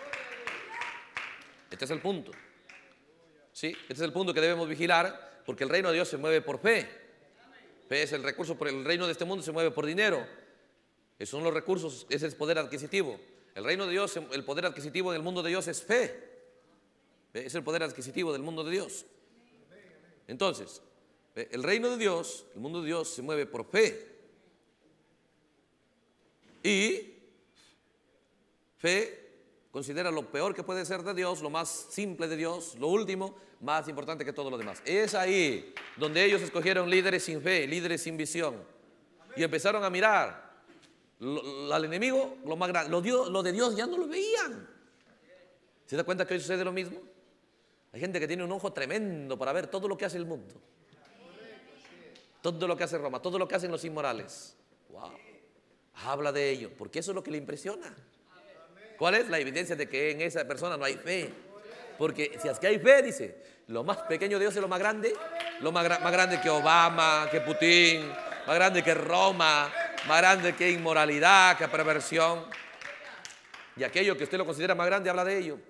Este es el punto. Sí, este es el punto que debemos vigilar, porque el reino de Dios se mueve por fe. Fe es el recurso, por el reino de este mundo se mueve por dinero. Esos son los recursos, ese es el poder adquisitivo. El reino de Dios, el poder adquisitivo del mundo de Dios es fe. Es el poder adquisitivo del mundo de Dios. Entonces, el reino de Dios, el mundo de Dios se mueve por fe. Y fe considera lo peor que puede ser de Dios, lo más simple de Dios, lo último, más importante que todo lo demás. Es ahí donde ellos escogieron líderes sin fe, líderes sin visión. Y empezaron a mirar lo, al enemigo, lo más grande. Lo, Dios, lo de Dios ya no lo veían. ¿Se da cuenta que hoy sucede lo mismo? Hay gente que tiene un ojo tremendo para ver todo lo que hace el mundo. Todo lo que hace Roma, todo lo que hacen los inmorales. Wow. Habla de ello, porque eso es lo que le impresiona. ¿Cuál es la evidencia de que en esa persona no hay fe? Porque si es que hay fe, dice, lo más pequeño de Dios es lo más grande, lo más, más grande que Obama, que Putin, más grande que Roma, más grande que inmoralidad, que perversión. Y aquello que usted lo considera más grande, habla de ello.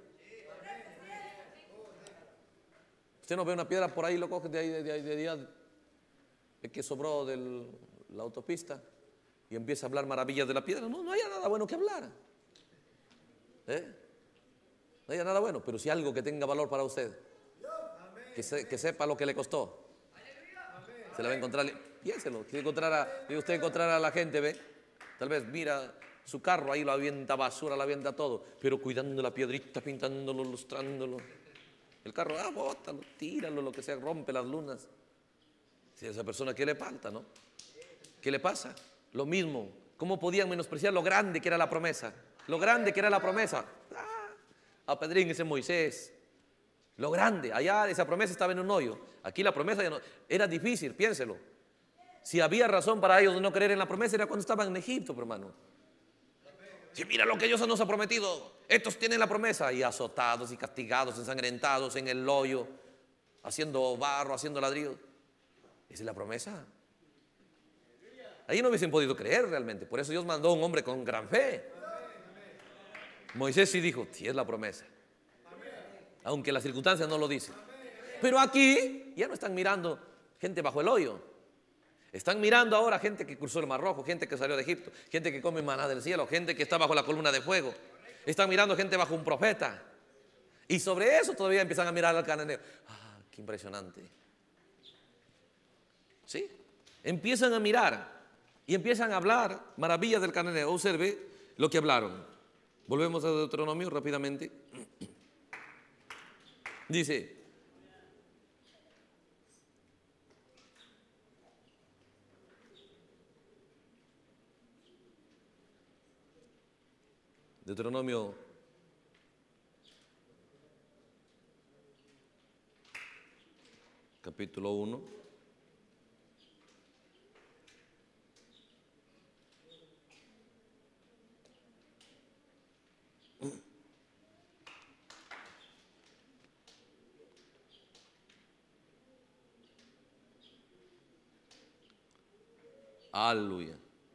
Usted no ve una piedra por ahí, lo coge de ahí, de ahí, de ahí, de que sobró de la autopista y empieza a hablar maravillas de la piedra. No, no hay nada bueno que hablar. ¿Eh? No hay nada bueno, pero si algo que tenga valor para usted, que, se, que sepa lo que le costó, se la va a encontrar. Piénselo, si encontrara, si usted encontrara a la gente, ve, tal vez mira su carro, ahí lo avienta basura, lo avienta todo, pero cuidando la piedrita, pintándolo, lustrándolo. El carro, ah, bótalo, tíralo, lo que sea, rompe las lunas. Si a esa persona, ¿qué le falta, no? ¿Qué le pasa? Lo mismo. ¿Cómo podían menospreciar lo grande que era la promesa? Lo grande que era la promesa. Ah, a Pedrín, ese Moisés. Lo grande. Allá esa promesa estaba en un hoyo. Aquí la promesa ya no, era difícil, piénselo. Si había razón para ellos de no creer en la promesa, era cuando estaban en Egipto, hermano. Si mira lo que Dios nos ha prometido. Estos tienen la promesa. Y azotados y castigados, ensangrentados en el hoyo, haciendo barro, haciendo ladrillo. Esa es la promesa. Ahí no hubiesen podido creer realmente. Por eso Dios mandó a un hombre con gran fe. Moisés sí dijo, sí es la promesa. Aunque las circunstancias no lo dicen. Pero aquí ya no están mirando gente bajo el hoyo. Están mirando ahora gente que cruzó el Mar Rojo, gente que salió de Egipto, gente que come maná del cielo, gente que está bajo la columna de fuego. Están mirando gente bajo un profeta. Y sobre eso todavía empiezan a mirar al cananeo. Ah, qué impresionante. ¿Sí? Empiezan a mirar y empiezan a hablar maravillas del cananeo. Observe lo que hablaron. Volvemos a Deuteronomio rápidamente. Dice, Deuteronomio capítulo uno. Aleluya.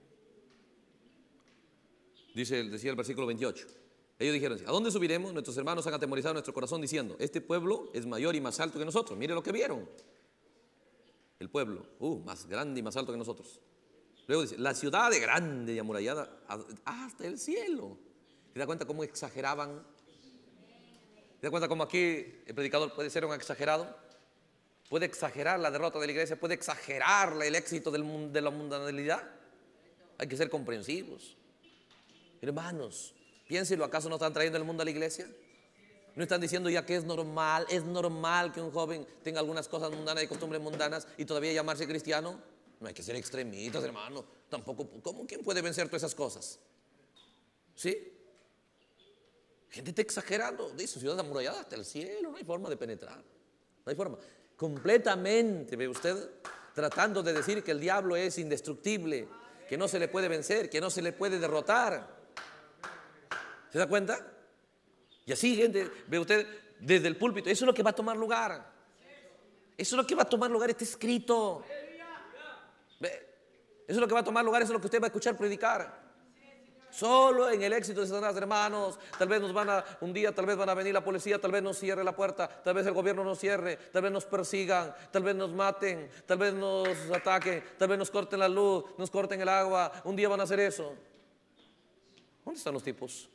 Dice, decía el versículo veintiocho. Ellos dijeron, ¿a dónde subiremos? Nuestros hermanos han atemorizado nuestro corazón diciendo, este pueblo es mayor y más alto que nosotros. Mire lo que vieron. El pueblo, uh, más grande y más alto que nosotros. Luego dice, la ciudad de grande y amurallada hasta el cielo. ¿Se da cuenta cómo exageraban? ¿Se da cuenta cómo aquí el predicador puede ser un exagerado? Puede exagerar la derrota de la iglesia, puede exagerar el éxito del, de la mundanalidad. Hay que ser comprensivos. Hermanos, piénselo, ¿acaso no están trayendo el mundo a la iglesia? ¿No están diciendo ya que es normal, es normal que un joven tenga algunas cosas mundanas y costumbres mundanas y todavía llamarse cristiano? No hay que ser extremistas, hermano. Tampoco, ¿cómo? ¿Quién puede vencer todas esas cosas? ¿Sí? Gente está exagerando. Dice, ciudad amurallada hasta el cielo, no hay forma de penetrar. No hay forma. Completamente, ve usted, tratando de decir que el diablo es indestructible, que no se le puede vencer, que no se le puede derrotar. ¿Se da cuenta? Y así, gente, ve usted, desde el púlpito, eso es lo que va a tomar lugar. Eso es lo que va a tomar lugar, está escrito. ¿Ve? Eso es lo que va a tomar lugar, eso es lo que usted va a escuchar predicar. Solo en el éxito de Satanás, hermanos. Tal vez nos van a, un día tal vez van a venir la policía, tal vez nos cierre la puerta, tal vez el gobierno nos cierre, tal vez nos persigan, tal vez nos maten, tal vez nos ataquen, tal vez nos corten la luz, nos corten el agua. Un día van a hacer eso. ¿Dónde están los tipos?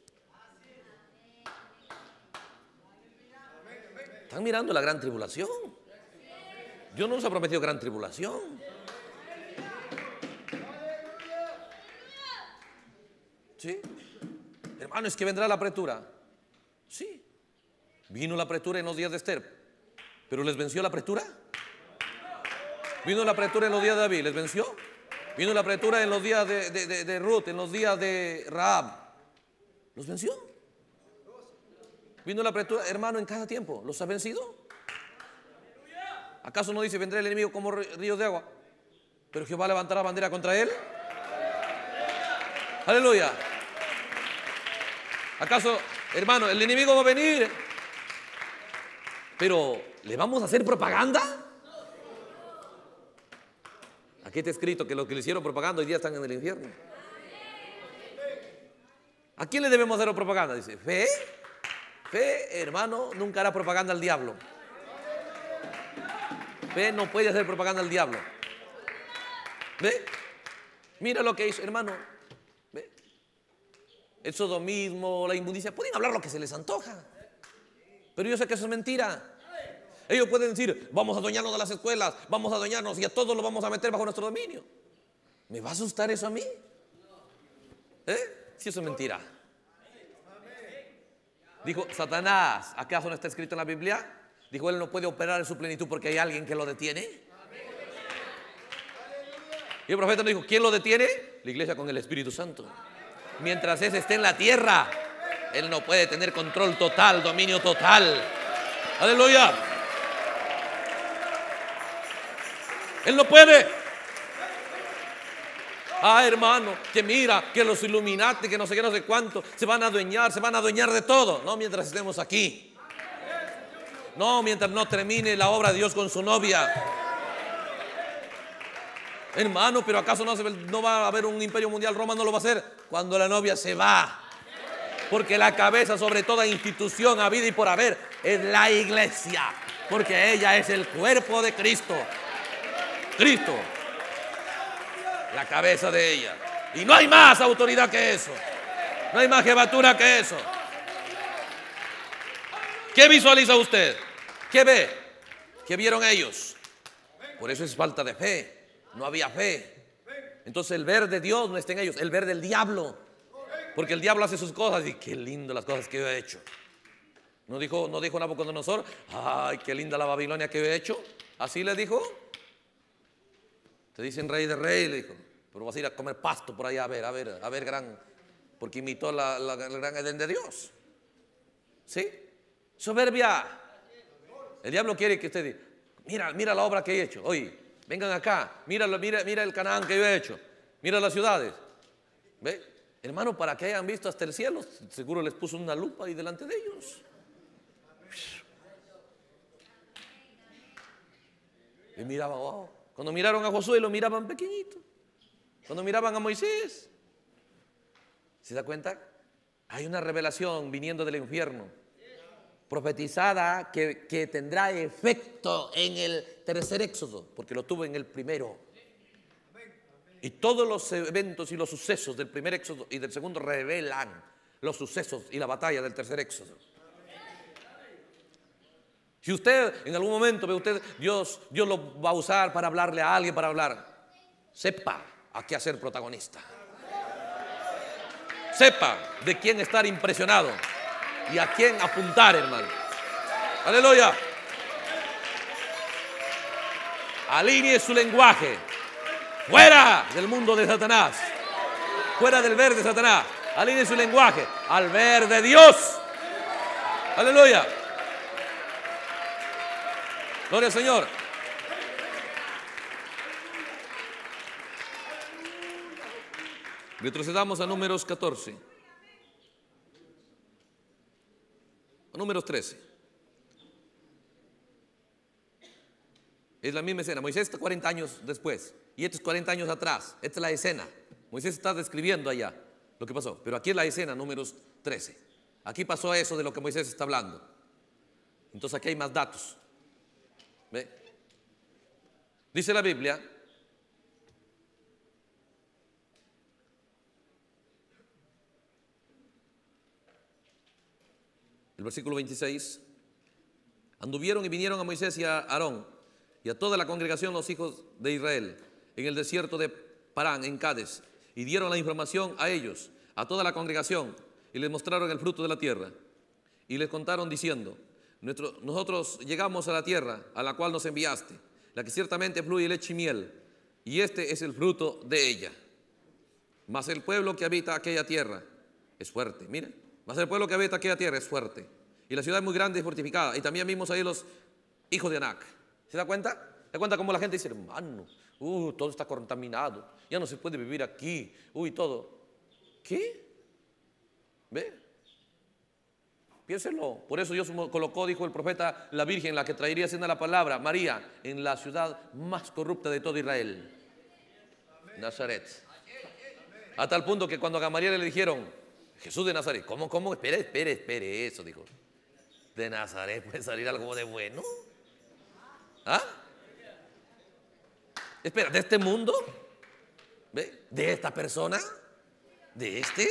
Están mirando la gran tribulación. Dios no nos ha prometido gran tribulación. ¿Sí? Hermano, es que vendrá la apretura. Sí. Vino la apretura en los días de Esther, pero ¿les venció la apretura? Vino la apretura en los días de David, ¿les venció? Vino la apretura en los días de, de, de, de Ruth, en los días de Rahab, ¿los venció? Vino la apretura, hermano, en cada tiempo. ¿Los ha vencido? ¿Acaso no dice, vendrá el enemigo como ríos de agua, pero Jehová levantará bandera contra él? Aleluya. ¿Acaso, hermano, el enemigo va a venir, pero le vamos a hacer propaganda? Aquí está escrito que los que le hicieron propaganda hoy día están en el infierno. ¿A quién le debemos hacer propaganda? Dice, fe. Fe, hermano, nunca hará propaganda al diablo. Fe no puede hacer propaganda al diablo. ¿Ve? Mira lo que hizo, hermano. ¿Ve? El sodomismo, la inmundicia, pueden hablar lo que se les antoja, pero yo sé que eso es mentira. Ellos pueden decir, vamos a adueñarnos de las escuelas, vamos a adueñarnos y a todos los vamos a meter bajo nuestro dominio. ¿Me va a asustar eso a mí? ¿Eh? Si eso es mentira. Dijo Satanás, ¿acaso no está escrito en la Biblia? Dijo, él no puede operar en su plenitud porque hay alguien que lo detiene. Y el profeta nos dijo, ¿quién lo detiene? La iglesia con el Espíritu Santo. Mientras ese esté en la tierra, él no puede tener control total, dominio total. Aleluya. Él no puede. Ah, hermano, que mira, que los Illuminati, que no sé qué, no sé cuánto, se van a adueñar, se van a adueñar de todo. No mientras estemos aquí. No mientras no termine la obra de Dios con su novia. Hermano, pero ¿acaso no, se, no va a haber un imperio mundial? Roma no lo va a hacer cuando la novia se va. Porque la cabeza sobre toda institución habida y por haber es la iglesia. Porque ella es el cuerpo de Cristo. Cristo. La cabeza de ella. Y no hay más autoridad que eso. No hay más jefatura que eso. ¿Qué visualiza usted? ¿Qué ve? ¿Qué vieron ellos? Por eso es falta de fe. No había fe. Entonces el ver de Dios no está en ellos, el ver del diablo. Porque el diablo hace sus cosas y qué lindo las cosas que yo he hecho. ¿No dijo, no dijo Nabucodonosor? Ay, qué linda la Babilonia que yo he hecho. Así le dijo. Te dicen rey de rey, le dijo. Pero vas a ir a comer pasto por allá, a ver, a ver, a ver, gran. porque imitó la, la, la gran Edén de Dios. ¿Sí? Soberbia. El diablo quiere que usted diga, mira, mira la obra que he hecho. Oye, vengan acá, mira, mira, mira el Canaán que yo he hecho. Mira las ciudades. ¿Ve? Hermano, para que hayan visto hasta el cielo, seguro les puso una lupa ahí delante de ellos. Y miraban, oh. Cuando miraron a Josué lo miraban pequeñito. Cuando miraban a Moisés, ¿se da cuenta? Hay una revelación viniendo del infierno, profetizada, que, que tendrá efecto en el tercer éxodo, porque lo tuvo en el primero. Y todos los eventos y los sucesos del primer éxodo y del segundo revelan los sucesos y la batalla del tercer éxodo. Si usted en algún momento ve usted, Dios, Dios lo va a usar para hablarle a alguien, para hablar, sepa a qué hacer protagonista. Sepa de quién estar impresionado y a quién apuntar, hermano. Aleluya. Alinee su lenguaje. Fuera del mundo de Satanás. Fuera del ver de Satanás. Alinee su lenguaje al ver de Dios. Aleluya. Gloria al Señor. Retrocedamos a Números catorce. A Números trece. Es la misma escena. Moisés está cuarenta años después y esto es cuarenta años atrás. Esta es la escena. Moisés está describiendo allá lo que pasó, pero aquí es la escena, Números trece. Aquí pasó eso de lo que Moisés está hablando. Entonces aquí hay más datos. ¿Ve? Dice la Biblia, el versículo veintiséis, anduvieron y vinieron a Moisés y a Aarón y a toda la congregación los hijos de Israel en el desierto de Parán, en Cades, y dieron la información a ellos, a toda la congregación, y les mostraron el fruto de la tierra, y les contaron diciendo, Nuestro, nosotros llegamos a la tierra a la cual nos enviaste, la que ciertamente fluye leche y miel, y este es el fruto de ella. Mas el pueblo que habita aquella tierra es fuerte. Miren, mas el pueblo que habita aquella tierra es fuerte, y la ciudad es muy grande y fortificada, y también vimos ahí los hijos de Anac. ¿Se da cuenta? ¿Se da cuenta cómo la gente dice, hermano, uh, todo está contaminado, ya no se puede vivir aquí, uy, todo? ¿Qué? ¿Ve? Piénselo. Por eso Dios colocó, dijo el profeta, la Virgen, la que traería siendo la palabra, María, en la ciudad más corrupta de todo Israel, Nazaret. A tal punto que cuando a Gamaliel le dijeron, Jesús de Nazaret, ¿cómo, cómo? Espere, espere, espere eso, dijo. ¿De Nazaret puede salir algo de bueno? ¿Ah? Espera, ¿de este mundo? ¿Ve? ¿De esta persona? ¿De este?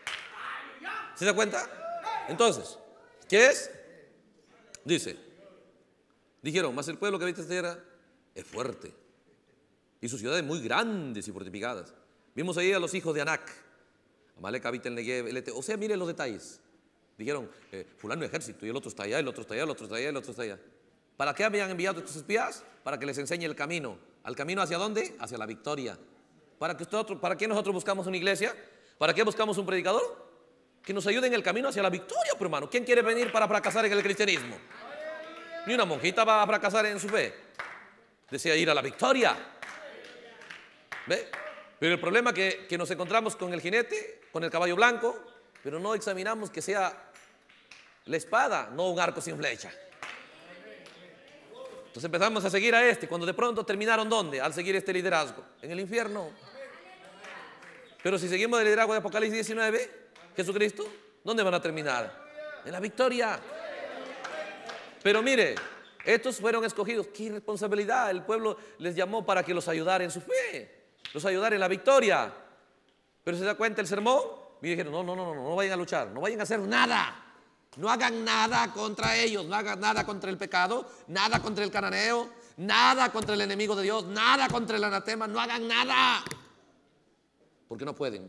¿Se da cuenta? Entonces, ¿qué es? Dice, dijeron, mas el pueblo que habita esta tierra es fuerte y sus ciudades muy grandes y fortificadas. Vimos ahí a los hijos de Anac. Amalek habita en Negev, el Eteo. O sea, miren los detalles. Dijeron, eh, fulano ejército, y el otro está allá, el otro está allá, el otro está allá, el otro está allá. ¿Para qué habían enviado estos espías? Para que les enseñe el camino. ¿Al camino hacia dónde? Hacia la victoria. ¿Para, que nosotros, ¿Para qué nosotros buscamos una iglesia? ¿Para qué buscamos un predicador? Que nos ayude en el camino hacia la victoria, pero hermano. ¿Quién quiere venir para fracasar en el cristianismo? Ni una monjita va a fracasar en su fe. Desea ir a la victoria. ¿Ve? Pero el problema es que, que nos encontramos con el jinete, con el caballo blanco, pero no examinamos que sea la espada, no un arco sin flecha. Entonces empezamos a seguir a este, cuando de pronto terminaron ¿dónde? Al seguir este liderazgo, en el infierno. Pero si seguimos el liderazgo de Apocalipsis diecinueve, Jesucristo, ¿dónde van a terminar? En la victoria. Pero mire, estos fueron escogidos. Qué irresponsabilidad. El pueblo les llamó para que los ayudara en su fe, los ayudara en la victoria. Pero se da cuenta el sermón y dijeron, no, no, no, no, no vayan a luchar, no vayan a hacer nada. No hagan nada contra ellos, no hagan nada contra el pecado, nada contra el cananeo, nada contra el enemigo de Dios, nada contra el anatema, no hagan nada. Porque no pueden.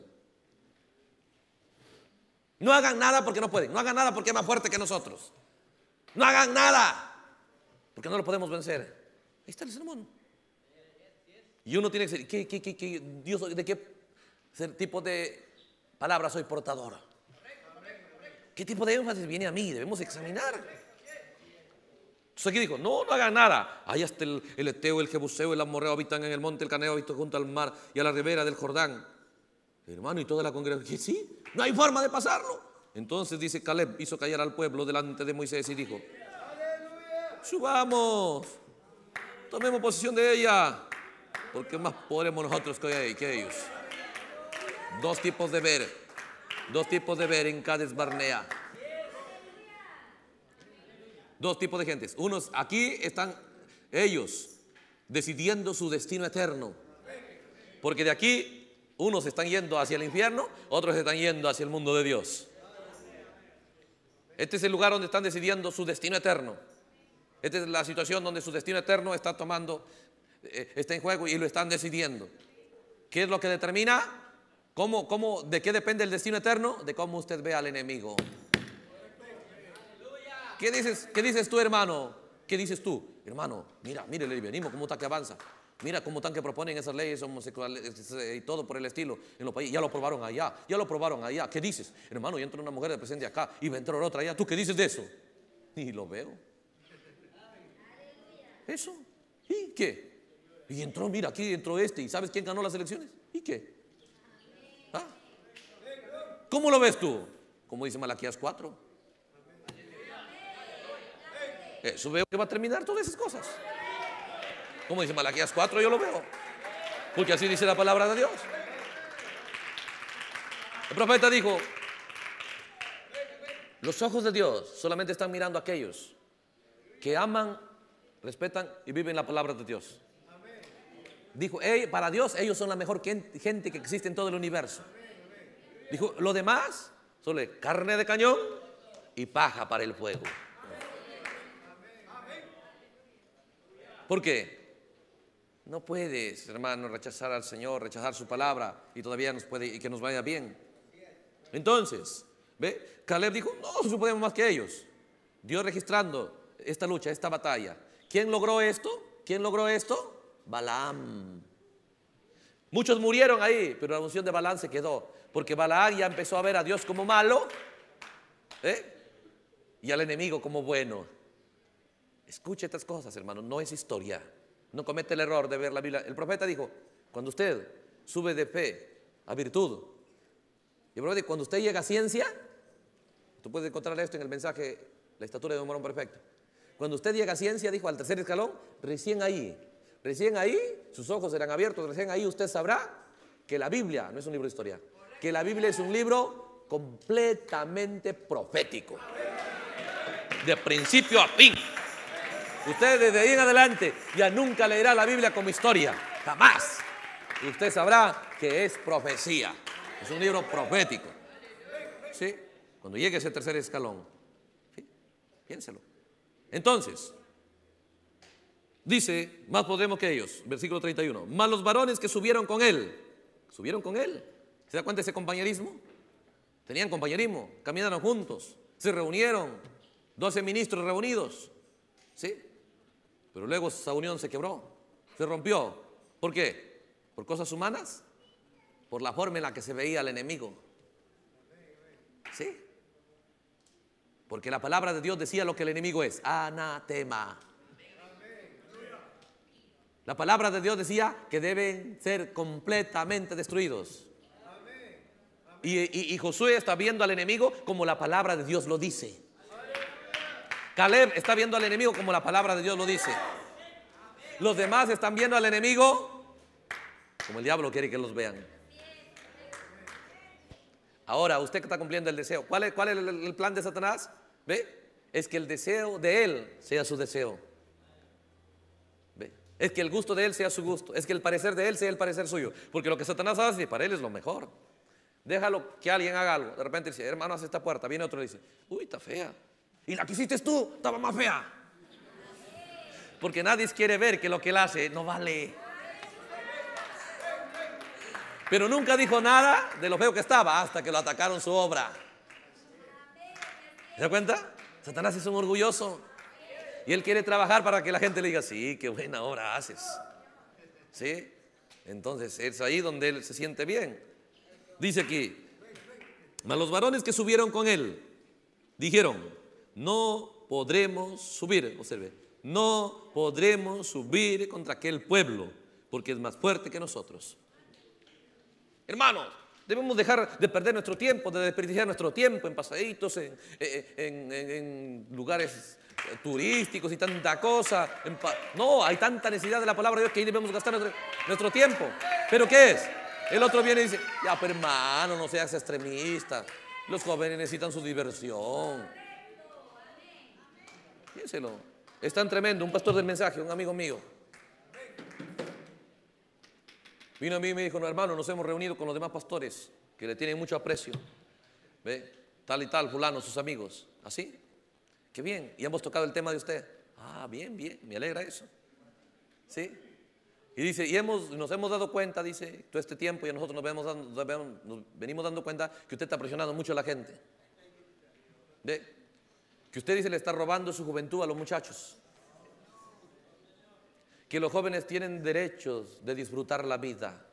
No hagan nada porque no pueden. No hagan nada porque es más fuerte que nosotros. No hagan nada porque no lo podemos vencer. Ahí está el sermón. Y uno tiene que ser, ¿qué, qué, qué, qué, Dios, ¿de qué tipo de palabra soy portador. ¿Qué tipo de énfasis viene a mí? Debemos examinar. Entonces aquí dijo, no, no hagan nada. Ahí hasta el, el Eteo, el Jebuseo, el Amorreo habitan en el monte, el Caneo habita junto al mar y a la ribera del Jordán. Hermano, y toda la congregación, ¿qué sí? No hay forma de pasarlo. Entonces dice Caleb, hizo callar al pueblo delante de Moisés y dijo, subamos, tomemos posesión de ella, porque más podremos nosotros que, que ellos. Dos tipos de ver, dos tipos de ver en Cades Barnea. Dos tipos de gentes. Unos aquí están ellos decidiendo su destino eterno, porque de aquí unos están yendo hacia el infierno, otros están yendo hacia el mundo de Dios. Este es el lugar donde están decidiendo su destino eterno. Esta es la situación donde su destino eterno está tomando, eh, está en juego y lo están decidiendo. ¿Qué es lo que determina? ¿Cómo, cómo, ¿De qué depende el destino eterno? De cómo usted ve al enemigo. ¿Qué dices, qué dices tú, hermano? ¿Qué dices tú? Hermano, mira, mire el lesbianismo, cómo está que avanza. Mira cómo están que proponen esas leyes homosexuales y todo por el estilo en los países. Ya lo aprobaron allá, ya lo aprobaron allá. ¿Qué dices? Hermano, y entra una mujer de presente acá y va a entrar otra allá. ¿Tú qué dices de eso? Ni lo veo. ¿Eso? ¿Y qué? Y entró, mira, aquí entró este. ¿Y sabes quién ganó las elecciones? ¿Y qué? ¿Ah? ¿Cómo lo ves tú? Como dice Malaquías cuatro. Eso veo que va a terminar todas esas cosas. Como dice Malaquías cuatro, yo lo veo, porque así dice la palabra de Dios. El profeta dijo, los ojos de Dios solamente están mirando a aquellos que aman, respetan y viven la palabra de Dios. Dijo, hey, para Dios ellos son la mejor gente que existe en todo el universo. Dijo, lo demás solo es carne de cañón y paja para el fuego. ¿Por qué? No puedes, hermano, rechazar al Señor, rechazar su palabra y todavía nos puede y que nos vaya bien. Entonces, ¿ve? Caleb dijo, no, no podemos más que ellos. Dios registrando esta lucha, esta batalla. ¿Quién logró esto? ¿Quién logró esto? Balaam. Muchos murieron ahí, pero la unción de Balaam se quedó, porque Balaam ya empezó a ver a Dios como malo, ¿eh? Y al enemigo como bueno. Escuche estas cosas, hermano, no es historia. No comete el error de ver la Biblia. El profeta dijo, cuando usted sube de fe a virtud, y el profeta dijo, cuando usted llega a ciencia, tú puedes encontrar esto en el mensaje, la estatura de un varón perfecto. Cuando usted llega a ciencia, dijo, al tercer escalón, recién ahí, recién ahí, sus ojos serán abiertos, recién ahí usted sabrá que la Biblia no es un libro de historia, que la Biblia es un libro completamente profético, de principio a fin. Usted desde ahí en adelante ya nunca leerá la Biblia como historia, jamás. Y usted sabrá que es profecía, es un libro profético. ¿Sí? Cuando llegue a ese tercer escalón, ¿sí? Piénselo. Entonces, dice, más podremos que ellos, versículo treinta y uno, más los varones que subieron con él, subieron con él. ¿Se da cuenta de ese compañerismo? Tenían compañerismo, caminaron juntos, se reunieron, doce ministros reunidos, ¿sí? Pero luego esa unión se quebró, se rompió. ¿Por qué? ¿Por cosas humanas? Por la forma en la que se veía al enemigo. ¿Sí? Porque la palabra de Dios decía lo que el enemigo es, anatema. La palabra de Dios decía que deben ser completamente destruidos. Y, y, y Josué está viendo al enemigo como la palabra de Dios lo dice. Caleb está viendo al enemigo como la palabra de Dios lo dice. Los demás están viendo al enemigo como el diablo quiere que los vean. Ahora, usted que está cumpliendo el deseo, ¿cuál es, cuál es el, el plan de Satanás? ¿Ve? Es que el deseo de él sea su deseo. ¿Ve? Es que el gusto de él sea su gusto. Es que el parecer de él sea el parecer suyo. Porque lo que Satanás hace para él es lo mejor. Déjalo que alguien haga algo. De repente dice, hermano, hace esta puerta. Viene otro y dice, uy, está fea. Y la que hiciste tú estaba más fea. Porque nadie quiere ver que lo que él hace no vale. Pero nunca dijo nada de lo feo que estaba hasta que lo atacaron su obra. ¿Se da cuenta? Satanás es un orgulloso y él quiere trabajar para que la gente le diga, sí, qué buena obra haces. ¿Sí? Entonces es ahí donde él se siente bien. Dice aquí, Mas los varones que subieron con él dijeron: no podremos subir, observe, no podremos subir contra aquel pueblo, porque es más fuerte que nosotros. Hermanos, debemos dejar de perder nuestro tiempo, de desperdiciar nuestro tiempo en paseitos, en, en, en, en lugares turísticos y tanta cosa. En no, hay tanta necesidad de la palabra de Dios que ahí debemos gastar nuestro, nuestro tiempo. ¿Pero qué es? El otro viene y dice: ya, pero hermano, no seas extremista. Los jóvenes necesitan su diversión. Piénselo. Es tan tremendo. Un pastor del mensaje, un amigo mío, vino a mí y me dijo: no, hermano, nos hemos reunido con los demás pastores que le tienen mucho aprecio. ¿Ve? Tal y tal, fulano, sus amigos. ¿Así? Qué bien. Y hemos tocado el tema de usted. Ah, bien, bien. Me alegra eso. ¿Sí? Y dice, y hemos, nos hemos dado cuenta, dice, todo este tiempo, y nosotros nos, vemos dando, nos venimos dando cuenta que usted está presionando mucho a la gente. ¿Ve? Que usted, dice, le está robando su juventud a los muchachos. Que los jóvenes tienen derechos de disfrutar la vida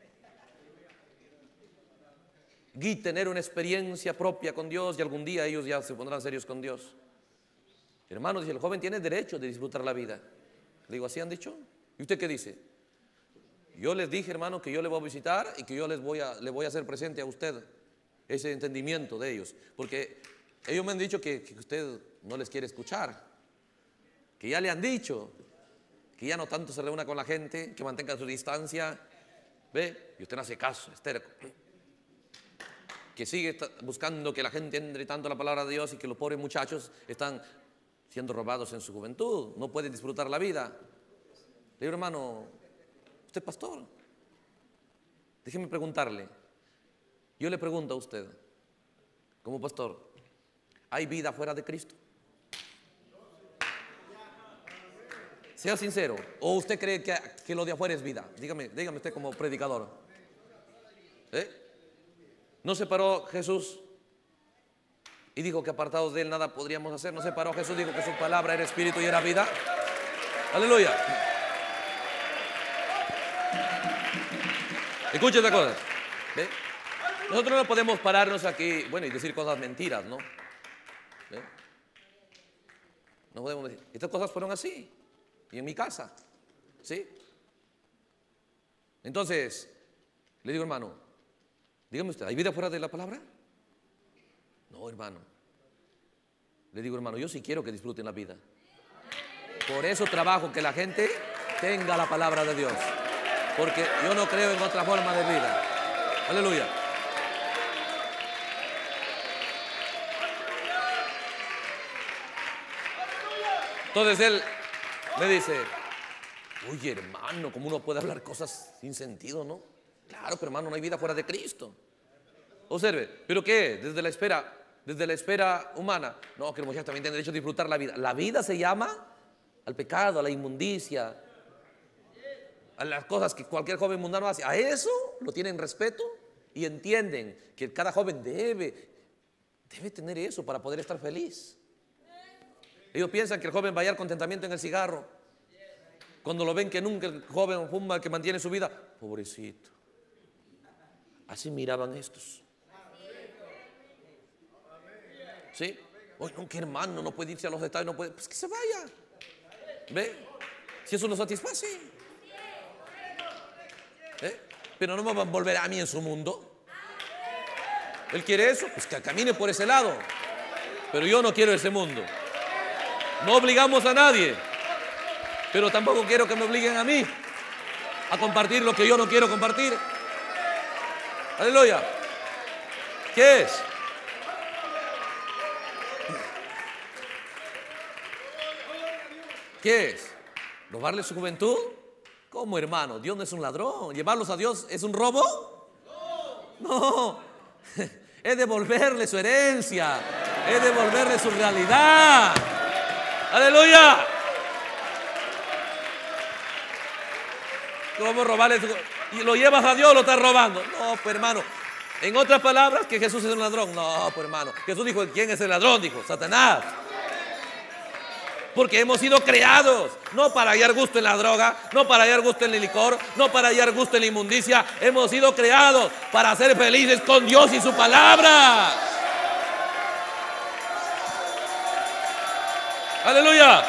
y tener una experiencia propia con Dios, y algún día ellos ya se pondrán serios con Dios. Hermano, dice, el joven tiene derecho de disfrutar la vida. Le digo, ¿así han dicho? ¿Y usted qué dice? Yo les dije, hermano, que yo le voy a visitar y que yo les voy a, le voy a hacer presente a usted ese entendimiento de ellos, porque ellos me han dicho que, que usted no les quiere escuchar, que ya le han dicho que ya no tanto se reúna con la gente, que mantenga su distancia. ¿Ve? Y usted no hace caso, es terco. Que sigue buscando que la gente entre tanto la palabra de Dios, y que los pobres muchachos están siendo robados en su juventud, no pueden disfrutar la vida. Le digo, hermano, usted es pastor, déjeme preguntarle. Yo le pregunto a usted, como pastor, ¿hay vida fuera de Cristo? Sea sincero. ¿O usted cree que, que lo de afuera es vida? Dígame, dígame usted como predicador. ¿Eh? ¿No se paró Jesús y dijo que apartados de Él nada podríamos hacer? ¿No se paró Jesús, dijo que su palabra era espíritu y era vida? Aleluya. Escuche esta cosa. ¿Ve? Nosotros no podemos pararnos aquí, bueno, y decir cosas mentiras, ¿no? ¿Ve? No podemos decir, estas cosas fueron así, y en mi casa, ¿sí? Entonces, le digo, hermano, dígame usted, ¿hay vida fuera de la palabra? No, hermano. Le digo, hermano, yo sí quiero que disfruten la vida. Por eso trabajo que la gente tenga la palabra de Dios, porque yo no creo en otra forma de vida. Aleluya. Entonces él me dice, oye, hermano, ¿cómo uno puede hablar cosas sin sentido, no? Claro, pero hermano, no hay vida fuera de Cristo. Observe, ¿pero qué? Desde la esfera, desde la esfera humana. No, que los muchachos también tienen derecho a disfrutar la vida. La vida se llama al pecado, a la inmundicia, a las cosas que cualquier joven mundano hace. A eso lo tienen respeto y entienden que cada joven debe, debe tener eso para poder estar feliz. Ellos piensan que el joven va a hallar contentamiento en el cigarro. Cuando lo ven que nunca el joven fuma, que mantiene su vida, pobrecito. Así miraban estos. ¿Sí? Oye, no, que hermano, no puede irse a los estados, no puede, pues que se vaya. ¿Ve? Si eso lo satisface. ¿Eh? Pero no me va a volver a mí en su mundo. Él quiere eso, pues que camine por ese lado. Pero yo no quiero ese mundo. No obligamos a nadie, pero tampoco quiero que me obliguen a mí a compartir lo que yo no quiero compartir. Aleluya. ¿Qué es? ¿Qué es? ¿Robarle su juventud? ¿Cómo, hermano? Dios no es un ladrón. ¿Llevarlos a Dios es un robo? No. Es devolverle su herencia. Es devolverle su realidad. ¡Aleluya! ¿Cómo robarle? ¿Y lo llevas a Dios o lo estás robando? No, pues hermano. En otras palabras, que Jesús es un ladrón. No, pues hermano. Jesús dijo, ¿quién es el ladrón? Dijo, Satanás. Porque hemos sido creados no para hallar gusto en la droga, no para hallar gusto en el licor, no para hallar gusto en la inmundicia. Hemos sido creados para ser felices con Dios y su palabra. Aleluya.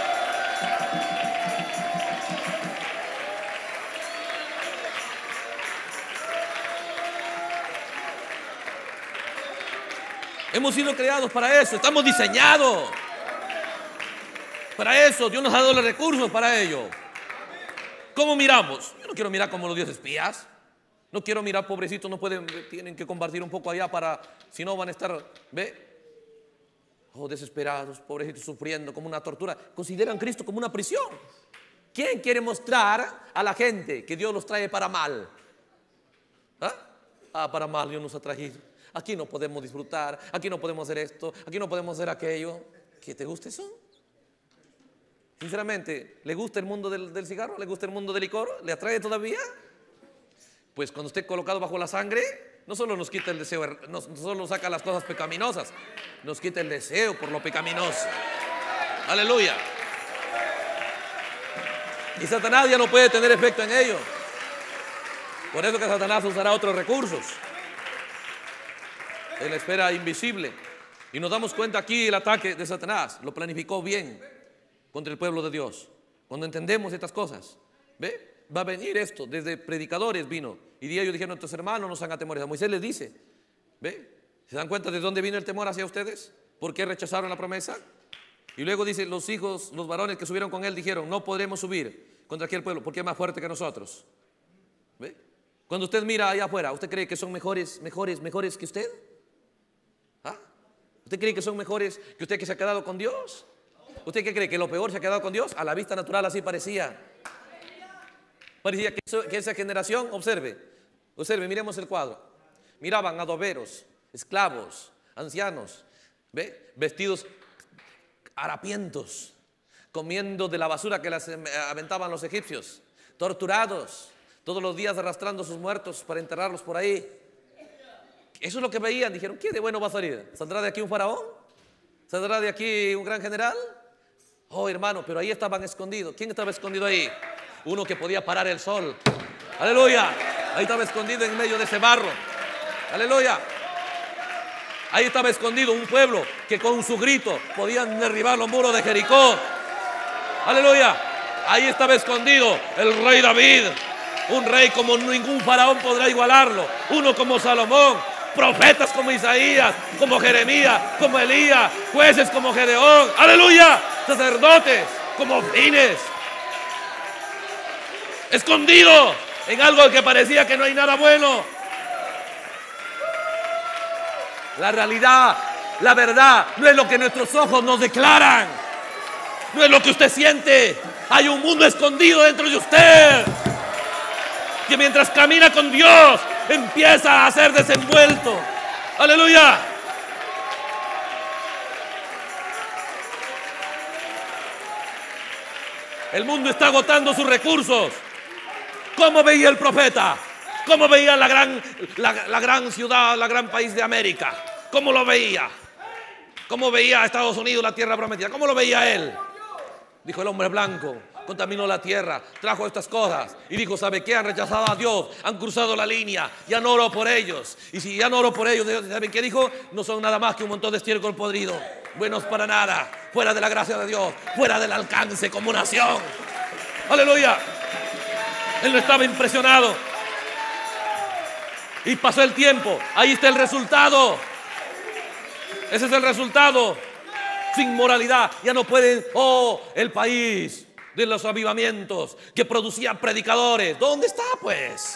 Hemos sido creados para eso, estamos diseñados para eso. Dios nos ha dado los recursos para ello. ¿Cómo miramos? Yo no quiero mirar como los dioses espías. No quiero mirar, pobrecitos, no pueden, tienen que compartir un poco allá para, si no van a estar, ¿ve? Oh, desesperados, pobrecitos, sufriendo como una tortura. Consideran a Cristo como una prisión. ¿Quién quiere mostrar a la gente que Dios los trae para mal? ¿Ah? Ah, para mal Dios nos ha traído. Aquí no podemos disfrutar, aquí no podemos hacer esto, aquí no podemos hacer aquello. ¿Qué te gusta eso? Sinceramente, ¿le gusta el mundo del, del cigarro? ¿Le gusta el mundo del licor? ¿Le atrae todavía? Pues cuando esté colocado bajo la sangre, no solo nos quita el deseo, no, no solo nos saca las cosas pecaminosas, nos quita el deseo por lo pecaminoso. Aleluya. Y Satanás ya no puede tener efecto en ello. Por eso que Satanás usará otros recursos en la esfera invisible. Y nos damos cuenta aquí el ataque de Satanás lo planificó bien contra el pueblo de Dios. Cuando entendemos estas cosas, ¿ve? Va a venir esto, desde predicadores vino. Y de ellos dijeron, nuestros hermanos no sean atemorizados. Moisés les dice, ¿ve? ¿Se dan cuenta de dónde vino el temor hacia ustedes? ¿Por qué rechazaron la promesa? Y luego dice, los hijos, los varones que subieron con él dijeron, no podremos subir contra aquel pueblo porque es más fuerte que nosotros. ¿Ve? Cuando usted mira allá afuera, ¿usted cree que son mejores, mejores, mejores que usted? ¿Ah? ¿Usted cree que son mejores que usted que se ha quedado con Dios? ¿Usted qué cree? ¿Que lo peor se ha quedado con Dios? A la vista natural así parecía. Parecía que, eso, que esa generación, observe, observe, miremos el cuadro. Miraban adoberos, esclavos, ancianos, ¿ve? Vestidos harapientos, comiendo de la basura que les aventaban los egipcios, torturados, todos los días arrastrando sus muertos para enterrarlos por ahí. Eso es lo que veían. Dijeron, ¿qué de bueno va a salir? ¿Saldrá de aquí un faraón? ¿Saldrá de aquí un gran general? Oh, hermano, pero ahí estaban escondidos. ¿Quién estaba escondido ahí? Uno que podía parar el sol. Aleluya. Ahí estaba escondido en medio de ese barro. Aleluya. Ahí estaba escondido un pueblo que con su grito podían derribar los muros de Jericó. Aleluya. Ahí estaba escondido el rey David. Un rey como ningún faraón podrá igualarlo. Uno como Salomón. Profetas como Isaías, como Jeremías, como Elías. Jueces como Gedeón. Aleluya. Sacerdotes como Fines. Escondido en algo que parecía que no hay nada bueno. La realidad, la verdad, no es lo que nuestros ojos nos declaran. No es lo que usted siente. Hay un mundo escondido dentro de usted, que mientras camina con Dios empieza a ser desenvuelto. Aleluya. El mundo está agotando sus recursos. ¿Cómo veía el profeta? ¿Cómo veía la gran, la, la gran ciudad, la gran país de América? ¿Cómo lo veía? ¿Cómo veía a Estados Unidos, la tierra prometida? ¿Cómo lo veía él? Dijo, el hombre blanco contaminó la tierra, trajo estas cosas. Y dijo, ¿sabe qué? Han rechazado a Dios, han cruzado la línea. Ya no oro por ellos. Y si ya no oro por ellos, ¿saben qué dijo? No son nada más que un montón de estiércol podrido. Buenos para nada, fuera de la gracia de Dios, fuera del alcance como nación. Aleluya. Él no estaba impresionado. Y pasó el tiempo. Ahí está el resultado. Ese es el resultado. Sin moralidad. Ya no pueden. Oh, el país de los avivamientos que producían predicadores. ¿Dónde está, pues?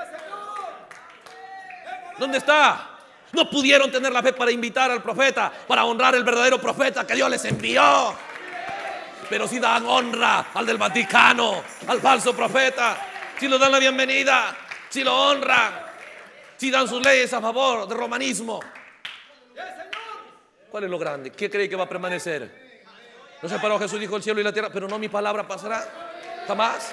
¿Dónde está? No pudieron tener la fe para invitar al profeta, para honrar al verdadero profeta que Dios les envió. Pero si dan honra al del Vaticano, al falso profeta, si lo dan la bienvenida, si lo honran, si dan sus leyes a favor del romanismo. ¿Cuál es lo grande? ¿Qué cree que va a permanecer? No se paró Jesús, dijo el cielo y la tierra, pero no mi palabra pasará jamás.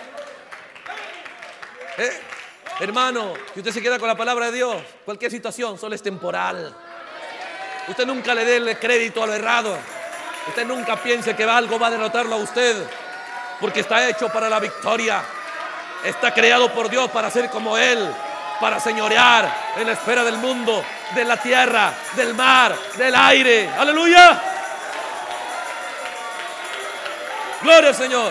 ¿Eh? Hermano, si usted se queda con la palabra de Dios, cualquier situación solo es temporal. Usted nunca le dé el crédito a lo errado. Usted nunca piense que algo va a derrotarlo a usted, porque está hecho para la victoria. Está creado por Dios para ser como Él, para señorear en la esfera del mundo, de la tierra, del mar, del aire. ¡Aleluya! ¡Gloria al Señor!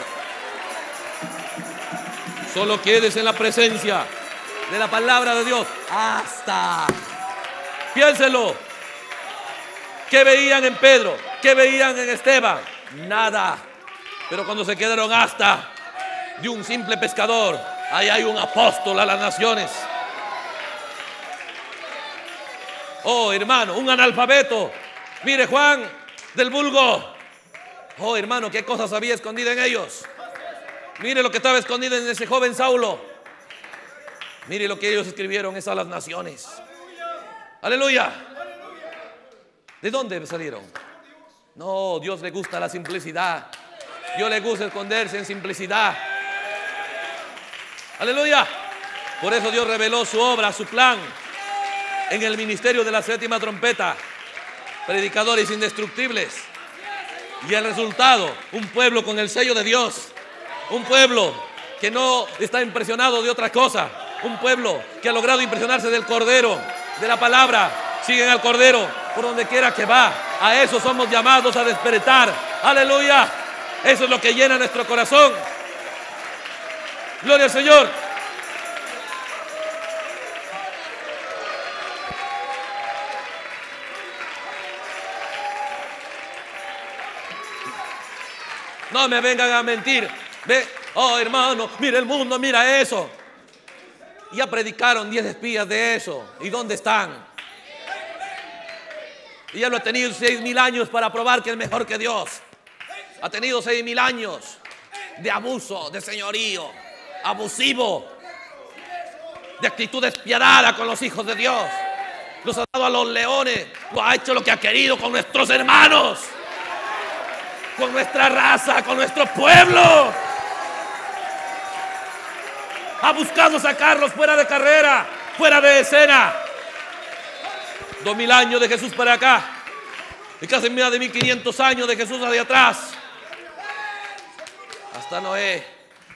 Solo quedes en la presencia de la palabra de Dios. ¡Hasta! Piénselo. ¿Qué veían en Pedro? ¿Qué veían en Esteban? Nada. Pero cuando se quedaron hasta de un simple pescador, ahí hay un apóstol a las naciones. Oh, hermano, un analfabeto. Mire, Juan del vulgo. Oh, hermano, qué cosas había escondida en ellos. Mire lo que estaba escondido en ese joven Saulo. Mire lo que ellos escribieron, es a las naciones. Aleluya. ¿De dónde salieron? No, Dios le gusta la simplicidad. Dios le gusta esconderse en simplicidad. Aleluya. Por eso Dios reveló su obra, su plan en el ministerio de la séptima trompeta. Predicadores indestructibles. Y el resultado, un pueblo con el sello de Dios. Un pueblo que no está impresionado de otra cosa. Un pueblo que ha logrado impresionarse del Cordero, de la palabra. Siguen al Cordero por donde quiera que va. A eso somos llamados a despertar. Aleluya. Eso es lo que llena nuestro corazón. Gloria al Señor. No me vengan a mentir. Ve, oh hermano, mira el mundo, mira eso. Ya predicaron diez espías de eso. ¿Y dónde están? Y ya lo ha tenido seis mil años para probar que es mejor que Dios. Ha tenido seis mil años de abuso, de señorío, abusivo, de actitud despiadada con los hijos de Dios. Los ha dado a los leones. Lo ha hecho lo que ha querido con nuestros hermanos, con nuestra raza, con nuestro pueblo. Ha buscado sacarlos fuera de carrera, fuera de escena. Dos mil años de Jesús para acá, y casi más de mil quinientos años de Jesús hacia atrás, hasta Noé.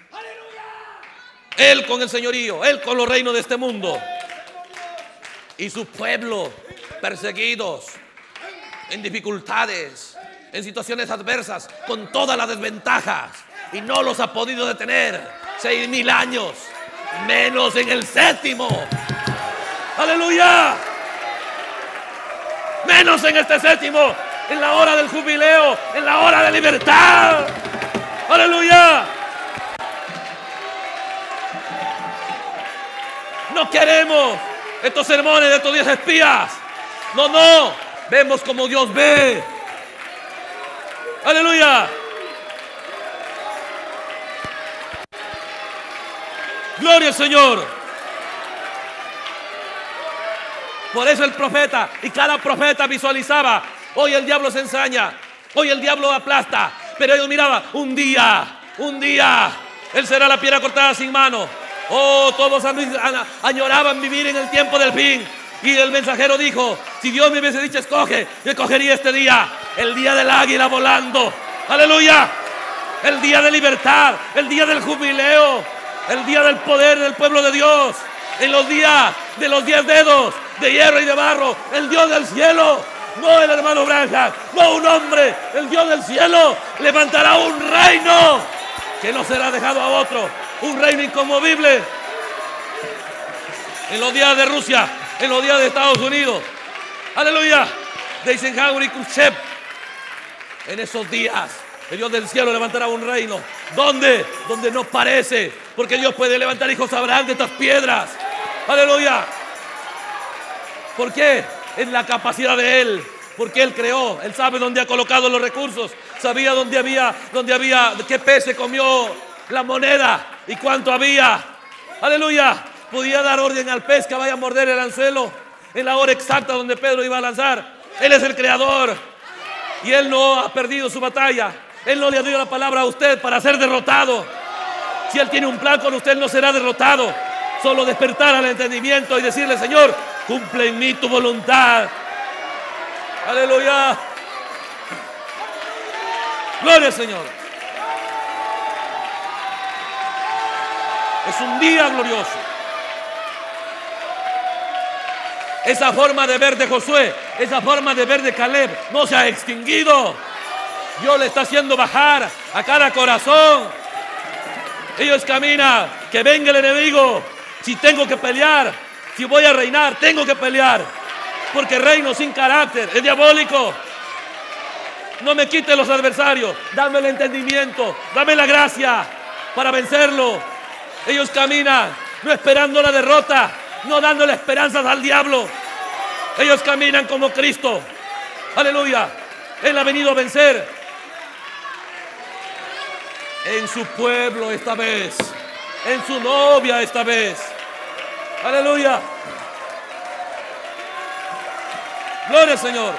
Él con el señorío, Él con los reinos de este mundo, y su pueblo perseguidos, en dificultades, en situaciones adversas, con todas las desventajas, y no los ha podido detener. Seis mil años, menos en el séptimo. Aleluya. Menos en este séptimo, en la hora del jubileo, en la hora de libertad. Aleluya. No queremos estos sermones de estos diez espías. No, no. Vemos como Dios ve. Aleluya. Gloria al Señor. Por eso el profeta, y cada profeta visualizaba: hoy el diablo se ensaña, hoy el diablo aplasta. Pero ellos miraban: un día, un día, él será la piedra cortada sin mano. Oh, todos añoraban vivir en el tiempo del fin. Y el mensajero dijo: si Dios me hubiese dicho escoge, yo escogería este día, el día del águila volando. Aleluya. El día de libertad, el día del jubileo, el día del poder del pueblo de Dios. En los días de los diez dedos de hierro y de barro, el Dios del cielo, no el hermano Branham, no un hombre, el Dios del cielo levantará un reino que no será dejado a otro, un reino inconmovible. En los días de Rusia, en los días de Estados Unidos, aleluya, de Eisenhower y Khrushchev, en esos días el Dios del cielo levantará un reino. ¿Dónde? Donde no parece, porque Dios puede levantar hijos de Abraham de estas piedras. Aleluya. ¿Por qué? En la capacidad de Él. Porque Él creó, Él sabe dónde ha colocado los recursos, sabía dónde había, dónde había, qué pez se comió la moneda y cuánto había. Aleluya. Podía dar orden al pez que vaya a morder el anzuelo en la hora exacta donde Pedro iba a lanzar. Él es el creador y Él no ha perdido su batalla. Él no le ha dado la palabra a usted para ser derrotado. Si Él tiene un plan con usted, no será derrotado. Solo despertar al entendimiento y decirle: Señor, cumple en mí tu voluntad. Aleluya. Gloria al Señor. Es un día glorioso. Esa forma de ver de Josué, esa forma de ver de Caleb no se ha extinguido. Dios le está haciendo bajar a cada corazón. Ellos caminan, que venga el enemigo. Si tengo que pelear, si voy a reinar, tengo que pelear. Porque reino sin carácter es diabólico. No me quite los adversarios. Dame el entendimiento, dame la gracia para vencerlo. Ellos caminan, no esperando la derrota, no dándole esperanzas al diablo. Ellos caminan como Cristo. Aleluya. Él ha venido a vencer en su pueblo esta vez, en su novia esta vez. Aleluya. Gloria al Señor.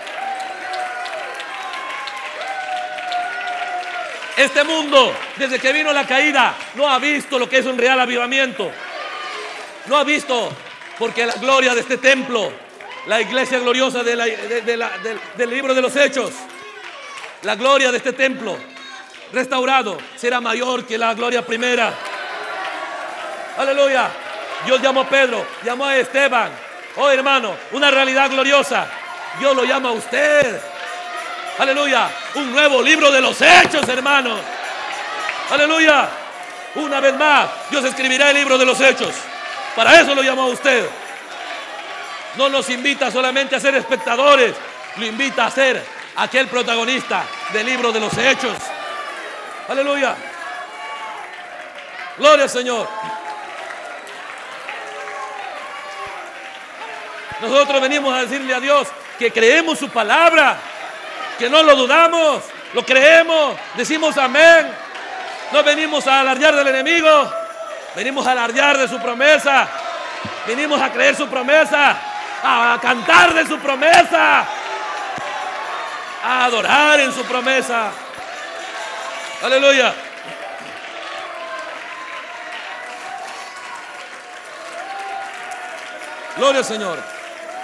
Este mundo, desde que vino la caída, no ha visto lo que es un real avivamiento. No ha visto, porque la gloria de este templo, la iglesia gloriosa de la, de, de la, de, del libro de los Hechos, la gloria de este templo restaurado será mayor que la gloria primera. Aleluya. Dios llamó a Pedro, llamó a Esteban. Oh hermano, una realidad gloriosa. Dios lo llama a usted. Aleluya. Un nuevo libro de los Hechos, hermano. Aleluya. Una vez más, Dios escribirá el libro de los Hechos. Para eso lo llamó a usted. No nos invita solamente a ser espectadores, lo invita a ser aquel protagonista del libro de los Hechos. Aleluya. Gloria al Señor. Nosotros venimos a decirle a Dios que creemos su palabra, que no lo dudamos, lo creemos, decimos amén. No venimos a alardear del enemigo, venimos a alardear de su promesa, venimos a creer su promesa, a cantar de su promesa, a adorar en su promesa. Aleluya. Gloria al Señor.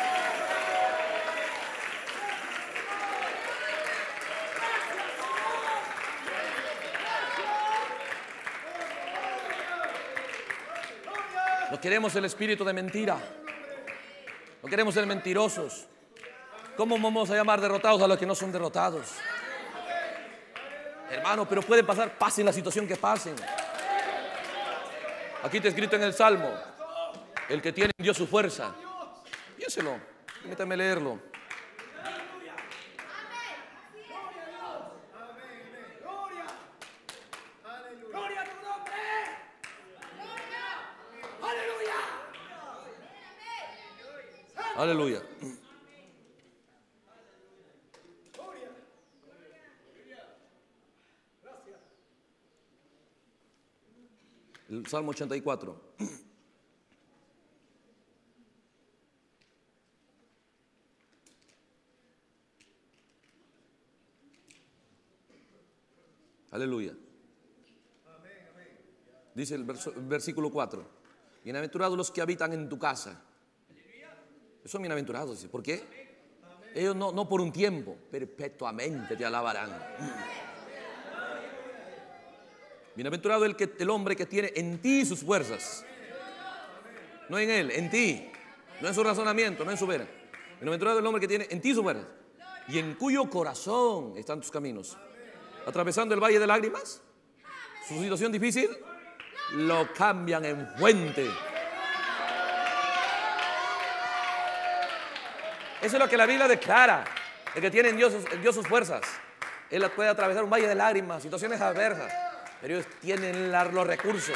No queremos el espíritu de mentira. No queremos ser mentirosos. ¿Cómo vamos a llamar derrotados a los que no son derrotados? Hermano, pero puede pasar, pasen la situación que pasen. Aquí está escrito en el Salmo: el que tiene en Dios su fuerza. Piénselo, permítame leerlo. Aleluya. El Salmo ochenta y cuatro. Aleluya. Dice el verso, versículo cuatro: bienaventurados los que habitan en tu casa. Son bienaventurados. ¿Por qué? Ellos no, no por un tiempo, perpetuamente te alabarán. Bienaventurado el, que, el hombre que tiene en ti sus fuerzas. No en él, en ti. No en su razonamiento, no en su vera. Bienaventurado el hombre que tiene en ti sus fuerzas, y en cuyo corazón están tus caminos. Atravesando el valle de lágrimas, su situación difícil, lo cambian en fuente. Eso es lo que la Biblia declara. El que tiene en Dios, en Dios sus fuerzas, él puede atravesar un valle de lágrimas, situaciones adversas, pero ellos tienen la, los recursos.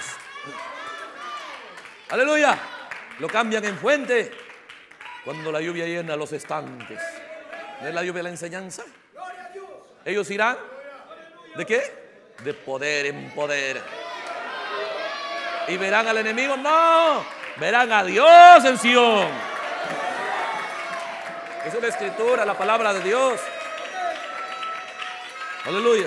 Aleluya. Lo cambian en fuente. Cuando la lluvia llena los estanques. ¿No es la lluvia la enseñanza? Ellos irán ¿de qué? De poder en poder. ¿Y verán al enemigo? No, verán a Dios en Sion. Esa es la escritura, la palabra de Dios. Aleluya.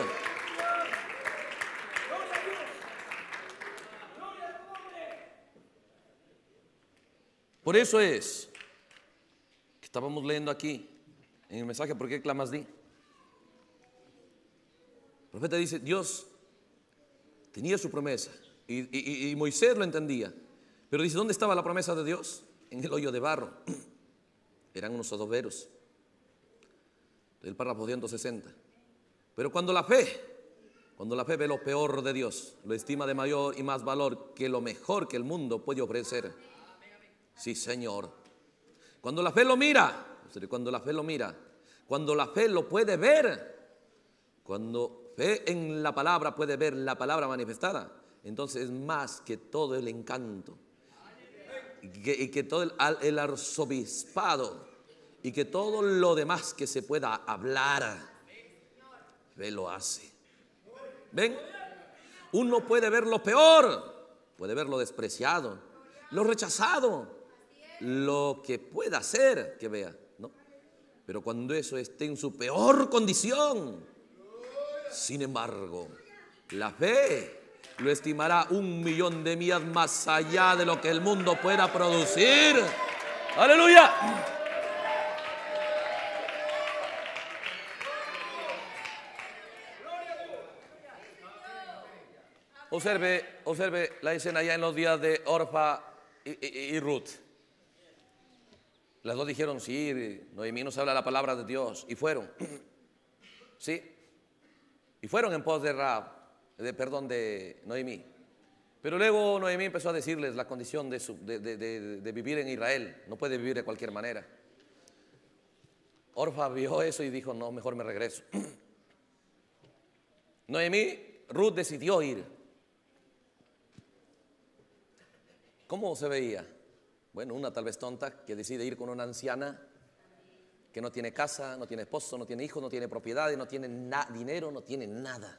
Por eso es que estábamos leyendo aquí en el mensaje: ¿por qué clamas di? El profeta dice, Dios tenía su promesa y, y, y Moisés lo entendía. Pero dice, ¿dónde estaba la promesa de Dios? En el hoyo de barro. Eran unos adoberos. El párrafo ciento sesenta. Pero cuando la fe, cuando la fe ve lo peor de Dios, lo estima de mayor y más valor que lo mejor que el mundo puede ofrecer. Sí, Señor. Cuando la fe lo mira, cuando la fe lo mira, cuando la fe lo puede ver, cuando fe en la palabra puede ver la palabra manifestada, entonces es más que todo el encanto y que, y que todo el, el arzobispado y que todo lo demás que se pueda hablar, fe lo hace. ¿Ven? Uno puede ver lo peor, puede ver lo despreciado, lo rechazado, lo que pueda ser que vea, ¿no? Pero cuando eso esté en su peor condición, sin embargo, la fe lo estimará un millón de millas más allá de lo que el mundo pueda producir. ¡Aleluya! Observe, observe la escena ya en los días de Orfa y, y, y Ruth. Las dos dijeron, sí, Noemí nos habla la palabra de Dios. Y fueron, sí, y fueron en pos de Rahab, de, perdón, de Noemí. Pero luego Noemí empezó a decirles la condición de, su, de, de, de, de vivir en Israel. No puede vivir de cualquier manera. Orfa vio eso y dijo, no, mejor me regreso. Noemí, Ruth decidió ir. ¿Cómo se veía? Bueno, una tal vez tonta que decide ir con una anciana que no tiene casa, no tiene esposo, no tiene hijos, no tiene propiedades, no tiene dinero, no tiene nada.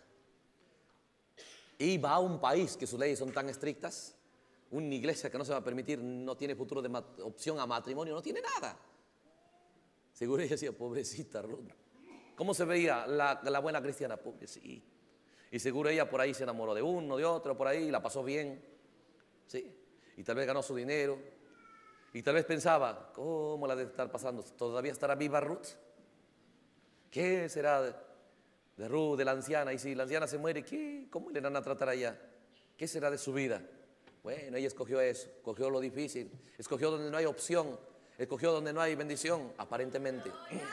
Y va a un país que sus leyes son tan estrictas, una iglesia que no se va a permitir, no tiene futuro de opción a matrimonio, no tiene nada. Seguro ella decía, pobrecita Ruth. ¿Cómo se veía la, la buena cristiana? Pobrecita. Y seguro ella por ahí se enamoró de uno, de otro, por ahí, la pasó bien. Sí. Y tal vez ganó su dinero. Y tal vez pensaba, ¿cómo la debe estar pasando? ¿Todavía estará viva Ruth? ¿Qué será de, de Ruth, de la anciana? Y si la anciana se muere, ¿qué? ¿Cómo le van a tratar allá? ¿Qué será de su vida? Bueno, ella escogió eso, escogió lo difícil, escogió donde no hay opción, escogió donde no hay bendición, aparentemente.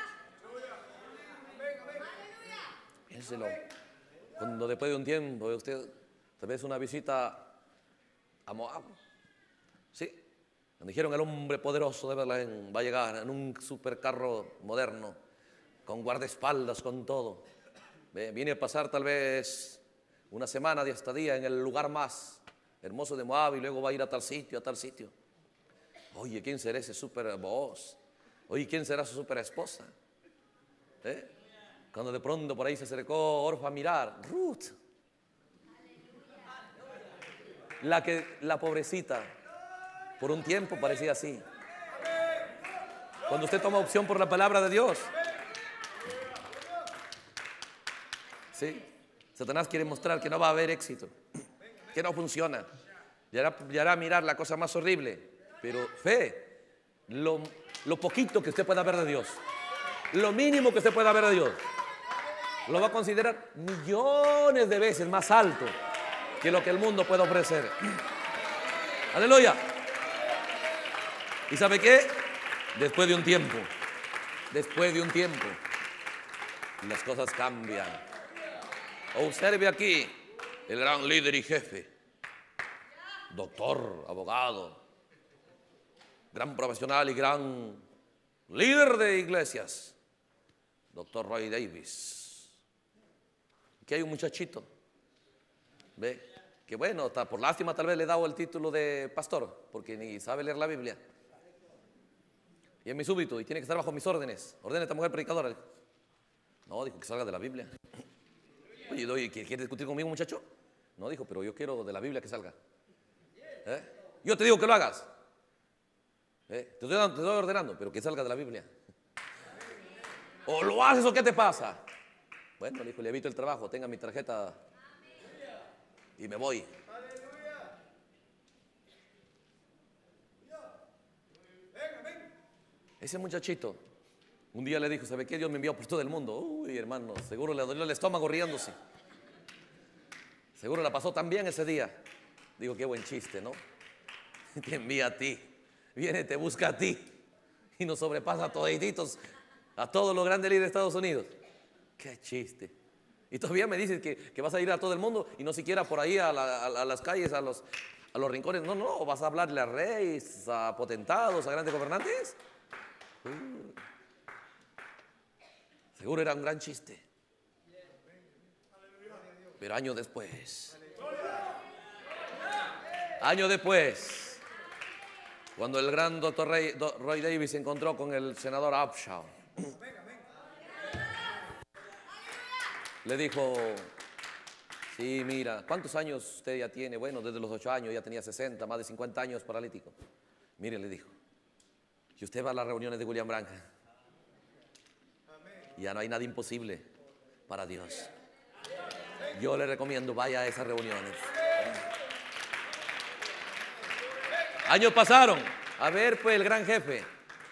Piénselo. Cuando después de un tiempo, usted tal vez una visita a Moab, ¿sí? Cuando dijeron el hombre poderoso de Belén va a llegar en un supercarro moderno, con guardaespaldas, con todo. Viene a pasar tal vez una semana de estadía en el lugar más hermoso de Moab y luego va a ir a tal sitio, a tal sitio. Oye, ¿quién será ese super boss? Oye, ¿quién será su super esposa? ¿Eh? Cuando de pronto por ahí se acercó Orfa a mirar, Ruth, la que la pobrecita por un tiempo parecía así. Cuando usted toma opción por la palabra de Dios, sí, Satanás quiere mostrar que no va a haber éxito, que no funciona, y hará, y hará mirar la cosa más horrible. Pero fe, lo, lo poquito que usted pueda ver de Dios, lo mínimo que usted pueda ver de Dios, lo va a considerar millones de veces más alto que lo que el mundo puede ofrecer. Aleluya. ¿Y sabe qué? Después de un tiempo, después de un tiempo, las cosas cambian. Observe aquí el gran líder y jefe, doctor, abogado, gran profesional y gran líder de iglesias, doctor Roy Davis. Aquí hay un muchachito, ve, que bueno, está, por lástima tal vez le he dado el título de pastor, porque ni sabe leer la Biblia. Y es mi súbdito y tiene que estar bajo mis órdenes. Ordena a esta mujer predicadora. No, dijo que salga de la Biblia. Oye, oye, ¿quieres discutir conmigo, muchacho? No, dijo, pero yo quiero de la Biblia que salga. ¿Eh? Yo te digo que lo hagas. ¿Eh? Te, estoy dando, te estoy ordenando, pero que salga de la Biblia. O lo haces o qué te pasa. Bueno, le dijo, le evito el trabajo, tenga mi tarjeta y me voy. Ese muchachito un día le dijo, ¿sabe qué? Dios me envió por todo el mundo. Uy, hermano, seguro le dolió el estómago riéndose. Seguro la pasó tan bien ese día. Digo, qué buen chiste, ¿no? Te envía a ti, viene, te busca a ti y nos sobrepasa a todititos, a todos los grandes líderes de Estados Unidos. Qué chiste. Y todavía me dices que, que vas a ir a todo el mundo y no siquiera por ahí a, la, a, a las calles, a los, a los rincones. No, no, vas a hablarle a reyes, a potentados, a grandes gobernantes. Uh, seguro era un gran chiste. Pero años después, años después, cuando el gran doctor Ray, do, Roy Davis se encontró con el senador Upshaw, le dijo, sí, mira, ¿cuántos años usted ya tiene? Bueno, desde los ocho años, ya tenía sesenta, más de cincuenta años paralítico. Mire, le dijo, si usted va a las reuniones de William Branham, ya no hay nada imposible para Dios. Yo le recomiendo, vaya a esas reuniones. Años pasaron. A ver, pues, el gran jefe.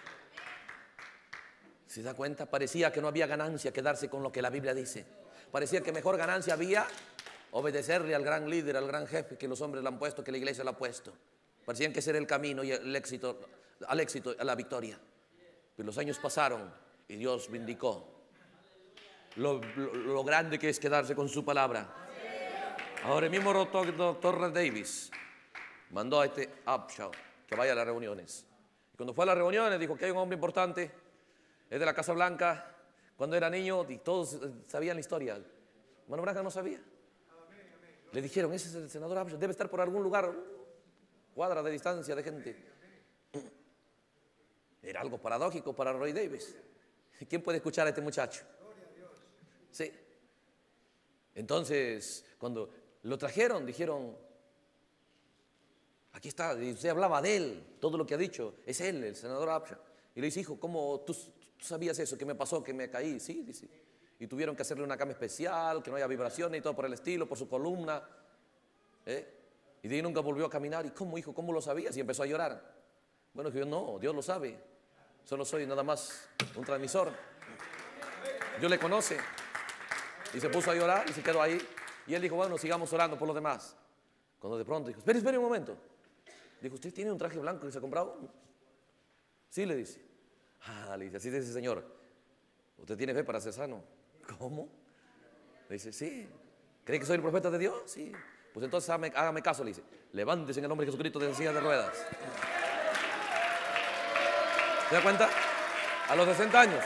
¿Se da cuenta? Parecía que no había ganancia quedarse con lo que la Biblia dice. Parecía que mejor ganancia había obedecerle al gran líder, al gran jefe que los hombres le han puesto, que la iglesia le ha puesto. Parecían que ese era el camino y el éxito, al éxito, a la victoria. Pero los años pasaron y Dios vindicó lo, lo, lo grande que es quedarse con su palabra. Ahora el mismo doctor Davis mandó a este Upshaw que vaya a las reuniones. Y cuando fue a las reuniones dijo que hay un hombre importante, es de la Casa Blanca. Cuando era niño y todos sabían la historia. Hermano Branham no sabía. Le dijeron, ese es el senador Upshaw, debe estar por algún lugar, cuadra de distancia de gente. Era algo paradójico para Roy Davis. ¿Quién puede escuchar a este muchacho? Sí. Entonces, cuando lo trajeron, dijeron, aquí está, y usted hablaba de él, todo lo que ha dicho, es él, el senador Upshaw. Y le dice, hijo, ¿cómo tú, tú sabías eso? ¿Qué me pasó? ¿Que me caí? Sí, dice. Y tuvieron que hacerle una cama especial, que no haya vibraciones y todo por el estilo, por su columna. ¿Eh? Y de ahí nunca volvió a caminar. ¿Y cómo, hijo? ¿Cómo lo sabías? Y empezó a llorar. Bueno, yo no, Dios lo sabe. Solo soy nada más un transmisor. Dios le conoce. Y se puso a llorar y se quedó ahí. Y él dijo, bueno, sigamos orando por los demás. Cuando de pronto dijo, espere, espere un momento. Dijo, ¿usted tiene un traje blanco que se ha comprado? Sí, le dice. Ah, le dice, así dice, señor, ¿usted tiene fe para ser sano? ¿Cómo? Le dice, sí. ¿Cree que soy el profeta de Dios? Sí. Pues entonces hágame, hágame caso, le dice. Levántese en el nombre de Jesucristo de la silla de ruedas. ¿Se da cuenta? A los sesenta años.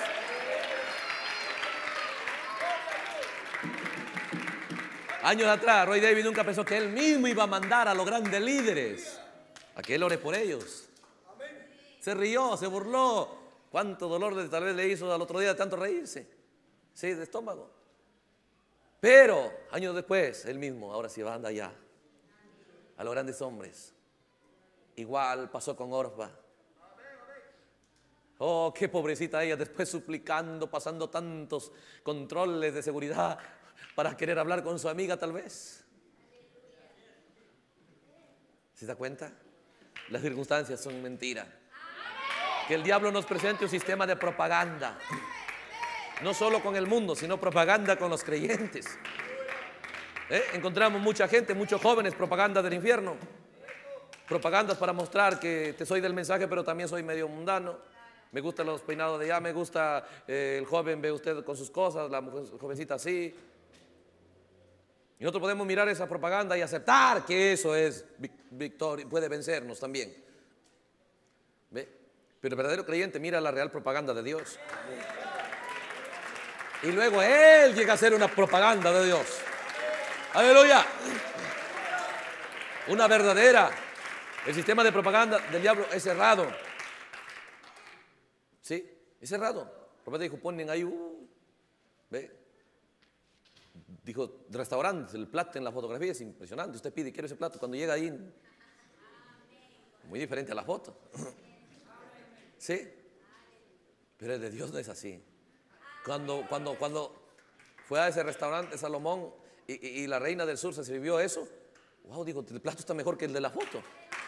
Años atrás, Roy Davis nunca pensó que él mismo iba a mandar a los grandes líderes a que él ore por ellos. Se rió, se burló. ¿Cuánto dolor tal vez le hizo al otro día de tanto reírse? Sí, de estómago. Pero años después, él mismo, ahora sí va anda allá a los grandes hombres. Igual pasó con Orfa. Oh, qué pobrecita ella, después suplicando, pasando tantos controles de seguridad para querer hablar con su amiga tal vez. ¿Se da cuenta? Las circunstancias son mentira. Que el diablo nos presente un sistema de propaganda. No solo con el mundo, sino propaganda con los creyentes. ¿Eh? Encontramos mucha gente, muchos jóvenes, propaganda del infierno. Propagandas para mostrar que te soy del mensaje, pero también soy medio mundano. Me gustan los peinados de allá, me gusta eh, el joven, ve usted con sus cosas, la mujer, jovencita así. Y nosotros podemos mirar esa propaganda y aceptar que eso es victoria, puede vencernos también. ¿Ve? Pero el verdadero creyente mira la real propaganda de Dios. Y luego él llega a hacer una propaganda de Dios. ¡Aleluya! Una verdadera. El sistema de propaganda del diablo es cerrado. Sí, es cerrado. El profeta dijo, ponen ahí, uh, ¿ve? Dijo, restaurantes, el plato en la fotografía es impresionante. Usted pide, quiero ese plato. Cuando llega ahí, muy diferente a la foto. Sí, pero el de Dios no es así. Cuando, cuando, cuando fue a ese restaurante Salomón y, y, y la reina del sur se sirvió eso, wow, digo, el plato está mejor que el de la foto.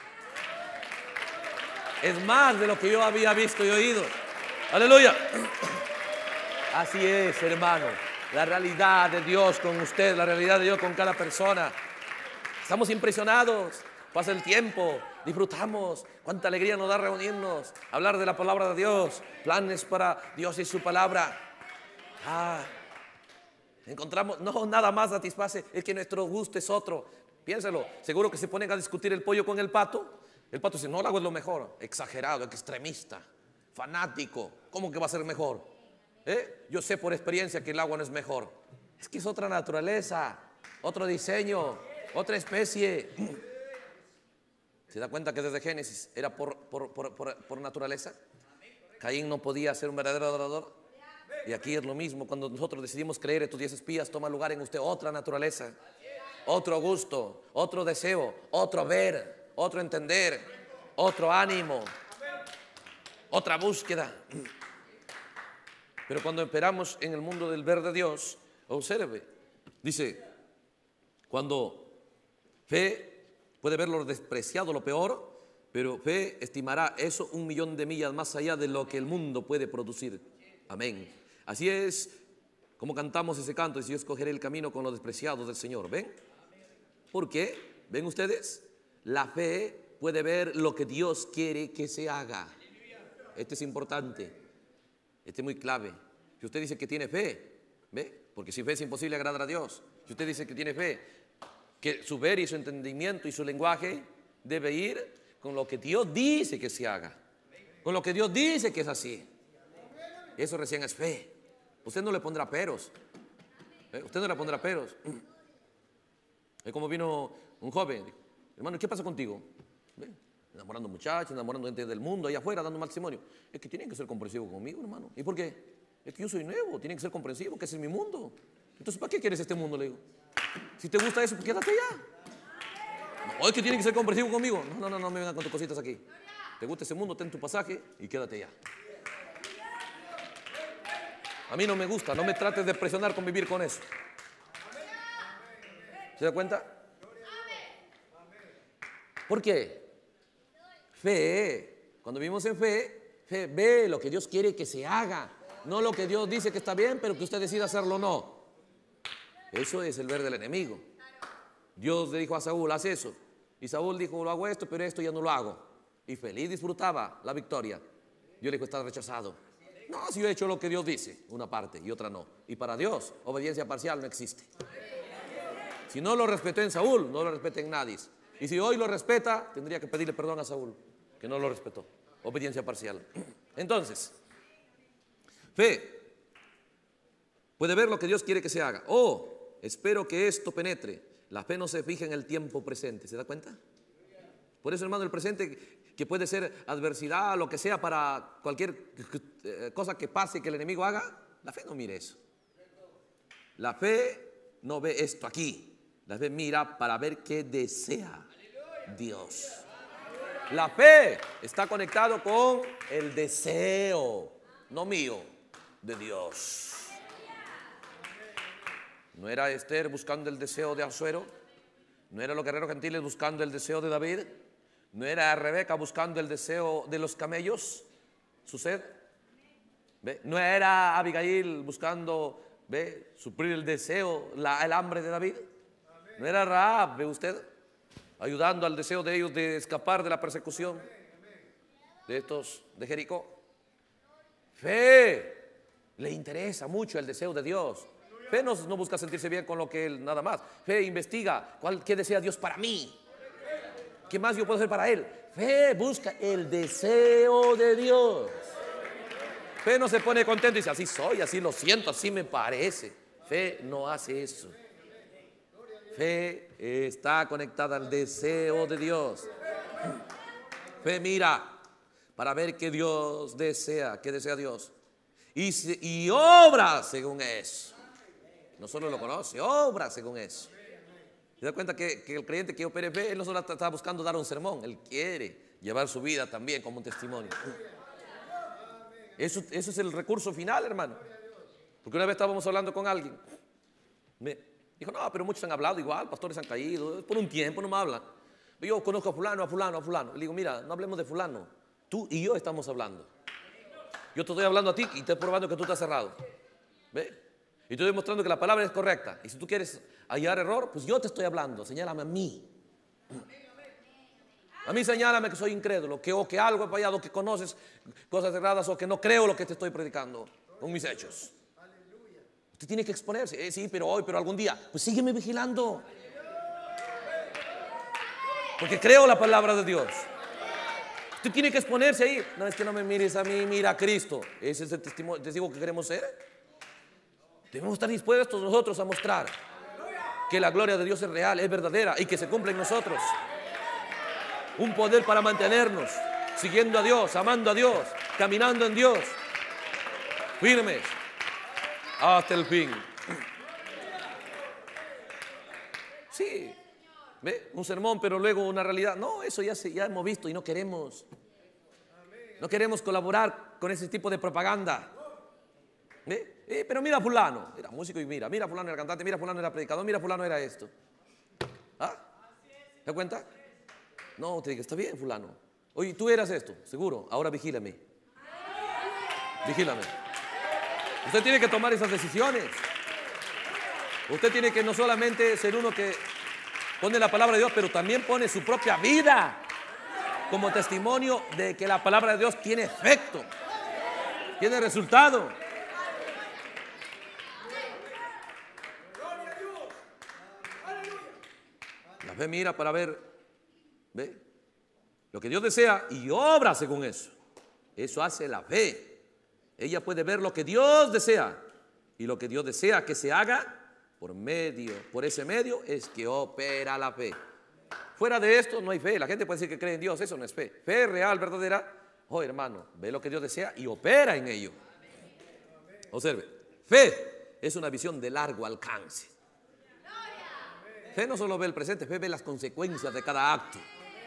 Es más de lo que yo había visto y oído. Aleluya. Así es, hermano. La realidad de Dios con usted, la realidad de Dios con cada persona Estamos impresionados. Pasa el tiempo, disfrutamos. Cuánta alegría nos da reunirnos, hablar de la palabra de Dios, planes para Dios y su palabra. Ah, encontramos, no, nada más satisface, es que nuestro gusto es otro. Piénselo, seguro que se ponen a discutir el pollo con el pato. El pato dice, no, el agua es lo mejor. Exagerado, extremista, fanático. ¿Cómo que va a ser mejor? ¿Eh? Yo sé por experiencia que el agua no es mejor. Es que es otra naturaleza, otro diseño, otra especie. ¿Se da cuenta que desde Génesis era por, por, por, por, por naturaleza? Caín no podía ser un verdadero adorador. Y aquí es lo mismo, cuando nosotros decidimos creer, estos diez espías toma lugar en usted otra naturaleza, otro gusto, otro deseo, otro ver, otro entender, otro ánimo, otra búsqueda. Pero cuando esperamos en el mundo del ver de Dios, observe, dice, cuando fe puede ver lo despreciado, lo peor, pero fe estimará eso un millón de millas más allá de lo que el mundo puede producir. Amén. Así es como cantamos ese canto, dice, yo escogeré el camino con los despreciados del Señor. ¿Ven? ¿Por qué? ¿Ven ustedes? La fe puede ver lo que Dios quiere que se haga. Este es importante. Este es muy clave. Si usted dice que tiene fe, ¿ve? Porque sin fe es imposible agradar a Dios. Si usted dice que tiene fe, que su ver y su entendimiento y su lenguaje debe ir con lo que Dios dice que se haga, con lo que Dios dice que es así. Eso recién es fe. Usted no le pondrá peros. ¿Eh? Usted no le pondrá peros. Es como vino un joven, hermano, ¿qué pasa contigo? ¿Ve? Enamorando muchachos, enamorando gente del mundo allá afuera, dando mal testimonio. Es que tienen que ser comprensivos conmigo, hermano. ¿Y por qué? Es que yo soy nuevo, tienen que ser comprensivos, que ese es mi mundo. Entonces, ¿para qué quieres este mundo? Le digo. Si te gusta eso, pues quédate allá. No, es que tienen que ser comprensivos conmigo. No, no, no, no me vengan con tus cositas aquí. ¿Te gusta ese mundo? Ten tu pasaje y quédate allá. A mí no me gusta, no me trates de presionar con vivir con eso. ¿Se da cuenta? ¿Por qué? Fe, cuando vivimos en fe, fe ve lo que Dios quiere que se haga, no lo que Dios dice que está bien, pero que usted decida hacerlo o no. Eso es el ver del enemigo. Dios le dijo a Saúl, haz eso. Y Saúl dijo, lo hago esto, pero esto ya no lo hago. Y feliz disfrutaba la victoria. Dios le dijo, estás rechazado. No, si yo he hecho lo que Dios dice, una parte y otra no. Y para Dios, obediencia parcial no existe. Si no lo respetó en Saúl, no lo respeta en nadie. Y si hoy lo respeta, tendría que pedirle perdón a Saúl, que no lo respetó. Obediencia parcial. Entonces, fe puede ver lo que Dios quiere que se haga. Oh, espero que esto penetre. La fe no se fija en el tiempo presente. ¿Se da cuenta? Por eso, hermano, el presente, que puede ser adversidad, lo que sea, para cualquier cosa que pase, que el enemigo haga, la fe no mira eso. La fe no ve esto aquí. La fe mira para ver qué desea Dios. La fe está conectado con el deseo, no mío, de Dios. ¿No era Esther buscando el deseo de Asuero? ¿No era los guerreros gentiles buscando el deseo de David? ¿No era Rebeca buscando el deseo de los camellos? ¿Su sed? ¿Ve? ¿No era Abigail buscando, ve, suplir el deseo, la, el hambre de David? ¿No era Rahab, ve usted, ayudando al deseo de ellos de escapar de la persecución de estos de Jericó? Fe le interesa mucho el deseo de Dios. Fe no, no busca sentirse bien con lo que él nada más. Fe investiga cuál, qué desea Dios para mí. ¿Qué más yo puedo hacer para él? Fe busca el deseo de Dios. Fe no se pone contento y dice, así soy, así lo siento, así me parece. Fe no hace eso. Fe está conectada al deseo de Dios. Fe mira para ver qué Dios desea, qué desea Dios. Y, se, y obra según eso. No solo lo conoce, obra según eso. ¿Se da cuenta que, que el creyente que opere fe, él no solo está buscando dar un sermón, él quiere llevar su vida también como un testimonio. Eso, eso es el recurso final, hermano. Porque una vez estábamos hablando con alguien. Me dijo, no, pero muchos han hablado igual, pastores han caído, por un tiempo no me hablan. Yo conozco a fulano, a fulano, a fulano. Le digo, mira, no hablemos de fulano. Tú y yo estamos hablando. Yo te estoy hablando a ti y te estoy probando que tú estás cerrado. ¿Ve? Y te estoy demostrando que la palabra es correcta. Y si tú quieres hallar error, pues yo te estoy hablando, señálame a mí. A mí señálame que soy incrédulo, que o que algo he fallado, que conoces cosas erradas o que no creo lo que te estoy predicando con mis hechos. Usted tiene que exponerse. Eh, sí, pero hoy, pero algún día. Pues sígueme vigilando. Porque creo la palabra de Dios. Usted tiene que exponerse ahí. No es que no me mires a mí, mira a Cristo. Ese es el testimonio, testigo que queremos ser. Debemos estar dispuestos nosotros a mostrar que la gloria de Dios es real, es verdadera y que se cumple en nosotros. Un poder para mantenernos siguiendo a Dios, amando a Dios, caminando en Dios, firmes hasta el fin. Sí, ¿ve? Un sermón, pero luego una realidad. No, eso ya, se, ya hemos visto y no queremos. No queremos colaborar con ese tipo de propaganda. ¿Ve? Eh, pero mira a fulano, era músico y mira, mira a fulano era cantante, mira a fulano era predicador, mira a fulano era esto. ¿Ah? ¿Se da cuenta? No, usted dice, está bien fulano. Oye, tú eras esto, seguro, ahora vigílame. Vigílame. Usted tiene que tomar esas decisiones. Usted tiene que no solamente ser uno que pone la palabra de Dios, pero también pone su propia vida como testimonio de que la palabra de Dios tiene efecto, tiene resultado. La fe mira para ver, ¿ve? Lo que Dios desea y obra según eso. Eso hace la fe. Ella puede ver lo que Dios desea y lo que Dios desea que se haga por medio, por ese medio es que opera la fe. Fuera de esto no hay fe. La gente puede decir que cree en Dios, eso no es fe. Fe real, verdadera. Oh, hermano, ve lo que Dios desea y opera en ello. Observe, fe es una visión de largo alcance. Fe no solo ve el presente, fe ve las consecuencias de cada acto.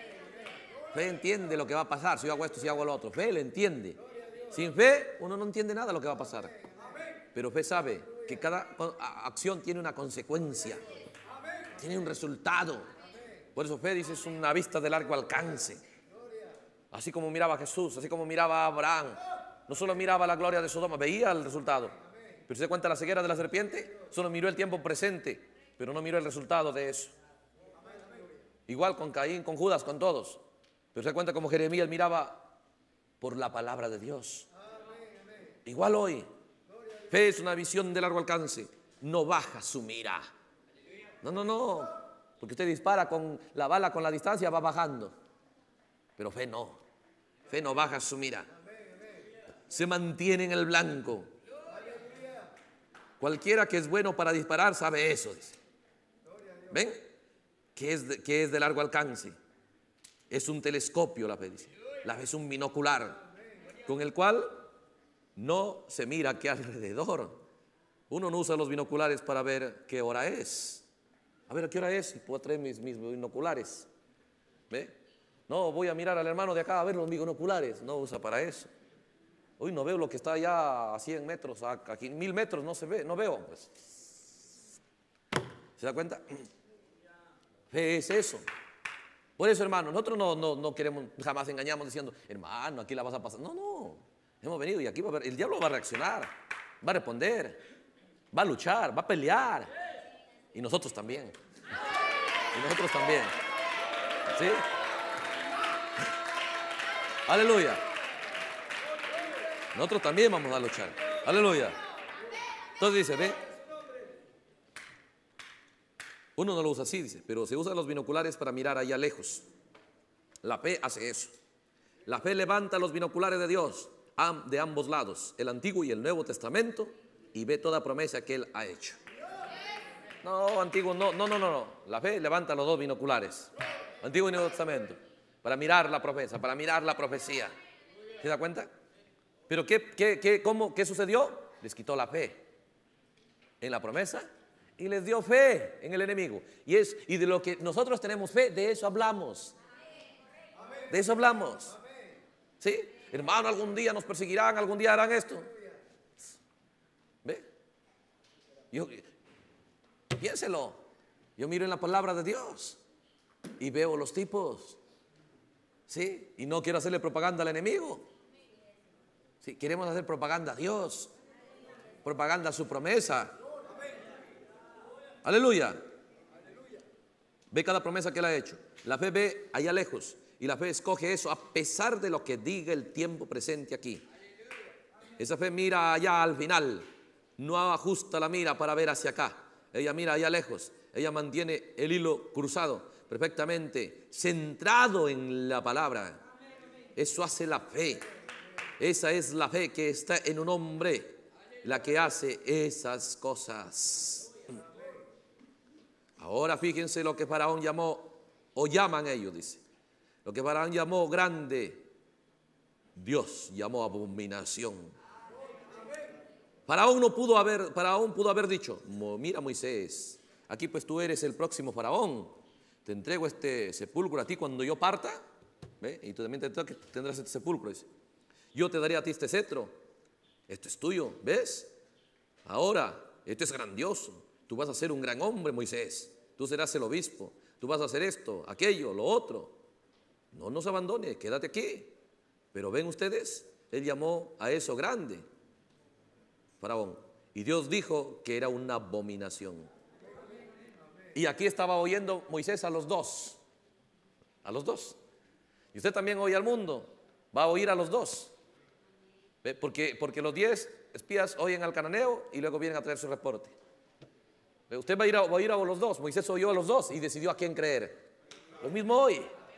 Fe entiende lo que va a pasar, si yo hago esto, si hago lo otro. Fe le entiende. Sin fe uno no entiende nada de lo que va a pasar. Pero fe sabe que cada acción tiene una consecuencia, tiene un resultado. Por eso fe dice es una vista de largo alcance. Así como miraba a Jesús, así como miraba a Abraham. No solo miraba la gloria de Sodoma, veía el resultado. Pero se da cuenta la ceguera de la serpiente, solo miró el tiempo presente, pero no miró el resultado de eso. Igual con Caín, con Judas, con todos. Pero se da cuenta como Jeremías miraba por la palabra de Dios. Igual hoy, fe es una visión de largo alcance. No baja su mira. No, no, no. Porque usted dispara con la bala, con la distancia va bajando. Pero fe no. Fe no baja su mira. Se mantiene en el blanco. Cualquiera que es bueno para disparar sabe eso, dice. ¿Ven? Que es de, que es de largo alcance. Es un telescopio la fe, dice. La fe es un binocular con el cual no se mira aquí alrededor. Uno no usa los binoculares para ver qué hora es. A ver, ¿a qué hora es? Y puedo traer mis, mis binoculares. ¿Ve? No, voy a mirar al hermano de acá a ver los binoculares. No usa para eso. Hoy no veo lo que está allá a cien metros, a aquí mil metros, no se ve, no veo. Pues. ¿Se da cuenta? Fe es eso. Por eso, hermano, nosotros no, no, no queremos, jamás engañamos diciendo, hermano, aquí la vas a pasar. No, no, hemos venido y aquí va a ver, el diablo va a reaccionar, va a responder, va a luchar, va a pelear. Y nosotros también. Y nosotros también. ¿Sí? Aleluya. Nosotros también vamos a luchar. Aleluya. Entonces dice, ve. Uno no lo usa así, dice, pero se usan los binoculares para mirar allá lejos. La fe hace eso. La fe levanta los binoculares de Dios de ambos lados, el Antiguo y el Nuevo Testamento, y ve toda promesa que Él ha hecho. No, Antiguo, no, no, no, no, no. La fe levanta los dos binoculares, Antiguo y Nuevo Testamento, para mirar la promesa, para mirar la profecía. ¿Se da cuenta? Pero ¿qué, qué, qué, cómo, ¿qué sucedió? Les quitó la fe en la promesa y les dio fe en el enemigo. Y, es, y de lo que nosotros tenemos fe, de eso hablamos. De eso hablamos. ¿Sí? Hermano, algún día nos perseguirán, algún día harán esto. ¿Ve? Yo, piénselo. Yo miro en la palabra de Dios y veo los tipos. ¿Sí? Y no quiero hacerle propaganda al enemigo. Sí, queremos hacer propaganda a Dios, propaganda a su promesa. Aleluya. Ve cada promesa que Él ha hecho. La fe ve allá lejos y la fe escoge eso a pesar de lo que diga el tiempo presente aquí. Esa fe mira allá al final, no ajusta la mira para ver hacia acá. Ella mira allá lejos, ella mantiene el hilo cruzado perfectamente, centrado en la palabra. Eso hace la fe. Esa es la fe que está en un hombre, la que hace esas cosas. Ahora fíjense lo que Faraón llamó, o llaman ellos, dice. Lo que Faraón llamó grande, Dios llamó abominación. Faraón no pudo haber, Faraón pudo haber dicho, mira Moisés, aquí pues tú eres el próximo Faraón, te entrego este sepulcro a ti cuando yo parta, ¿ve? Y tú también tendrás este sepulcro, dice. Yo te daré a ti este cetro, esto es tuyo, ¿ves? Ahora, esto es grandioso, tú vas a ser un gran hombre, Moisés, tú serás el obispo, tú vas a hacer esto, aquello, lo otro. No nos abandone, quédate aquí. Pero ven ustedes, él llamó a eso grande, Faraón, y Dios dijo que era una abominación. Y aquí estaba oyendo Moisés a los dos, a los dos. Y usted también oye al mundo, va a oír a los dos. ¿Ve? Porque, porque los diez espías oyen al cananeo y luego vienen a traer su reporte. ¿Ve? Usted va a, ir a, va a ir a los dos. Moisés oyó a los dos y decidió a quién creer. Lo mismo hoy.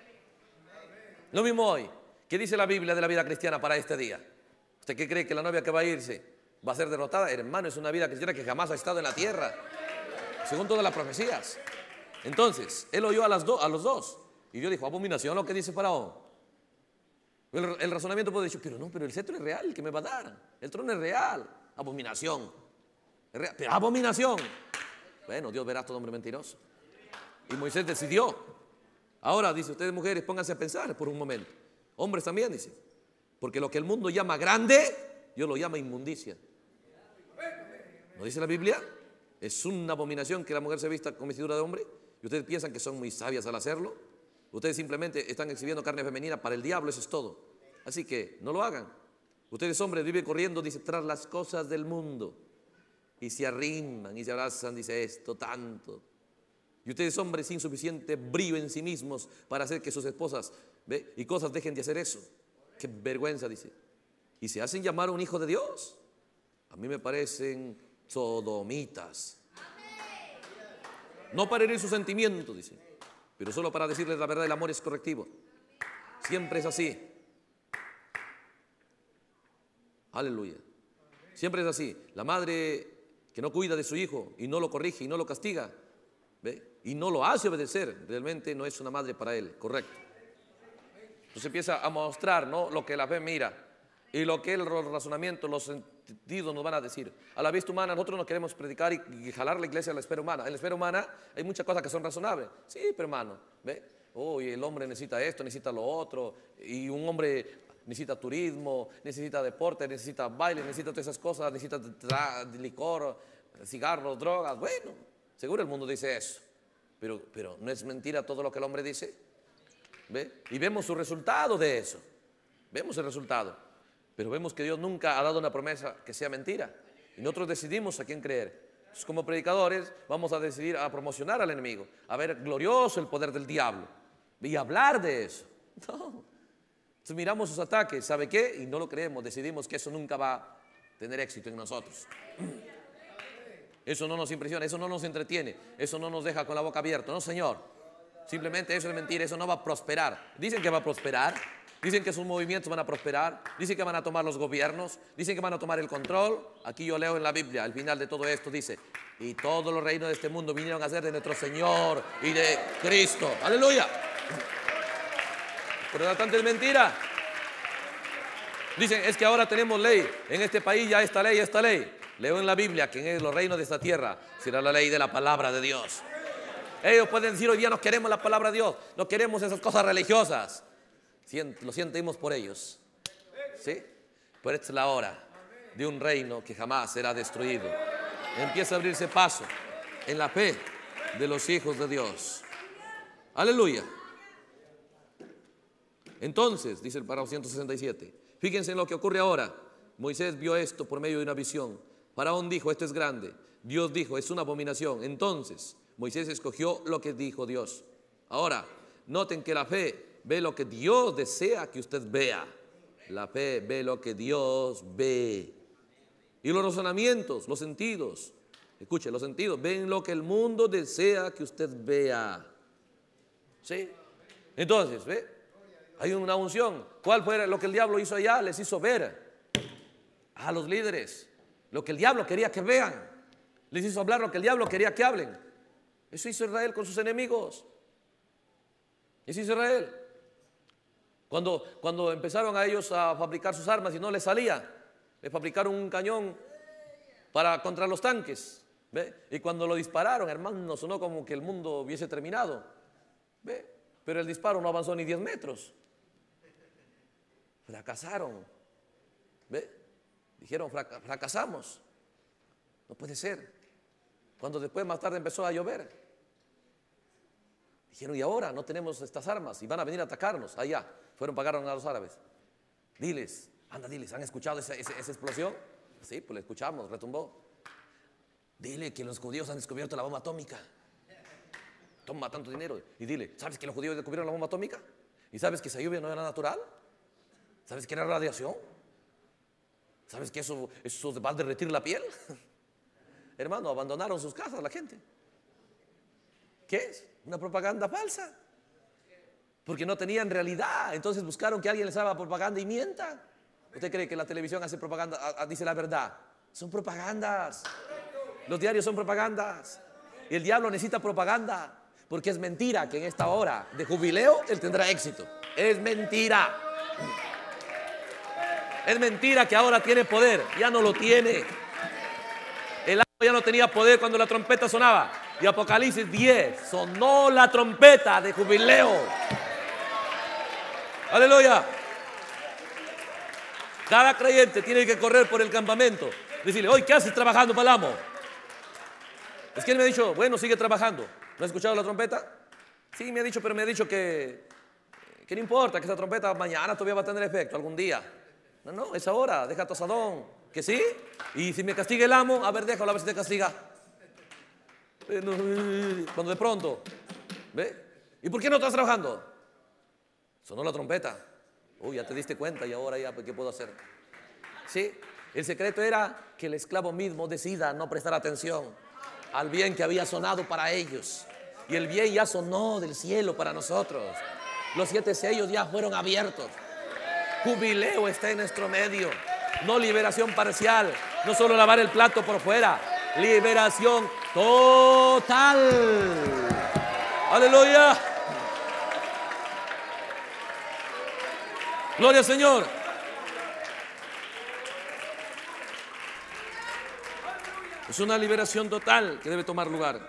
Lo mismo hoy. ¿Qué dice la Biblia de la vida cristiana para este día? ¿Usted qué cree que la novia que va a irse va a ser derrotada? Hermano, es una vida cristiana que jamás ha estado en la tierra, según todas las profecías. Entonces, él oyó a, las do, a los dos y Dios dijo, abominación lo que dice Faraón. El, el razonamiento puede decir, pero no, pero el cetro es real, el que me va a dar. El trono es real. Abominación. Es real, pero abominación. Bueno, Dios verá a todo hombre mentiroso. Y Moisés decidió. Ahora, dice, ustedes mujeres, pónganse a pensar por un momento. Hombres también, dice. Porque lo que el mundo llama grande, Dios lo llama inmundicia. ¿No dice la Biblia? Es una abominación que la mujer se vista con vestidura de hombre. Y ustedes piensan que son muy sabias al hacerlo. Ustedes simplemente están exhibiendo carne femenina para el diablo, eso es todo. Así que no lo hagan. Ustedes hombres viven corriendo, dice, tras las cosas del mundo. Y se arriman y se abrazan, dice esto, tanto. Y ustedes hombres sin suficiente brillo en sí mismos para hacer que sus esposas, ¿ve? Y cosas dejen de hacer eso. Qué vergüenza, dice. Y se hacen llamar un hijo de Dios. A mí me parecen sodomitas. No para herir sus sentimientos, dice, pero solo para decirles la verdad. El amor es correctivo. Siempre es así. Aleluya. Siempre es así. La madre que no cuida de su hijo y no lo corrige y no lo castiga, ¿ve? Y no lo hace obedecer, realmente no es una madre para él, correcto. Entonces empieza a mostrar, ¿no?, lo que la fe mira y lo que el razonamiento, los sentidos nos van a decir. A la vista humana nosotros no queremos predicar y, y jalar la iglesia a la esfera humana. En la esfera humana hay muchas cosas que son razonables. Sí, pero hermano, ¿ve? Oh, y el hombre necesita esto, necesita lo otro, y un hombre necesita turismo, necesita deporte, necesita baile, necesita todas esas cosas, necesita licor, cigarros, drogas. Bueno, seguro el mundo dice eso, pero, pero no es mentira todo lo que el hombre dice. ¿Ve? Y vemos su resultado de eso, vemos el resultado, pero vemos que Dios nunca ha dado una promesa que sea mentira, y nosotros decidimos a quién creer. Entonces, como predicadores vamos a decidir a promocionar al enemigo, a ver glorioso el poder del diablo y hablar de eso. No. Entonces miramos sus ataques, ¿sabe qué? Y no lo creemos, decidimos que eso nunca va a tener éxito en nosotros. Eso no nos impresiona, eso no nos entretiene, eso no nos deja con la boca abierta. No, Señor, simplemente eso es mentira, eso no va a prosperar. Dicen que va a prosperar, dicen que sus movimientos van a prosperar, dicen que van a tomar los gobiernos, dicen que van a tomar el control. Aquí yo leo en la Biblia, al final de todo esto dice, y todos los reinos de este mundo vinieron a ser de nuestro Señor y de Cristo. ¡Aleluya! Por lo tanto es mentira. Dicen, es que ahora tenemos ley, en este país ya esta ley, esta ley. Leo en la Biblia que en los reinos de esta tierra será la ley de la palabra de Dios. Ellos pueden decir, hoy día no queremos la palabra de Dios, no queremos esas cosas religiosas. Lo sentimos por ellos, ¿sí? Pero esta es la hora de un reino que jamás será destruido. Empieza a abrirse paso en la fe de los hijos de Dios. Aleluya. Entonces, dice el párrafo ciento sesenta y siete, fíjense en lo que ocurre ahora. Moisés vio esto por medio de una visión. Faraón dijo, esto es grande. Dios dijo, es una abominación. Entonces Moisés escogió lo que dijo Dios. Ahora, noten que la fe ve lo que Dios desea que usted vea. La fe ve lo que Dios ve. Y los razonamientos, los sentidos, escuche, los sentidos ven lo que el mundo desea que usted vea. ¿Sí? Entonces, ¿ve? Hay una unción. ¿Cuál fue lo que el diablo hizo allá? Les hizo ver a los líderes lo que el diablo quería que vean. Les hizo hablar lo que el diablo quería que hablen. Eso hizo Israel con sus enemigos. Eso hizo Israel. Cuando, cuando empezaron a ellos a fabricar sus armas y no les salía, les fabricaron un cañón para contra los tanques. ¿Ve? Y cuando lo dispararon, hermano, sonó como que el mundo hubiese terminado. ¿Ve? Pero el disparo no avanzó ni diez metros. Fracasaron. ¿Ve? Dijeron, frac fracasamos. No puede ser. Cuando después más tarde empezó a llover, dijeron, y ahora no tenemos estas armas y van a venir a atacarnos. Allá fueron, pagaron a los árabes. Diles, anda, diles, ¿han escuchado esa, esa, esa explosión? Sí, pues la escuchamos, retumbó. Dile que los judíos han descubierto la bomba atómica. Toma tanto dinero. Y dile, ¿sabes que los judíos descubrieron la bomba atómica? ¿Y sabes que esa lluvia no era natural? ¿Sabes que era radiación? ¿Sabes que eso, eso va a derretir la piel? Hermano, abandonaron sus casas la gente. ¿Qué es? Una propaganda falsa. Porque no tenían realidad. Entonces buscaron que alguien les haga propaganda y mienta. ¿Usted cree que la televisión hace propaganda, a, a, dice la verdad? Son propagandas. Los diarios son propagandas. Y el diablo necesita propaganda. Porque es mentira que en esta hora de jubileo él tendrá éxito. Es mentira. Es mentira que ahora tiene poder. Ya no lo tiene. El agua ya no tenía poder cuando la trompeta sonaba. Y Apocalipsis diez sonó la trompeta de jubileo. Aleluya. Cada creyente tiene que correr por el campamento. Decirle, oye, ¿qué haces trabajando para el amo? Es que él me ha dicho, bueno, sigue trabajando. ¿No has escuchado la trompeta? Sí, me ha dicho, pero me ha dicho que, que no importa, que esa trompeta mañana todavía va a tener efecto, algún día. No, no, es ahora, deja tu asadón. ¿Que sí? Y si me castiga el amo, a ver, déjalo, a ver si te castiga. Cuando de pronto, ¿ve? ¿Y por qué no estás trabajando? Sonó la trompeta. Uy, ya te diste cuenta y ahora ya, ¿qué puedo hacer? Sí, el secreto era que el esclavo mismo decida no prestar atención al bien que había sonado para ellos. Y el bien ya sonó del cielo para nosotros. Los siete sellos ya fueron abiertos. Jubileo está en nuestro medio. No liberación parcial, no solo lavar el plato por fuera, liberación total. Aleluya. Gloria al Señor. Es una liberación total que debe tomar lugar.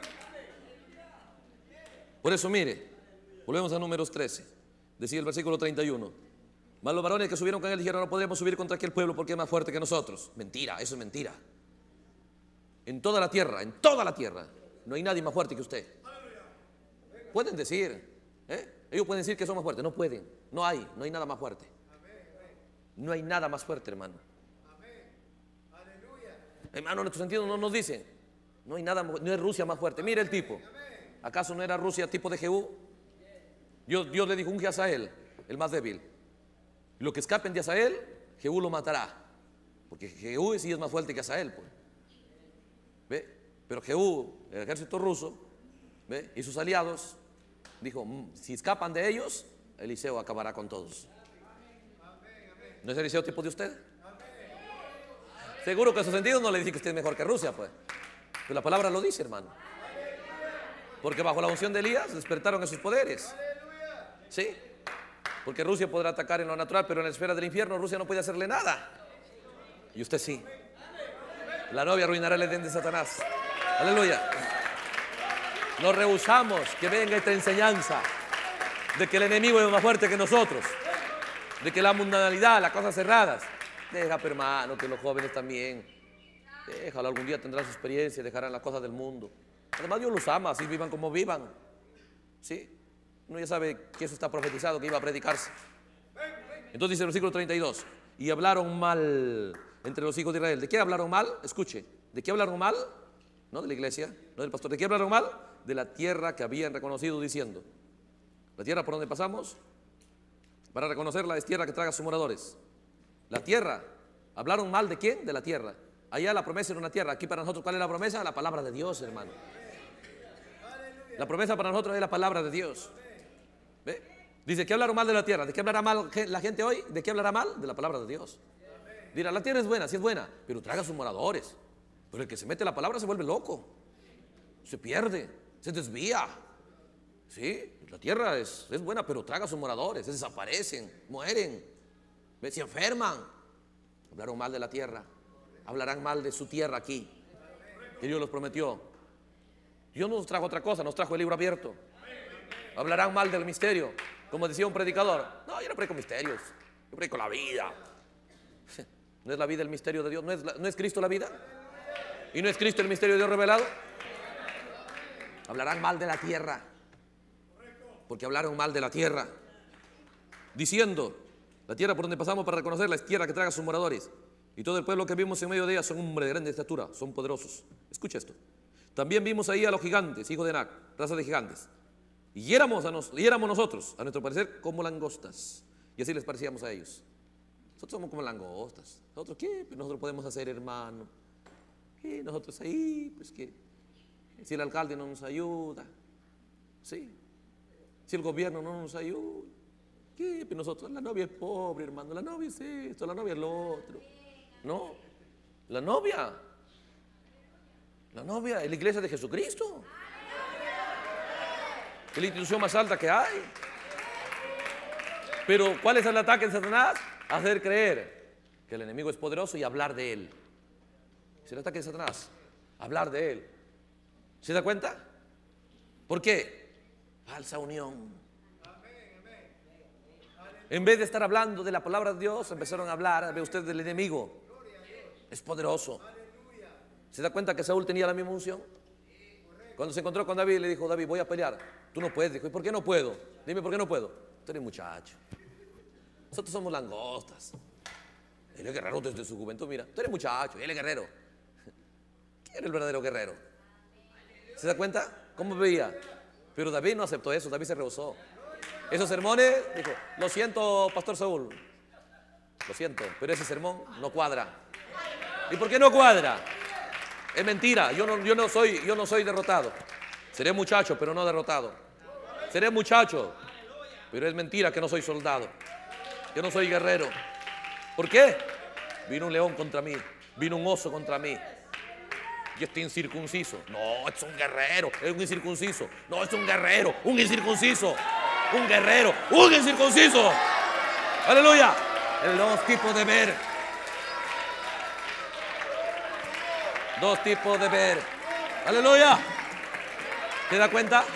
Por eso, mire, volvemos a Números trece. Decía el versículo treinta y uno. Mas los varones que subieron con él dijeron, no podremos subir contra aquel pueblo porque es más fuerte que nosotros. Mentira, eso es mentira. En toda la tierra, en toda la tierra, no hay nadie más fuerte que usted. Pueden decir, ¿eh? Ellos pueden decir que son más fuertes. No pueden, no hay, no hay nada más fuerte. No hay nada más fuerte, hermano. Hermano, en nuestro sentido no nos dicen, no hay nada, no es Rusia más fuerte. Mire el tipo. ¿Acaso no era Rusia tipo de Jehú? Dios, Dios le dijo, unge a Asael, el más débil. Lo que escapen de Asael, Jehú lo matará. Porque Jehú sí es más fuerte que Asael, pues. ¿Ve? Pero Jehú, el ejército ruso, ¿ve? Y sus aliados, dijo, si escapan de ellos, Eliseo acabará con todos. ¿No es Eliseo tipo de usted? Seguro que en su sentido no le dice que usted es mejor que Rusia, pues. Pero la palabra lo dice, hermano. Porque bajo la unción de Elías despertaron esos poderes. ¿Sí? Porque Rusia podrá atacar en lo natural, pero en la esfera del infierno Rusia no puede hacerle nada. Y usted sí. La novia arruinará el Edén de Satanás. Aleluya. Nos rehusamos que venga esta enseñanza de que el enemigo es más fuerte que nosotros, de que la mundanalidad, las cosas cerradas. Deja, pero hermano, que los jóvenes también. Déjalo, algún día tendrán su experiencia, dejarán las cosas del mundo. Además Dios los ama, así vivan como vivan. ¿Sí? Uno ya sabe que eso está profetizado, que iba a predicarse. Entonces dice el versículo treinta y dos. Y hablaron mal entre los hijos de Israel. ¿De qué hablaron mal? Escuche. ¿De qué hablaron mal? No de la iglesia, no del pastor. ¿De qué hablaron mal? de la tierra que habían reconocido, diciendo: la tierra por donde pasamos, para reconocerla, es tierra que traga sus moradores. La tierra, ¿hablaron mal de quién? De la tierra. Allá la promesa era una tierra. Aquí para nosotros, ¿cuál es la promesa? La palabra de Dios, hermano. La promesa para nosotros es la palabra de Dios. ¿Ve? Dice, ¿qué hablaron mal de la tierra? ¿De qué hablará mal la gente hoy? ¿De qué hablará mal? De la palabra de Dios. Dirá, la tierra es buena, sí es buena, pero traga sus moradores. Pero el que se mete la palabra se vuelve loco, se pierde, se desvía. Sí, la tierra es, es buena, pero traga sus moradores, se desaparecen, mueren, se enferman. Hablaron mal de la tierra, hablarán mal de su tierra aquí, que Dios los prometió. Dios no nos trajo otra cosa, nos trajo el libro abierto. Hablarán mal del misterio, como decía un predicador. No, yo no predico misterios, yo predico la vida. ¿No es la vida el misterio de Dios? ¿No es, la, ¿No es Cristo la vida? ¿Y no es Cristo el misterio de Dios revelado? Hablarán mal de la tierra, porque hablaron mal de la tierra, diciendo, la tierra por donde pasamos para reconocerla es tierra que traga sus moradores, y todo el pueblo que vimos en medio de ella son hombres de grande estatura, son poderosos. Escucha esto. También vimos ahí a los gigantes, hijos de Anac, raza de gigantes, y éramos, a nos, y éramos nosotros, a nuestro parecer, como langostas, y así les parecíamos a ellos. Nosotros somos como langostas. ¿Nosotros qué? Pues nosotros podemos hacer, hermano. ¿Qué? Nosotros ahí, pues qué. Si el alcalde no nos ayuda, ¿sí? Si el gobierno no nos ayuda, ¿qué? Pues nosotros, la novia es pobre, hermano. La novia es esto, la novia es lo otro. No, la novia, la novia es la iglesia de Jesucristo. Es la institución más alta que hay. Pero ¿cuál es el ataque de Satanás? Hacer creer que el enemigo es poderoso y hablar de él. Es el ataque de Satanás, hablar de él. ¿Se da cuenta? ¿Por qué? Falsa unión. En vez de estar hablando de la palabra de Dios, empezaron a hablar, ve usted, del enemigo. Es poderoso. ¿Se da cuenta que Saúl tenía la misma unción? Cuando se encontró con David, le dijo, David, voy a pelear. Tú no puedes. Dijo, ¿y por qué no puedo? Dime, ¿por qué no puedo? Tú eres muchacho. Nosotros somos langostas. Él es guerrero desde su juventud. Mira, tú eres muchacho, él es guerrero. ¿Quién era el verdadero guerrero? ¿Se da cuenta? ¿Cómo veía? Pero David no aceptó eso, David se rehusó. Esos sermones, dijo, lo siento, pastor Saúl, lo siento, pero ese sermón no cuadra. ¿Y por qué no cuadra? Es mentira, yo no, yo no soy, yo no soy derrotado. Seré muchacho, pero no derrotado. Seré muchacho, pero es mentira que no soy soldado. Yo no soy guerrero. ¿Por qué? Vino un león contra mí, vino un oso contra mí. Y este incircunciso, no, es un guerrero, es un incircunciso. No, es un guerrero, un incircunciso. Un guerrero, un incircunciso. Aleluya. Dos tipos de ver. Dos tipos de ver. Aleluya. ¿Se da cuenta?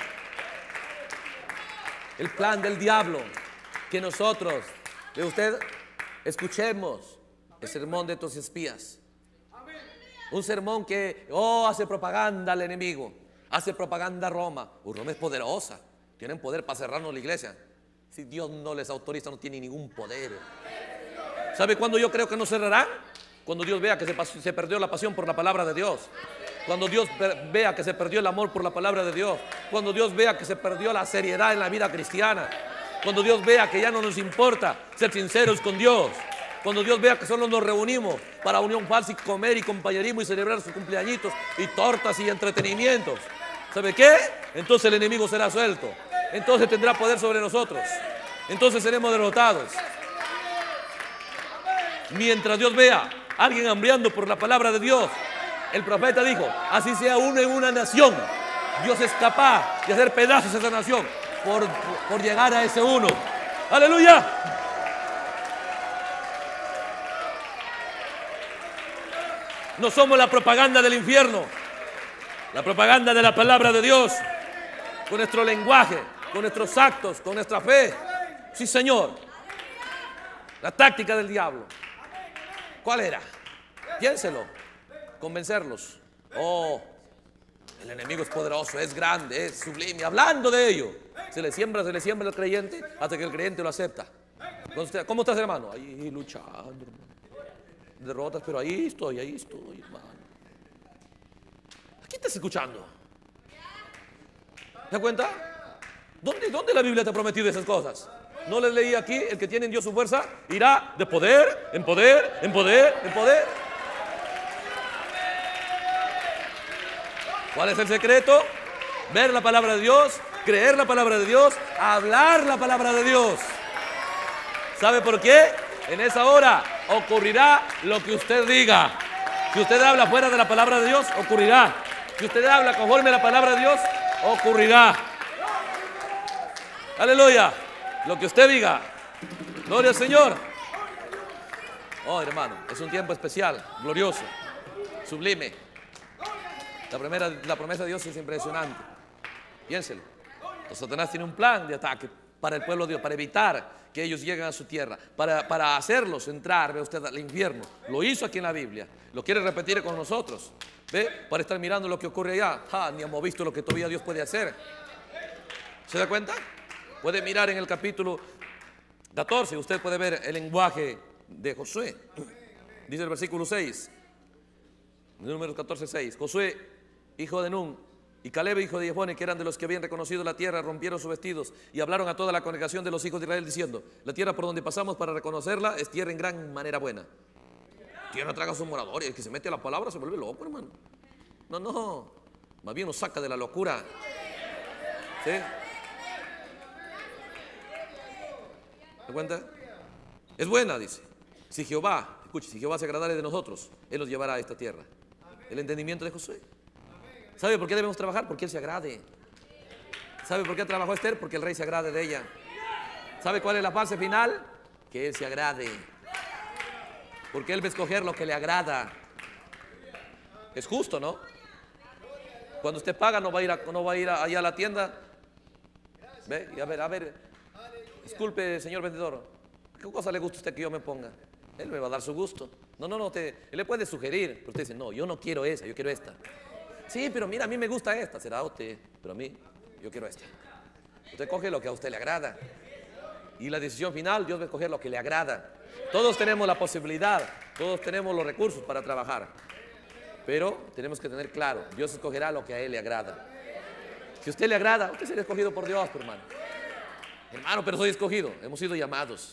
El plan del diablo, que nosotros, de usted, escuchemos el sermón de estos espías. Un sermón que, oh, hace propaganda al enemigo, hace propaganda a Roma. Oh, Roma es poderosa, tienen poder para cerrarnos la iglesia. Si Dios no les autoriza, no tiene ningún poder. ¿Sabe cuándo yo creo que nos cerrarán? Cuando Dios vea que se, se perdió la pasión por la palabra de Dios. Cuando Dios vea que se perdió el amor por la palabra de Dios. Cuando Dios vea que se perdió la seriedad en la vida cristiana. Cuando Dios vea que ya no nos importa ser sinceros con Dios. Cuando Dios vea que solo nos reunimos para unión falsa y comer y compañerismo y celebrar sus cumpleañitos y tortas y entretenimientos. ¿Sabe qué? Entonces el enemigo será suelto. Entonces tendrá poder sobre nosotros. Entonces seremos derrotados. Mientras Dios vea a alguien hambriando por la palabra de Dios, el profeta dijo, así sea uno en una nación, Dios es capaz de hacer pedazos a esa nación por, por llegar a ese uno. ¡Aleluya! No somos la propaganda del infierno, la propaganda de la palabra de Dios, con nuestro lenguaje, con nuestros actos, con nuestra fe. Sí, Señor. La táctica del diablo, ¿cuál era? Piénselo. Convencerlos. Oh, el enemigo es poderoso, es grande, es sublime. Hablando de ello, se le siembra, se le siembra al creyente hasta que el creyente lo acepta. ¿Cómo estás, hermano? Ahí luchando, hermano. Derrotas, pero ahí estoy, ahí estoy, hermano. ¿A quién estás escuchando? ¿Se da cuenta? ¿Dónde, ¿Dónde la Biblia te ha prometido esas cosas? ¿No les leí aquí? El que tiene en Dios su fuerza irá de poder en poder, en poder, en poder. ¿Cuál es el secreto? Ver la palabra de Dios, creer la palabra de Dios, hablar la palabra de Dios. ¿Sabe por qué? En esa hora ocurrirá lo que usted diga. Si usted habla fuera de la palabra de Dios, ocurrirá. Si usted habla conforme a la palabra de Dios, ocurrirá. Aleluya. Lo que usted diga. Gloria al Señor. Oh, hermano, es un tiempo especial, glorioso, sublime. La, primera, la promesa de Dios es impresionante. Piénselo. Entonces, Satanás tiene un plan de ataque para el pueblo de Dios, para evitar que ellos lleguen a su tierra, para, para hacerlos entrar, ve usted, al infierno. Lo hizo aquí en la Biblia, lo quiere repetir con nosotros, ve, para estar mirando lo que ocurre allá. Ah, ni hemos visto lo que todavía Dios puede hacer. ¿Se da cuenta? Puede mirar en el capítulo catorce, usted puede ver el lenguaje de Josué. Dice el versículo seis, números catorce, seis. Josué, hijo de Nun, y Caleb, hijo de Jefone, que eran de los que habían reconocido la tierra, rompieron sus vestidos y hablaron a toda la congregación de los hijos de Israel, diciendo: la tierra por donde pasamos para reconocerla es tierra en gran manera buena. Tierra traga a sus moradores. El que se mete a la palabra se vuelve loco, hermano. No, no, más bien nos saca de la locura. ¿Sí? ¿Se cuenta? Es buena, dice. Si Jehová, escuche, si Jehová se agradare de nosotros, Él nos llevará a esta tierra. El entendimiento de Josué. ¿Sabe por qué debemos trabajar? Porque Él se agrade. ¿Sabe por qué trabajó Esther? Porque el rey se agrade de ella. ¿Sabe cuál es la fase final? Que Él se agrade. Porque Él va a escoger lo que le agrada. Es justo, ¿no? Cuando usted paga no va a ir, a, no va a ir a, allá a la tienda. Ve, y a ver, a ver. Disculpe, señor vendedor, ¿qué cosa le gusta a usted que yo me ponga? Él me va a dar su gusto. No, no, no, te, él le puede sugerir. Pero usted dice: no, yo no quiero esa, yo quiero esta. Sí, pero mira, a mí me gusta esta. Será usted, pero a mí, yo quiero esta. Usted coge lo que a usted le agrada. Y la decisión final, Dios va a escoger lo que le agrada. Todos tenemos la posibilidad, todos tenemos los recursos para trabajar. Pero tenemos que tener claro, Dios escogerá lo que a Él le agrada. Si a usted le agrada, usted será escogido por Dios, hermano. Hermano, pero soy escogido. Hemos sido llamados.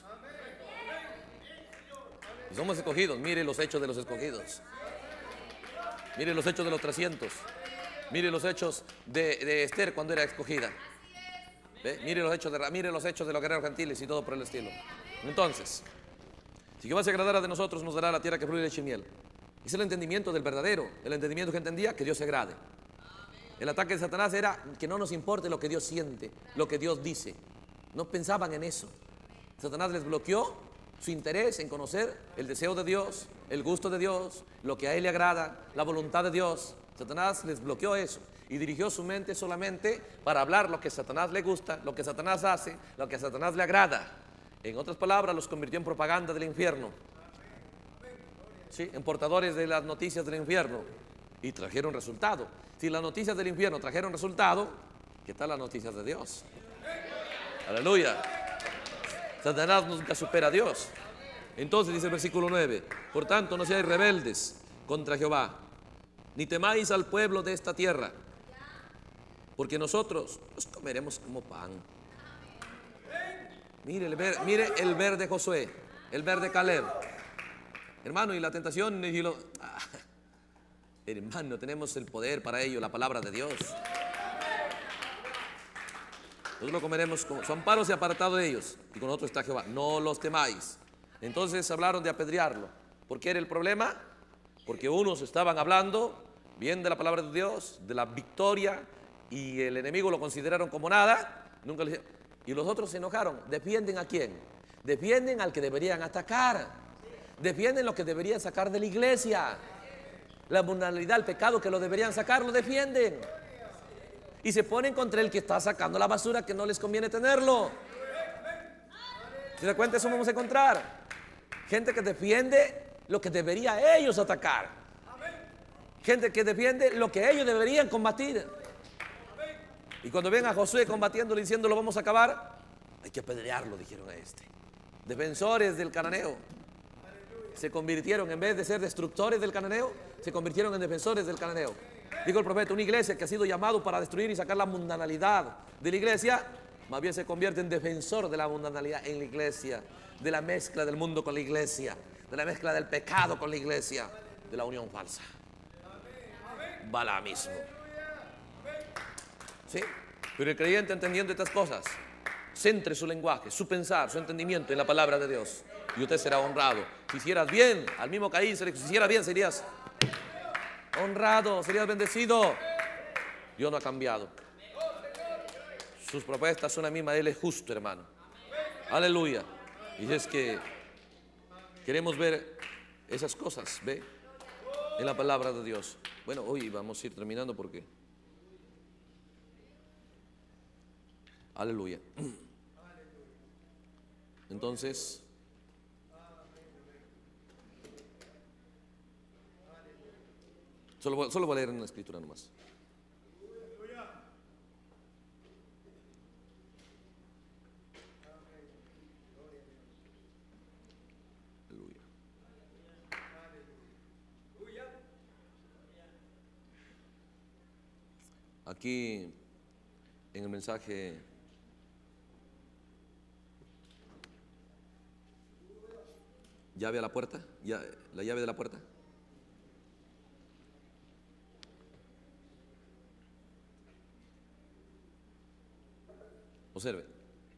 Y somos escogidos. Mire los hechos de los escogidos. Mire los hechos de los trescientos. Mire los hechos de, de Esther cuando era escogida. ¿Ve? Mire los hechos de, mire los hechos de los guerreros gentiles y todo por el estilo. Entonces, si Jehová se agradara de nosotros, nos dará la tierra que fluye leche y miel. Es el entendimiento del verdadero. El entendimiento que entendía que Dios se agrade. El ataque de Satanás era que no nos importe lo que Dios siente, lo que Dios dice. No pensaban en eso. Satanás les bloqueó su interés en conocer el deseo de Dios, el gusto de Dios, lo que a Él le agrada, la voluntad de Dios. Satanás les bloqueó eso y dirigió su mente solamente para hablar lo que a Satanás le gusta, lo que Satanás hace, lo que a Satanás le agrada. En otras palabras, los convirtió en propaganda del infierno. ¿Sí? En portadores de las noticias del infierno. Y trajeron resultado. Si las noticias del infierno trajeron resultado, ¿qué tal las noticias de Dios? Aleluya. Satanás nunca supera a Dios. Entonces dice el versículo nueve: por tanto, no seáis rebeldes contra Jehová, ni temáis al pueblo de esta tierra, porque nosotros los comeremos como pan. Mire el ver, mire el ver de Josué, el ver de Caleb. Hermano, y la tentación y lo, ah, hermano, tenemos el poder para ello, la palabra de Dios. Nosotros lo comeremos con su amparo se ha apartado de ellos, y con nosotros está Jehová. No los temáis. Entonces hablaron de apedrearlo. ¿Por qué era el problema? Porque unos estaban hablando bien de la palabra de Dios, de la victoria, y el enemigo lo consideraron como nada. Nunca le dijeron. Y los otros se enojaron. ¿Defienden a quién? Defienden al que deberían atacar. Defienden lo que deberían sacar de la iglesia. La moralidad, el pecado que lo deberían sacar, lo defienden. Y se ponen contra el que está sacando la basura que no les conviene tenerlo. ¿Se da cuenta? Eso vamos a encontrar. Gente que defiende lo que debería ellos atacar. Gente que defiende lo que ellos deberían combatir. Y cuando ven a Josué combatiéndolo y diciendo lo vamos a acabar, hay que apedrearlo, dijeron a este. Defensores del cananeo. se convirtieron, en vez de ser destructores del cananeo, se convirtieron en defensores del cananeo. Dijo el profeta, una iglesia que ha sido llamado para destruir y sacar la mundanalidad de la iglesia, más bien se convierte en defensor de la mundanalidad en la iglesia, de la mezcla del mundo con la iglesia, de la mezcla del pecado con la iglesia, de la unión falsa. Balaamismo. ¿Sí? Pero el creyente, entendiendo estas cosas, centre su lenguaje, su pensar, su entendimiento en la palabra de Dios, y usted será honrado. Si hicieras bien, al mismo Caín, si hicieras bien, serías honrado, serías bendecido. Dios no ha cambiado. Sus propuestas son las mismas. Él es justo, hermano. Aleluya. Y es que queremos ver esas cosas, ¿ve? En la palabra de Dios. Bueno, hoy vamos a ir terminando porque... Aleluya. Entonces, solo voy, solo voy a leer una escritura nomás. Aleluya. Aquí en el mensaje llave a la puerta, ya, la llave de la puerta. Observe,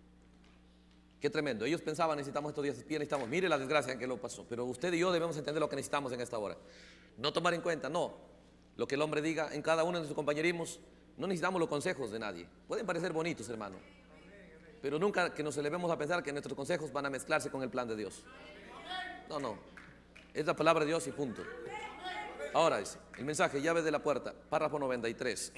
qué tremendo. Ellos pensaban, necesitamos estos días de pie, necesitamos, mire la desgracia en que lo pasó. Pero usted y yo debemos entender lo que necesitamos en esta hora. No tomar en cuenta, no, lo que el hombre diga en cada uno de sus compañerismos. No necesitamos los consejos de nadie. Pueden parecer bonitos, hermano, pero nunca que nos elevemos a pensar que nuestros consejos van a mezclarse con el plan de Dios. No, no, es la palabra de Dios y punto. Ahora dice, el mensaje, llave de la puerta, párrafo noventa y tres.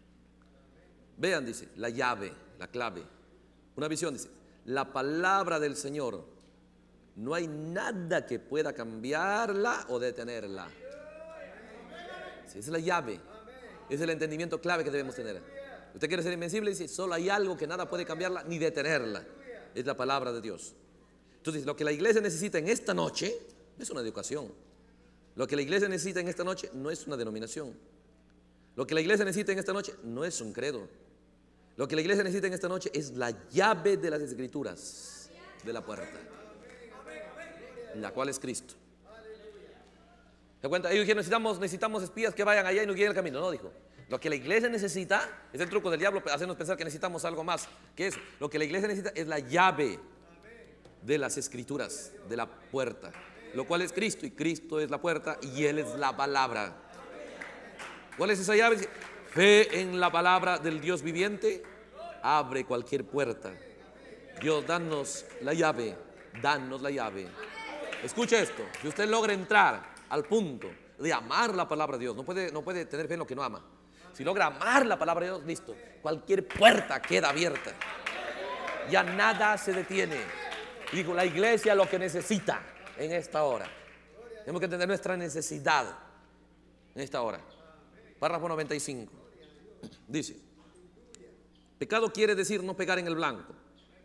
Vean, dice, la llave, la clave. Una visión, dice, la palabra del Señor, no hay nada que pueda cambiarla o detenerla. Sí, esa es la llave, es el entendimiento clave que debemos tener. Usted quiere ser invencible, dice, solo hay algo que nada puede cambiarla ni detenerla. Es la palabra de Dios. Entonces, lo que la iglesia necesita en esta noche es una educación. Lo que la iglesia necesita en esta noche no es una denominación. Lo que la iglesia necesita en esta noche no es un credo. Lo que la iglesia necesita en esta noche es la llave de las escrituras de la puerta, la cual es Cristo. ¿Se cuenta? Ellos dijeron, necesitamos, necesitamos espías que vayan allá y nos guíen el camino. No, dijo. Lo que la iglesia necesita, es el truco del diablo, hacernos pensar que necesitamos algo más que eso. Lo que la iglesia necesita es la llave de las escrituras, de la puerta, lo cual es Cristo, y Cristo es la puerta y Él es la palabra. ¿Cuál es esa llave? Fe en la palabra del Dios viviente abre cualquier puerta. Dios, danos la llave, danos la llave. Escuche esto, si usted logra entrar al punto de amar la palabra de Dios, no puede, no puede tener fe en lo que no ama. Si logra amar la palabra de Dios, listo, cualquier puerta queda abierta, ya nada se detiene. Dijo, la iglesia lo que necesita en esta hora. Tenemos que entender nuestra necesidad en esta hora. Párrafo noventa y cinco. Dice, pecado quiere decir no pegar en el blanco.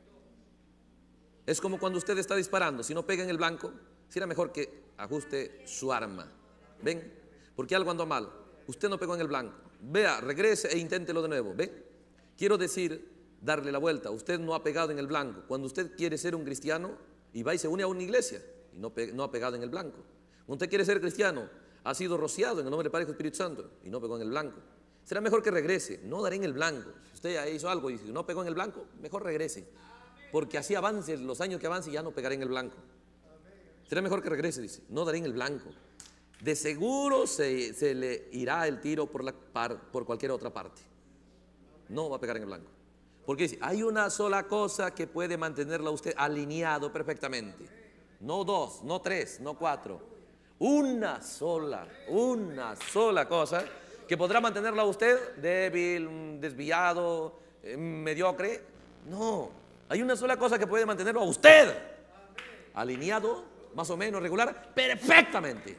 Es como cuando usted está disparando. Si no pega en el blanco, será mejor que ajuste su arma. ¿Ven? Porque algo andó mal. Usted no pegó en el blanco. Vea, regrese e inténtelo de nuevo. ¿Ven? Quiero decir, darle la vuelta. Usted no ha pegado en el blanco. Cuando usted quiere ser un cristiano y va y se une a una iglesia y no, no ha pegado en el blanco. Cuando usted quiere ser cristiano, ha sido rociado en el nombre del Padre y del Espíritu Santo y no pegó en el blanco. Será mejor que regrese. No daré en el blanco. Si usted hizo algo y no pegó en el blanco, mejor regrese, porque así avance, los años que avance ya no pegaré en el blanco. Será mejor que regrese, dice, no daré en el blanco. De seguro se, se le irá el tiro por, la, par, por cualquier otra parte. No va a pegar en el blanco. Porque dice, hay una sola cosa que puede mantenerlo a usted alineado perfectamente. No dos, no tres, no cuatro. Una sola, una sola cosa que podrá mantenerlo a usted débil, desviado, eh, mediocre. No, hay una sola cosa que puede mantenerlo a usted alineado, más o menos regular, perfectamente.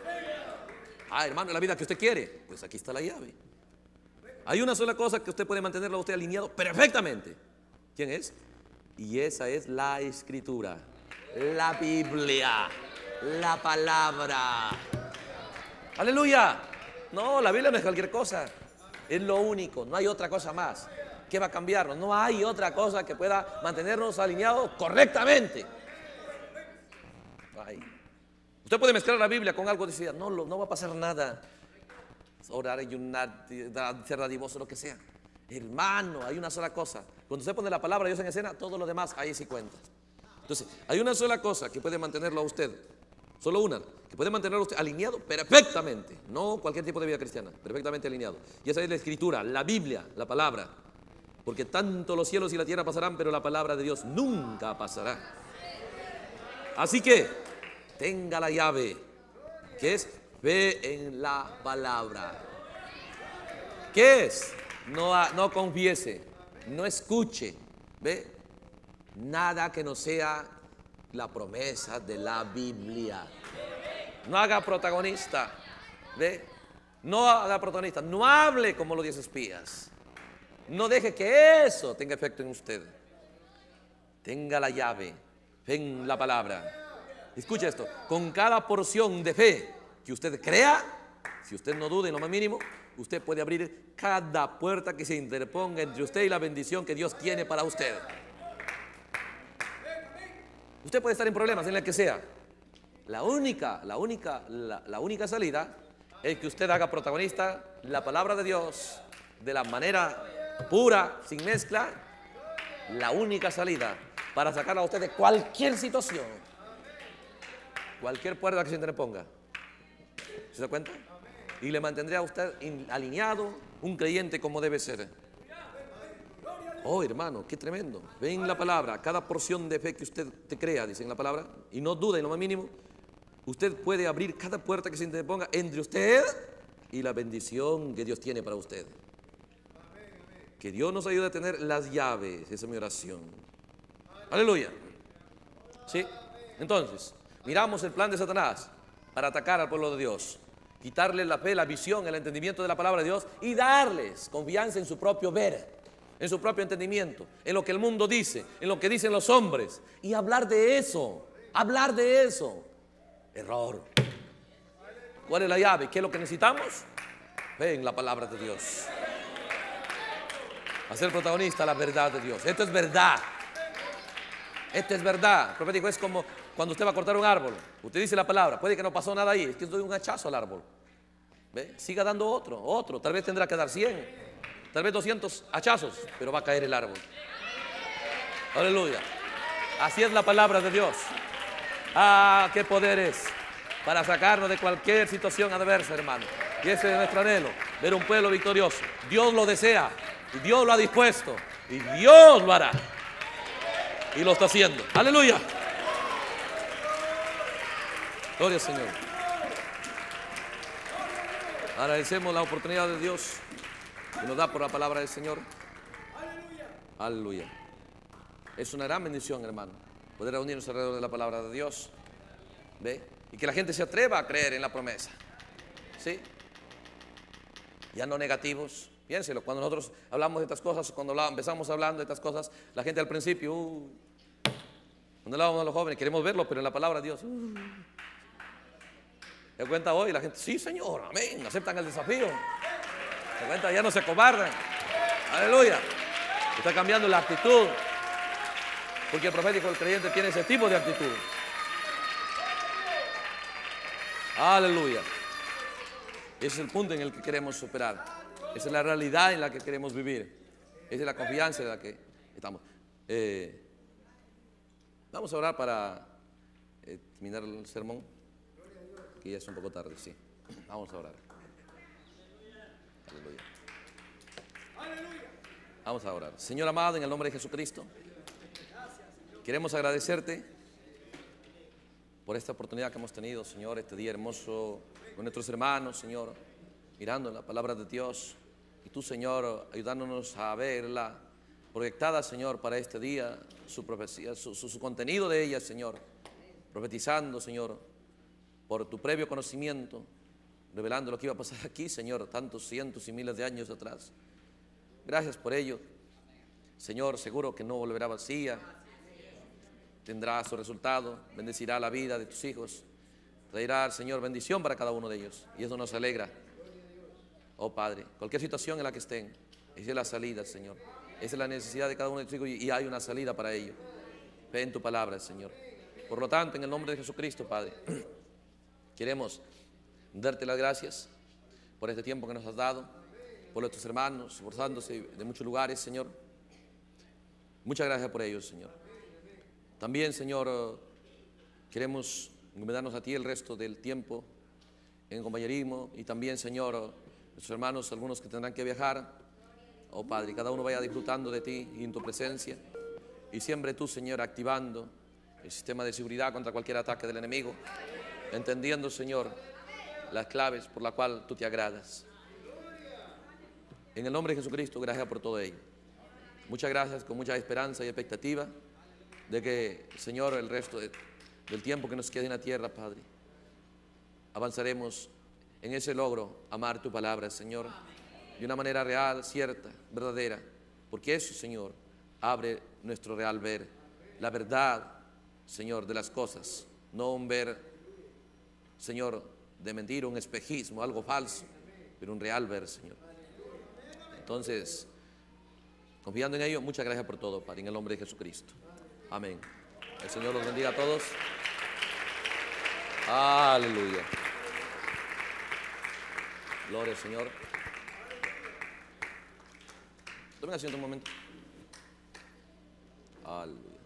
Ah, hermano, la vida que usted quiere, pues aquí está la llave. Hay una sola cosa que usted puede mantenerlo a usted alineado perfectamente. ¿Quién es? Y esa es la Escritura, la Biblia. la palabra. Aleluya. No, la Biblia no es cualquier cosa. Es lo único, no hay otra cosa más que va a cambiarnos. No hay otra cosa que pueda mantenernos alineados correctamente. Ay. Usted puede mezclar la Biblia con algo y decir, no, no va a pasar nada. Orar, ayunar, ser dadivoso, lo que sea. Hermano, hay una sola cosa. Cuando usted pone la palabra de Dios en escena, todo lo demás ahí sí cuenta. Entonces, hay una sola cosa que puede mantenerlo a usted, solo una, que puede mantenerlo a usted alineado perfectamente. No cualquier tipo de vida cristiana, perfectamente alineado. Y esa es la Escritura, la Biblia, la palabra. Porque tanto los cielos y la tierra pasarán, pero la palabra de Dios nunca pasará. Así que tenga la llave, que es fe en la palabra. ¿Qué es? No, no confiese, no escuche, ¿ve? Nada que no sea la promesa de la Biblia. No haga protagonista, ¿ve? No haga protagonista, no hable como los diez espías. No deje que eso tenga efecto en usted. Tenga la llave, fe en la palabra. Escuche esto, con cada porción de fe que usted crea, si usted no duda en lo más mínimo, usted puede abrir cada puerta que se interponga entre usted y la bendición que Dios tiene para usted. Usted puede estar en problemas, en la que sea. La única, la única, la, la única salida es que usted haga protagonista la palabra de Dios de la manera pura, sin mezcla. La única salida para sacarla a usted de cualquier situación, cualquier puerta que se interponga. ¿Se da cuenta? Y le mantendrá a usted alineado, un creyente como debe ser. Oh, hermano, qué tremendo. Ven la palabra, cada porción de fe que usted te crea, dice en la palabra, y no dude en lo más mínimo, usted puede abrir cada puerta que se interponga entre usted y la bendición que Dios tiene para usted. Que Dios nos ayude a tener las llaves, esa es mi oración. Aleluya. ¿Sí? Entonces, miramos el plan de Satanás para atacar al pueblo de Dios, quitarle la fe, la visión, el entendimiento de la palabra de Dios y darles confianza en su propio ver, en su propio entendimiento, en lo que el mundo dice, en lo que dicen los hombres, y hablar de eso, hablar de eso. Error. ¿Cuál es la llave? ¿Qué es lo que necesitamos? Fe en la palabra de Dios. Hacer protagonista la verdad de Dios. Esto es verdad. Esto es verdad. Profético es como cuando usted va a cortar un árbol. Usted dice la palabra, puede que no pasó nada ahí, es que doy un hachazo al árbol. ¿Ve? Siga dando otro, otro. Tal vez tendrá que dar cien, tal vez doscientos hachazos, pero va a caer el árbol. Aleluya. Así es la palabra de Dios. Ah, qué poder es para sacarnos de cualquier situación adversa, hermano. Y ese es nuestro anhelo, ver un pueblo victorioso. Dios lo desea y Dios lo ha dispuesto y Dios lo hará. Y lo está haciendo. Aleluya. Gloria al Señor. Agradecemos la oportunidad de Dios que nos da por la palabra del Señor. Aleluya. Es una gran bendición, hermano, poder reunirnos alrededor de la palabra de Dios. ¿Ve? Y que la gente se atreva a creer en la promesa. ¿Sí? Ya no negativos. Piénselo, cuando nosotros hablamos de estas cosas, cuando hablamos, empezamos hablando de estas cosas, la gente al principio, uh, cuando hablábamos a los jóvenes, queremos verlo, pero en la palabra de Dios, uh, ¿se da cuenta hoy? La gente, sí, Señor, amén, aceptan el desafío. ¿Se da cuenta? Ya no se cobardan. Aleluya. Está cambiando la actitud, porque el profético, el creyente, tiene ese tipo de actitud. Aleluya. Ese es el punto en el que queremos superar. Esa es la realidad en la que queremos vivir. Esa es la confianza en la que estamos. Eh, vamos a orar para eh, terminar el sermón, que ya es un poco tarde, sí. Vamos a orar. Aleluya. Vamos a orar. Señor amado, en el nombre de Jesucristo, queremos agradecerte por esta oportunidad que hemos tenido, Señor, este día hermoso con nuestros hermanos, Señor, mirando en la palabra de Dios. Y tú, Señor, ayudándonos a verla proyectada, Señor, para este día, su profecía, su, su, su contenido de ella, Señor, profetizando, Señor, por tu previo conocimiento, revelando lo que iba a pasar aquí, Señor, tantos cientos y miles de años atrás. Gracias por ello, Señor. Seguro que no volverá vacía, tendrá su resultado, bendecirá la vida de tus hijos traerá, Señor, bendición para cada uno de ellos. Y eso nos alegra. Oh Padre, cualquier situación en la que estén, esa es la salida, Señor. Esa es la necesidad de cada uno de tus hijos y hay una salida para ellos. Fe en tu palabra, Señor. Por lo tanto, en el nombre de Jesucristo, Padre, queremos darte las gracias por este tiempo que nos has dado, por nuestros hermanos, esforzándose de muchos lugares, Señor. Muchas gracias por ellos, Señor. También, Señor, queremos encomendarnos a ti el resto del tiempo en compañerismo y también, Señor, nuestros hermanos, algunos que tendrán que viajar. Oh Padre, cada uno vaya disfrutando de ti y en tu presencia. Y siempre tú, Señor, activando el sistema de seguridad contra cualquier ataque del enemigo, entendiendo, Señor, las claves por las cuales tú te agradas. En el nombre de Jesucristo, gracias por todo ello. Muchas gracias, con mucha esperanza y expectativa de que, Señor, el resto de, del tiempo que nos quede en la tierra, Padre, avanzaremos en ese logro, amar tu palabra, Señor, de una manera real, cierta, verdadera, porque eso, Señor, abre nuestro real ver, la verdad, Señor, de las cosas, no un ver, Señor, de mentira, un espejismo, algo falso, pero un real ver, Señor. Entonces, confiando en ello, muchas gracias por todo, Padre, en el nombre de Jesucristo. Amén. El Señor los bendiga a todos. Aleluya. Gloria al Señor. Tomen asiento un momento. Aleluya.